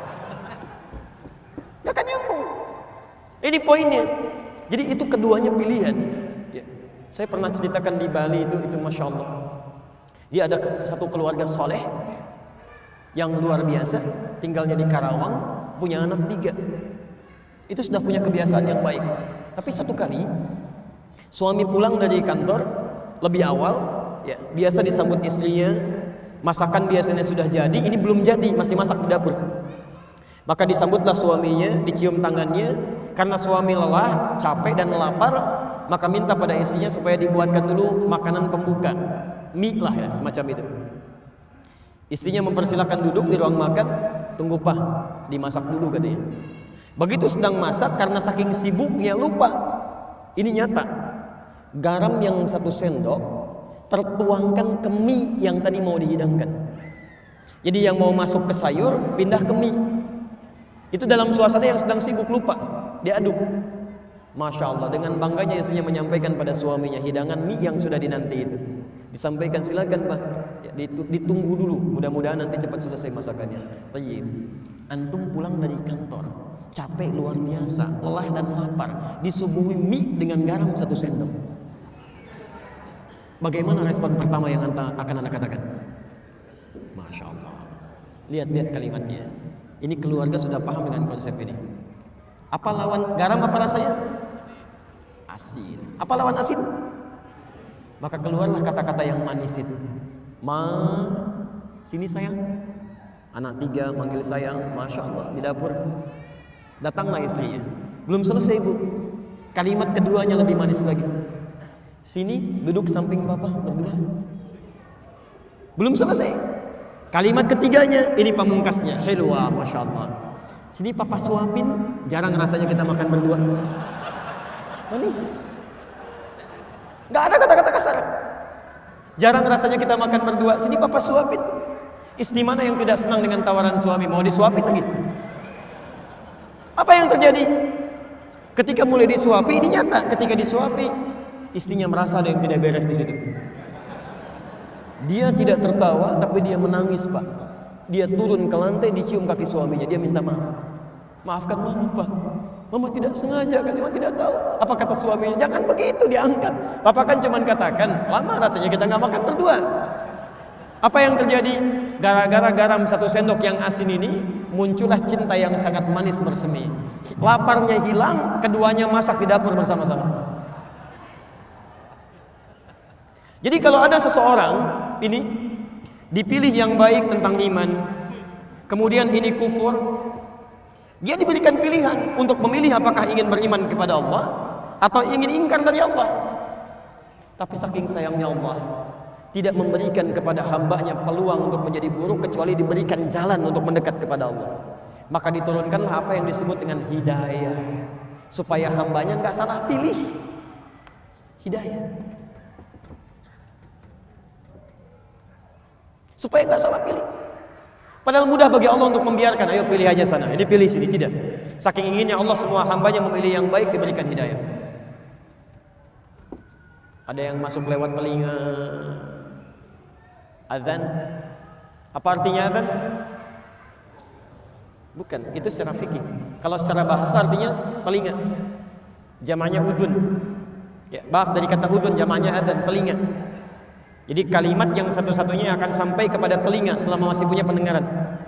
Gak akan nyambung. Ini poinnya. Jadi itu keduanya pilihan. Ya. Saya pernah ceritakan di Bali itu Masya Allah. Dia ada satu keluarga soleh yang luar biasa, tinggalnya di Karawang, punya anak 3. Itu sudah punya kebiasaan yang baik. Tapi satu kali suami pulang dari kantor lebih awal, ya, biasa disambut istrinya, masakan biasanya sudah jadi, ini belum jadi, masih masak di dapur. Maka disambutlah suaminya, dicium tangannya, karena suami lelah, capek dan lapar, maka minta pada istrinya supaya dibuatkan dulu makanan pembuka, mie lah ya, semacam itu. Istrinya mempersilahkan duduk di ruang makan, tunggu pak, dimasak dulu katanya. Begitu sedang masak, karena saking sibuknya lupa, ini nyata. Garam yang 1 sendok tertuangkan ke mie yang tadi mau dihidangkan. Jadi yang mau masuk ke sayur pindah ke mie. Itu dalam suasana yang sedang sibuk, lupa, diaduk. Masya Allah, dengan bangganya istrinya menyampaikan pada suaminya hidangan mie yang sudah dinanti itu. Disampaikan, silakan pak, ya, ditunggu dulu, mudah-mudahan nanti cepat selesai masakannya. Tayyib. Antum pulang dari kantor, capek luar biasa, lelah dan lapar, disuguhi mie dengan garam 1 sendok. Bagaimana respon pertama yang akan Anda katakan? Masya Allah. Lihat kalimatnya. Ini keluarga sudah paham dengan konsep ini. Apa lawan garam, apa rasanya? Asin. Apa lawan asin? Maka keluarlah kata-kata yang manis itu. Ma, sini sayang. Anak 3 manggil sayang, Masya Allah, di dapur. Datanglah istrinya. Belum selesai, Bu. Kalimat keduanya lebih manis lagi. Sini, duduk samping papa berdua. Belum selesai. Kalimat ketiganya, ini pamungkasnya. Helwa, Masya Allah. Sini papa suapin. Jarang rasanya kita makan berdua. Manis. Gak ada kata-kata kasar. Jarang rasanya kita makan berdua. Sini papa suapin. Istri mana yang tidak senang dengan tawaran suami? Mau disuapin lagi. Apa yang terjadi? Ketika mulai disuapi, ini nyata. Ketika disuapi, istrinya merasa ada yang tidak beres di situ. Dia tidak tertawa, tapi dia menangis, Pak. Dia turun ke lantai, dicium kaki suaminya. Dia minta maaf. Maafkan mama, Pak. Mama tidak sengaja kan, mama tidak tahu. Apa kata suaminya? Jangan begitu, diangkat. Papa kan cuma katakan, lama rasanya kita nggak makan berdua. Apa yang terjadi? Gara-gara garam 1 sendok yang asin ini, muncullah cinta yang sangat manis bersemi. Laparnya hilang, keduanya masak di dapur bersama-sama. Jadi kalau ada seseorang ini dipilih yang baik tentang iman, kemudian ini kufur, dia diberikan pilihan untuk memilih apakah ingin beriman kepada Allah atau ingin ingkar dari Allah. Tapi saking sayangnya Allah tidak memberikan kepada hambanya peluang untuk menjadi buruk kecuali diberikan jalan untuk mendekat kepada Allah. Maka diturunkanlah apa yang disebut dengan hidayah, supaya hambanya nggak salah pilih. Hidayah, supaya nggak salah pilih. Padahal mudah bagi Allah untuk membiarkan, ayo pilih aja sana, ini pilih sini, tidak. Saking inginnya Allah semua hambanya memilih yang baik, diberikan hidayah. Ada yang masuk lewat telinga. Azan, apa artinya azan? Bukan, itu secara fikih. Kalau secara bahasa artinya telinga. Jamaknya uzun. Ya, maaf, dari kata uzun jamaknya azan, telinga. Jadi kalimat yang satu-satunya akan sampai kepada telinga selama masih punya pendengaran.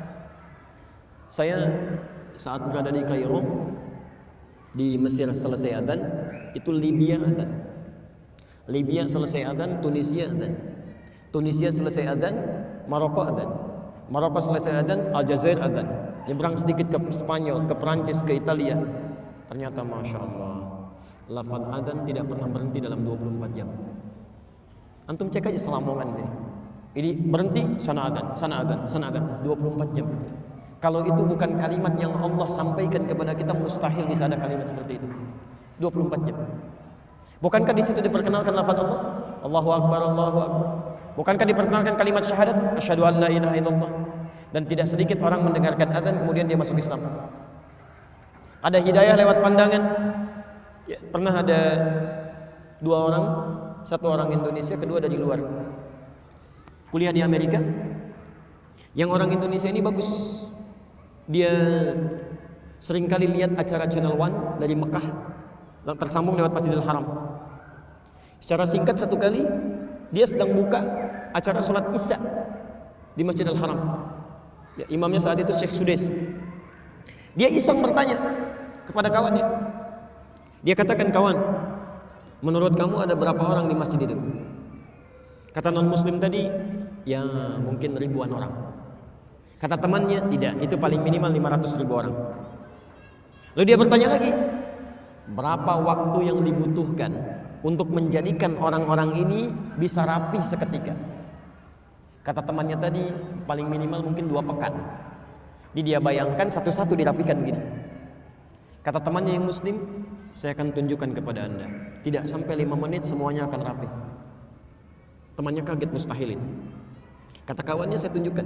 Saya saat berada di Kairo, di Mesir selesai azan, itu Libya azan. Libya selesai azan, Tunisia azan. Tunisia selesai azan, Maroko azan. Maroko selesai azan, Aljazair azan. Nyebrang sedikit ke Spanyol, ke Perancis, ke Italia. Ternyata Masya Allah, lafaz azan tidak pernah berhenti dalam 24 jam. Antum cek aja Selamongan ini. Ini berhenti, sana azan, sana azan, sana azan, 24 jam. Kalau itu bukan kalimat yang Allah sampaikan kepada kita, mustahil bisa ada kalimat seperti itu. 24 jam. Bukankah di situ diperkenalkan lafaz Allah? Allahu Akbar, Allahu Akbar. Bukankah diperkenalkan kalimat syahadat? Asyhadu an la ilaha illallah. Dan tidak sedikit orang mendengarkan azan kemudian dia masuk Islam. Ada hidayah lewat pandangan. Ya, pernah ada 2 orang, 1 orang Indonesia, kedua dari luar. Kuliah di Amerika. Yang orang Indonesia ini bagus. Dia seringkali lihat acara Channel One dari Mekah, tersambung lewat Masjidil Haram. Secara singkat satu kali dia sedang buka acara sholat Isya di Masjidil Haram. Ya, imamnya saat itu Syekh Sudais. Dia iseng bertanya kepada kawannya. Dia katakan, kawan, menurut kamu ada berapa orang di masjid itu? Kata non muslim tadi, ya mungkin ribuan orang. Kata temannya, tidak, itu paling minimal 500.000 orang. Lalu dia bertanya lagi, berapa waktu yang dibutuhkan untuk menjadikan orang-orang ini bisa rapi seketika? Kata temannya tadi, paling minimal mungkin 2 pekan. Jadi dia bayangkan satu-satu dirapikan begini. Kata temannya yang muslim, saya akan tunjukkan kepada anda, tidak sampai 5 menit semuanya akan rapi. Temannya kaget, mustahil itu. Kata kawannya, saya tunjukkan.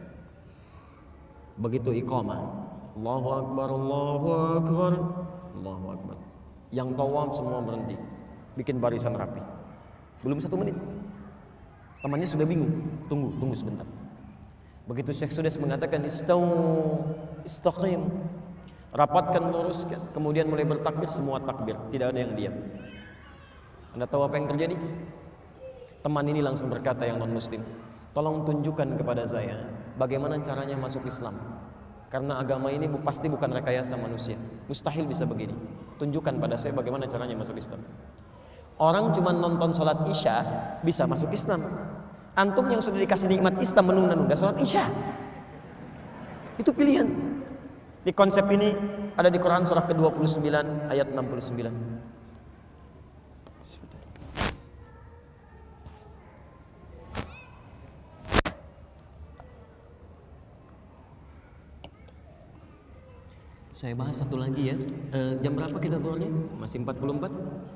Begitu iqamah, Allahu Akbar, Allahu Akbar, Allahu Akbar, yang tawaf semua berhenti, bikin barisan rapi. Belum 1 menit, temannya sudah bingung. Tunggu sebentar. Begitu Syekh Sudais mengatakan istaqim, rapatkan, luruskan, kemudian mulai bertakbir, semua takbir, tidak ada yang diam. Anda tahu apa yang terjadi? Teman ini langsung berkata, yang non muslim, tolong tunjukkan kepada saya bagaimana caranya masuk Islam, karena agama ini pasti bukan rekayasa manusia, mustahil bisa begini. Tunjukkan pada saya bagaimana caranya masuk Islam. Orang cuma nonton sholat isya bisa masuk Islam. Antum yang sudah dikasih nikmat Islam menunda-nunda sholat isya, itu pilihan. Di konsep ini ada di Quran surah ke-29 ayat 69. Saya bahas satu lagi ya. Jam berapa kita keluarnya? Masih 44?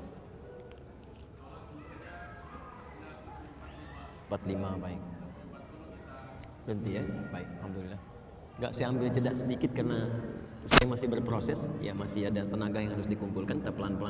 45, baik. Berhenti ya? Baik, alhamdulillah. Enggak, saya ambil jeda sedikit karena saya masih berproses, ya masih ada tenaga yang harus dikumpulkan, kita pelan-pelan.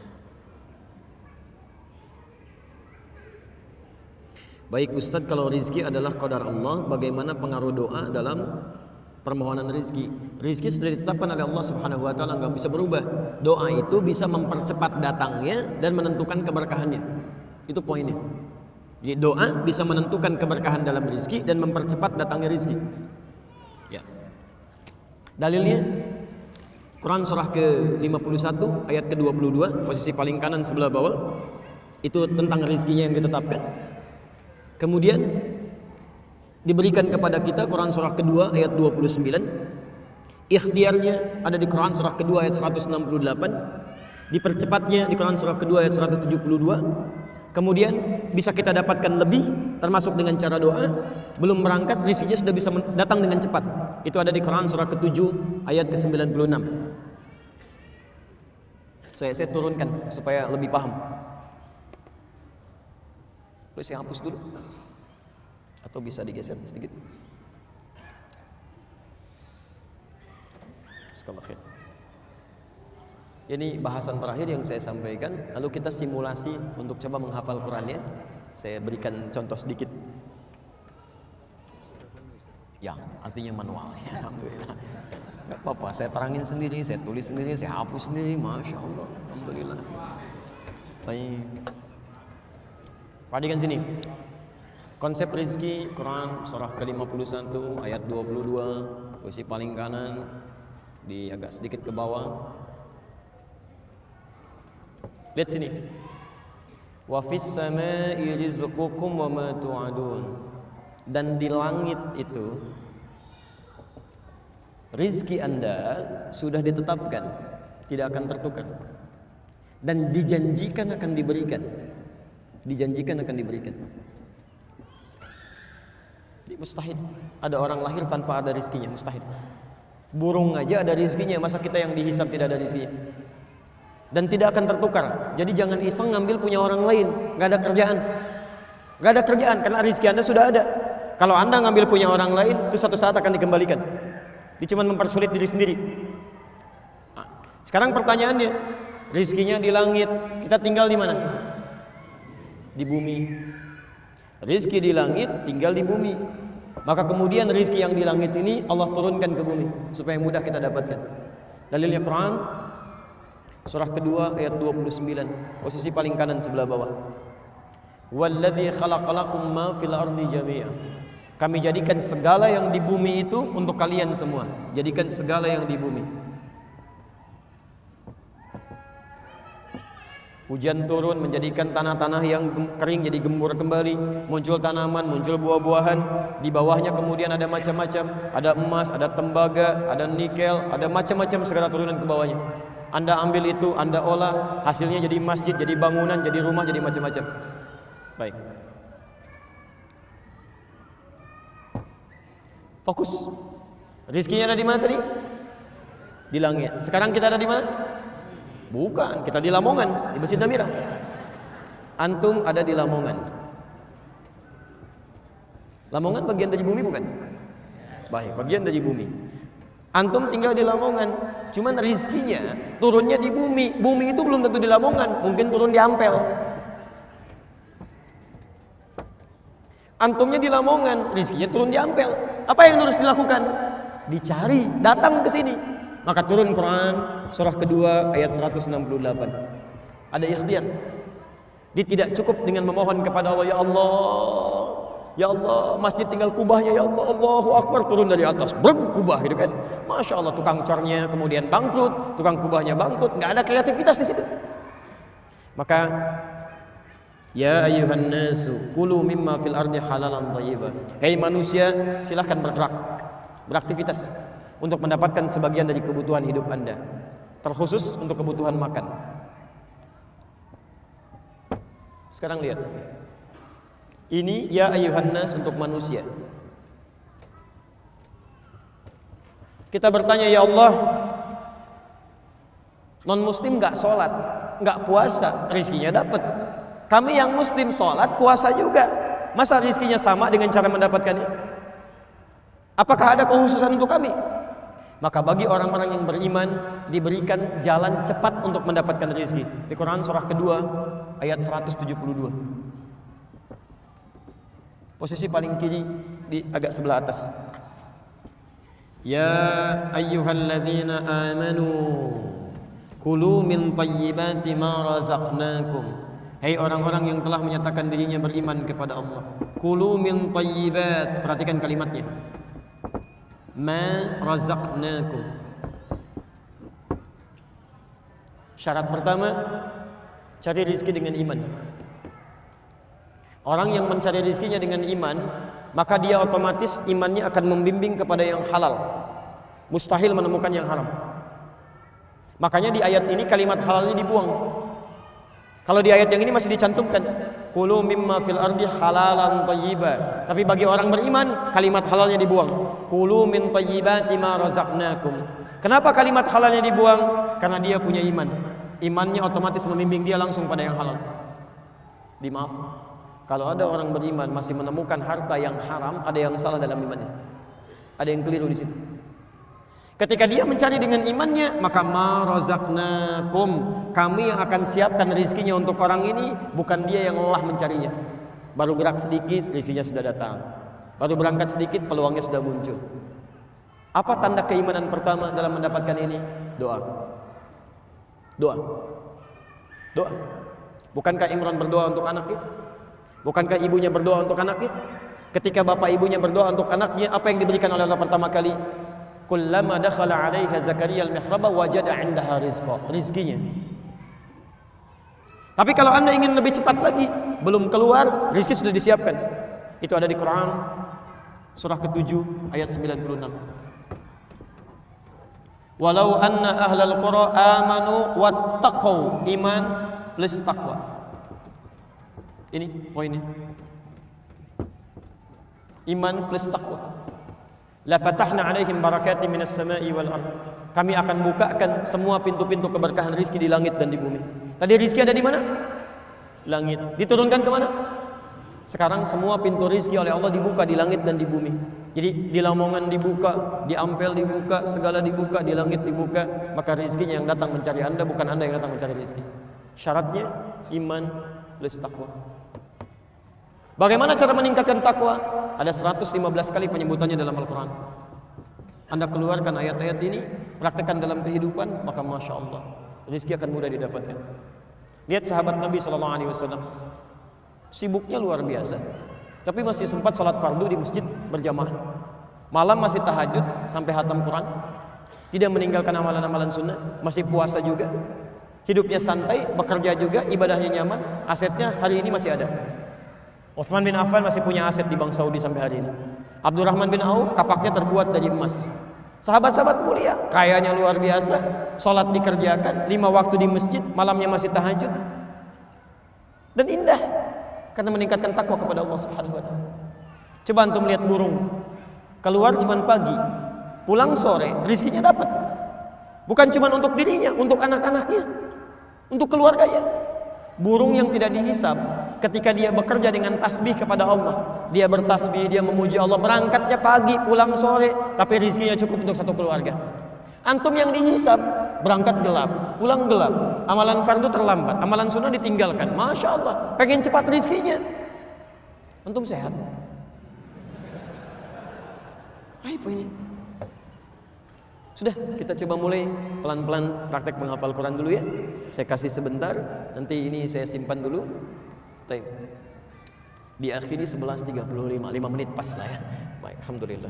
Baik Ustadz, kalau rizki adalah qadar Allah, bagaimana pengaruh doa dalam permohonan rizki? Rizki sudah ditetapkan oleh Allah Subhanahu wa taala, enggak bisa berubah. Doa itu bisa mempercepat datangnya dan menentukan keberkahannya. Itu poinnya. Jadi doa bisa menentukan keberkahan dalam rizki dan mempercepat datangnya rizki. Ya. Dalilnya Quran surah ke-51 ayat ke-22, posisi paling kanan sebelah bawah. Itu tentang rizkinya yang ditetapkan. Kemudian diberikan kepada kita Quran surah kedua ayat 29. Ikhtiarnya ada di Quran surah kedua ayat 168. Dipercepatnya di Quran surah kedua ayat 172. Kemudian bisa kita dapatkan lebih termasuk dengan cara doa. Belum berangkat rizkinya sudah bisa datang dengan cepat. Itu ada di Quran surah ke-7 ayat ke-96. Saya turunkan supaya lebih paham. Boleh saya hapus dulu? Atau bisa digeser sedikit? Bismillah. Ini bahasan terakhir yang saya sampaikan. Lalu kita simulasi untuk coba menghafal Qurannya. Saya berikan contoh sedikit. Ya, artinya manual. Ya, alhamdulillah. Gak apa-apa, saya terangin sendiri, saya tulis sendiri, saya hapus sendiri. Masya Allah, alhamdulillah. Baik. Perhatikan sini. Konsep rizki Quran surah ke-51 ayat 22, posisi paling kanan, di agak sedikit ke bawah. Lihat sini. Wa fis samai rizqukum wa ma tu'adun. Dan di langit itu rizki Anda sudah ditetapkan, tidak akan tertukar. Dan dijanjikan akan diberikan. Dijanjikan akan diberikan. Mustahil ada orang lahir tanpa ada rizkinya, mustahil. Burung aja ada rizkinya, masa kita yang dihisab tidak ada rizkinya? Dan tidak akan tertukar. Jadi jangan iseng ngambil punya orang lain. Gak ada kerjaan. Gak ada kerjaan karena rizki Anda sudah ada. Kalau Anda ngambil punya orang lain, itu suatu saat akan dikembalikan. Dia cuma mempersulit diri sendiri. Nah, sekarang pertanyaannya, rizkinya di langit, kita tinggal di mana? Di bumi. Rizki di langit, tinggal di bumi. Maka kemudian rizki yang di langit ini Allah turunkan ke bumi supaya mudah kita dapatkan. Dalilnya Quran surah kedua ayat 29, posisi paling kanan sebelah bawah. Walladzi khalaqalakum ma fil ardi jami'a. Kami jadikan segala yang di bumi itu untuk kalian semua. Jadikan segala yang di bumi. Hujan turun menjadikan tanah-tanah yang kering jadi gembur kembali, muncul tanaman, muncul buah-buahan. Di bawahnya kemudian ada macam-macam, ada emas, ada tembaga, ada nikel, ada macam-macam segala turunan ke bawahnya. Anda ambil itu, Anda olah, hasilnya jadi masjid, jadi bangunan, jadi rumah, jadi macam-macam. Baik. Fokus. Rizkinya ada di mana tadi? Di langit. Sekarang kita ada di mana? Bukan, kita di Lamongan, di Masjid Namirah. Antum ada di Lamongan. Lamongan bagian dari bumi bukan? Baik, bagian dari bumi. Antum tinggal di Lamongan, cuman rizkinya turunnya di bumi. Bumi itu belum tentu di Lamongan, mungkin turun di Ampel. Antumnya di Lamongan, rizkinya turun di Ampel. Apa yang harus dilakukan? Dicari, datang ke sini. Maka turun Quran surah kedua ayat 168. Ada ikhtiar. Dia tidak cukup dengan memohon kepada Allah, ya Allah, ya Allah, masjid tinggal kubahnya, ya Allah, Allahu Akbar, turun dari atas, brek, kubah gitu kan. Masya Allah, tukang cornya kemudian bangkrut, tukang kubahnya bangkrut, nggak ada kreativitas di situ. Maka Ya ayyuhan nasu kulu mimma fil ardi halalan thayyiba. Hei manusia, silahkan bergerak, beraktivitas untuk mendapatkan sebagian dari kebutuhan hidup Anda, terkhusus untuk kebutuhan makan. Sekarang lihat. Ini ya ayyuhan nas untuk manusia. Kita bertanya, ya Allah, non muslim gak sholat, gak puasa, rizkinya dapat. Kami yang muslim sholat, puasa juga, masa rizkinya sama dengan cara mendapatkannya? Apakah ada kekhususan untuk kami? Maka bagi orang-orang yang beriman diberikan jalan cepat untuk mendapatkan rizki. Di Quran surah kedua ayat 172. Posisi paling kiri di agak sebelah atas. Ya ayyuhalladzina amanu kulu min thayyibati ma razaqnakum. Hei orang-orang yang telah menyatakan dirinya beriman kepada Allah, kulu min thayyibat, perhatikan kalimatnya, ma razaqnakum. Syarat pertama, cari rizki dengan iman. Orang yang mencari rizkinya dengan iman, maka dia otomatis imannya akan membimbing kepada yang halal. Mustahil menemukan yang haram. Makanya di ayat ini kalimat halalnya dibuang. Kalau di ayat yang ini masih dicantumkan kulu mimma fil ardi halalan thayyiba. Tapi bagi orang beriman kalimat halalnya dibuang. Kulu min thayyibati ma razaqnakum. Kenapa kalimat halalnya dibuang? Karena dia punya iman. Imannya otomatis membimbing dia langsung pada yang halal. Dimaaf, kalau ada orang beriman masih menemukan harta yang haram, ada yang salah dalam imannya. Ada yang keliru di situ. Ketika dia mencari dengan imannya, maka ma razaqnakum, kami yang akan siapkan rizkinya untuk orang ini, bukan dia yang lelah mencarinya. Baru gerak sedikit, rizkinya sudah datang. Baru berangkat sedikit, peluangnya sudah muncul. Apa tanda keimanan pertama dalam mendapatkan ini? Doa. Doa. Doa. Bukankah Imran berdoa untuk anaknya? Bukankah ibunya berdoa untuk anaknya? Ketika bapak ibunya berdoa untuk anaknya, apa yang diberikan oleh Allah pertama kali? Kullama dakhala 'alaiha Zakaria al-mihraba wajada 'indaha rizqa, rizkinya. Tapi kalau Anda ingin lebih cepat lagi, belum keluar, rizki sudah disiapkan. Itu ada di Quran surah ke-7 ayat 96. Walau anna ahlal qura amanu wattaqau, iman plus taqwa. Ini poinnya. Iman plus taqwa. La fatahna 'alaihim barakatin minas sama'i wal ardh. Kami akan bukakan semua pintu-pintu keberkahan rizki di langit dan di bumi. Tadi rizki ada di mana? Langit. Diturunkan ke mana? Sekarang semua pintu rizki oleh Allah dibuka di langit dan di bumi. Jadi di Lamongan dibuka, di Ampel dibuka, segala dibuka, di langit dibuka. Maka rizkinya yang datang mencari Anda, bukan Anda yang datang mencari rizki. Syaratnya iman plus takwa. Bagaimana cara meningkatkan takwa? Ada 115 kali penyebutannya dalam Al-Quran. Anda keluarkan ayat-ayat ini, praktekkan dalam kehidupan, maka Masya Allah, rizki akan mudah didapatkan. Lihat sahabat Nabi SAW, sibuknya luar biasa, tapi masih sempat sholat fardu di masjid berjamaah. Malam masih tahajud sampai hatam Quran, tidak meninggalkan amalan-amalan sunnah, masih puasa juga, hidupnya santai, bekerja juga, ibadahnya nyaman, asetnya hari ini masih ada. Utsman bin Affan masih punya aset di Bank Saudi sampai hari ini. Abdurrahman bin Auf kapaknya terbuat dari emas. Sahabat-sahabat mulia, kayanya luar biasa, sholat dikerjakan, 5 waktu di masjid, malamnya masih tahajud, dan indah karena meningkatkan takwa kepada Allah Subhanahu wa taala. Coba antum lihat burung, keluar cuman pagi, pulang sore, rizkinya dapat. Bukan cuma untuk dirinya, untuk anak-anaknya, untuk keluarganya. Burung yang tidak dihisab, ketika dia bekerja dengan tasbih kepada Allah, dia bertasbih, dia memuji Allah, berangkatnya pagi, pulang sore, tapi rizkinya cukup untuk satu keluarga. Antum yang dihisab, berangkat gelap, pulang gelap, amalan fardu terlambat, amalan sunnah ditinggalkan. Masya Allah, pengen cepat rizkinya. Antum sehat? Apa ini? Sudah, kita coba mulai pelan-pelan praktek menghafal Quran dulu ya. Saya kasih sebentar, nanti ini saya simpan dulu. Diakhiri 11.35, 5 menit pas lah ya. Baik, alhamdulillah.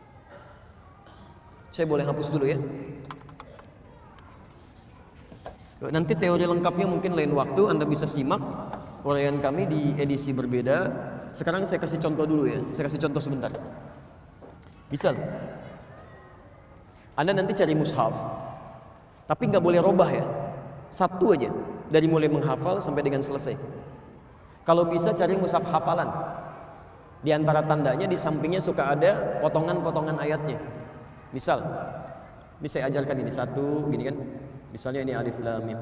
Saya boleh hapus dulu ya. Nanti teori lengkapnya mungkin lain waktu Anda bisa simak uraian kami di edisi berbeda. Sekarang saya kasih contoh dulu ya. Saya kasih contoh sebentar. Misal Anda nanti cari mushaf, tapi nggak boleh robah ya. Satu aja dari mulai menghafal sampai dengan selesai. Kalau bisa cari mushaf hafalan. Di antara tandanya di sampingnya suka ada potongan-potongan ayatnya. Misal, ini saya ajarkan ini satu, gini kan. Misalnya ini alif lam mim.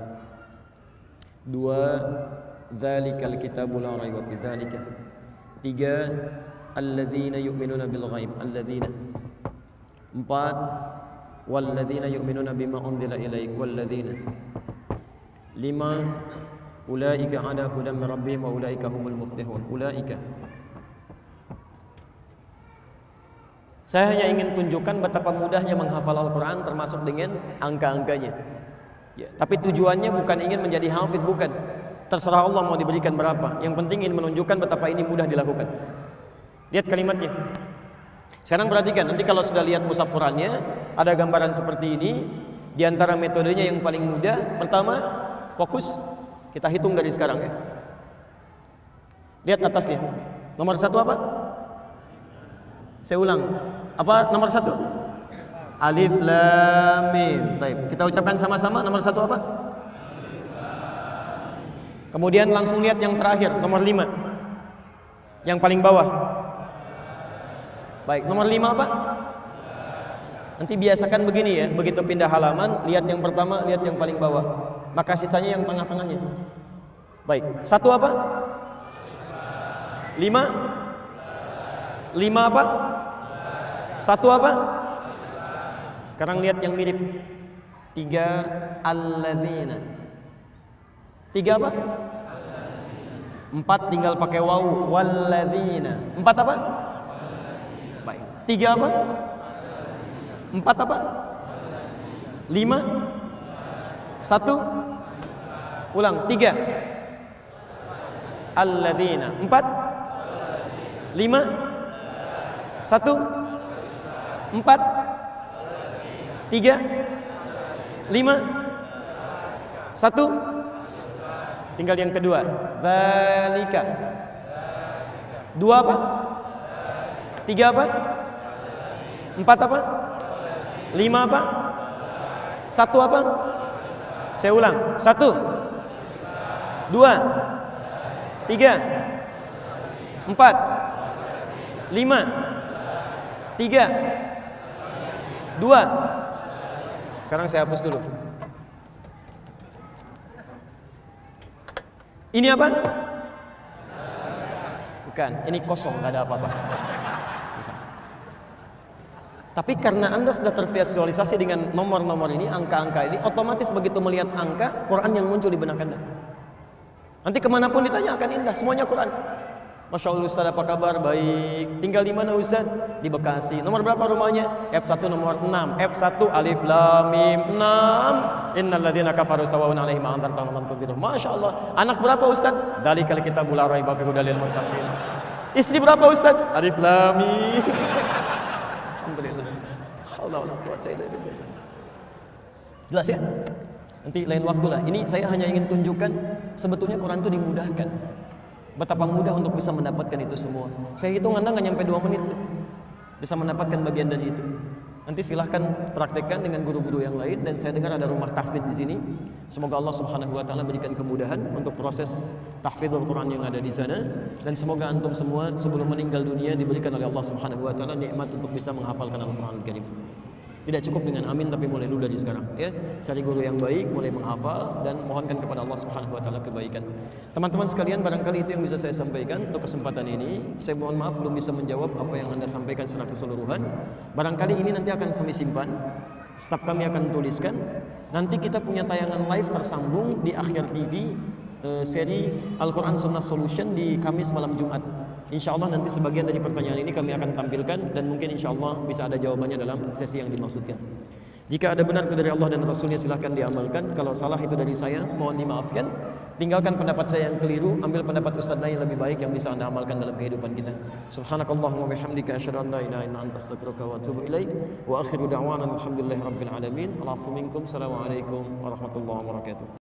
2 dzalikal kitabul la raiba fi dzalika. 3 alladzina yu'minuna bil ghaib. Alladzina. 4 walladzina yu'minuna bima unzila ilaik walladzina. 5 ulaika ala hudan min rabbihim wa ulaika humul muflihun. Ulaika. Saya hanya ingin tunjukkan betapa mudahnya menghafal Al-Quran termasuk dengan angka-angkanya ya, tapi tujuannya bukan ingin menjadi hafid, bukan. Terserah Allah mau diberikan berapa. Yang penting ingin menunjukkan betapa ini mudah dilakukan. Lihat kalimatnya. Sekarang perhatikan, nanti kalau sudah lihat mushaf Qurannya ada gambaran seperti ini. Di antara metodenya yang paling mudah, pertama fokus. Kita hitung dari sekarang ya. Lihat atasnya. Nomor 1 apa? Saya ulang. Apa nomor 1? Alif lam mim. Baik, kita ucapkan sama-sama. Nomor 1 apa? Kemudian langsung lihat yang terakhir, nomor 5. Yang paling bawah. Baik, nomor 5 apa? Nanti biasakan begini ya, begitu pindah halaman, lihat yang pertama, lihat yang paling bawah. Maka sisanya yang tengah-tengahnya. Baik, 1 apa? 5? 5 apa? 1 apa? Sekarang lihat yang mirip. 3 alladzina. 3 apa? 4 tinggal pakai wawu. Walladzina. 4 apa? Baik. 3 apa? 4 apa? 5? 1? Ulang. 3 alladzina. 4? 5? 1 4 3 5 1 tinggal yang kedua. Dzalika. 2 apa? 3 apa? 4 apa? 5 apa? 1 apa? Saya ulang. 1 2 3 4 5 3 2. Sekarang saya hapus dulu. Ini apa? Bukan, ini kosong, nggak ada apa-apa. Bisa. Tapi karena Anda sudah tervisualisasi dengan nomor-nomor ini, angka-angka ini, otomatis begitu melihat angka, Quran yang muncul di benak Anda. Nanti kemanapun ditanya akan indah, semuanya Quran. Masya Allah Ustaz, apa kabar? Baik. Tinggal di mana Ustaz? Di Bekasi. Nomor berapa rumahnya? F1 nomor 6. F1 alif lam mim 6. Innal ladzina kafaru sawa'un 'alaihim a'anzartahum am lam tunzirhum. Masya Allah. Anak berapa Ustaz? Dzalikal kitabul la raiba fihi hudal lil muttaqin. Istri berapa Ustaz? Alif lam mim. Alhamdulillah. Haula wala quwwata illa billah. Jelas ya? Nanti lain waktu lah. Ini saya hanya ingin tunjukkan sebetulnya Quran itu dimudahkan. Betapa mudah untuk bisa mendapatkan itu semua. Saya hitung Anda nggak nyampe 2 menit bisa mendapatkan bagian dari itu. Nanti silahkan praktekkan dengan guru-guru yang lain. Dan saya dengar ada rumah tahfidz di sini. Semoga Allah Subhanahu Wa Taala berikan kemudahan untuk proses tahfidzul Quran yang ada di sana. Dan semoga antum semua sebelum meninggal dunia diberikan oleh Allah Subhanahu Wa Taala nikmat untuk bisa menghafalkan Al-Quran Al-Karim. Tidak cukup dengan amin, tapi mulai dulu dari sekarang ya. Cari guru yang baik, mulai menghafal dan mohonkan kepada Allah Subhanahu wa taala kebaikan. Teman-teman sekalian, barangkali itu yang bisa saya sampaikan untuk kesempatan ini. Saya mohon maaf belum bisa menjawab apa yang Anda sampaikan secara keseluruhan. Barangkali ini nanti akan kami simpan. Staf kami akan tuliskan. Nanti kita punya tayangan live tersambung di Akhir TV seri Al-Quran Sunnah Solution di Kamis malam Jumat. Insya Allah nanti sebagian dari pertanyaan ini kami akan tampilkan dan mungkin insya Allah bisa ada jawabannya dalam sesi yang dimaksudkan. Jika ada benar itu dari Allah dan Rasulnya silahkan diamalkan. Kalau salah itu dari saya, mohon dimaafkan. Tinggalkan pendapat saya yang keliru, ambil pendapat Ustaz lain yang lebih baik yang bisa Anda amalkan dalam kehidupan kita. Subhanakallahumma bihamdika asyhadu an la ilaha illa anta astaghfiruka wa atubu ilaik. Wa akhiru da'wana alhamdulillahi rabbil alamin. Al'afu minkum. Assalamualaikum warahmatullahi wabarakatuh.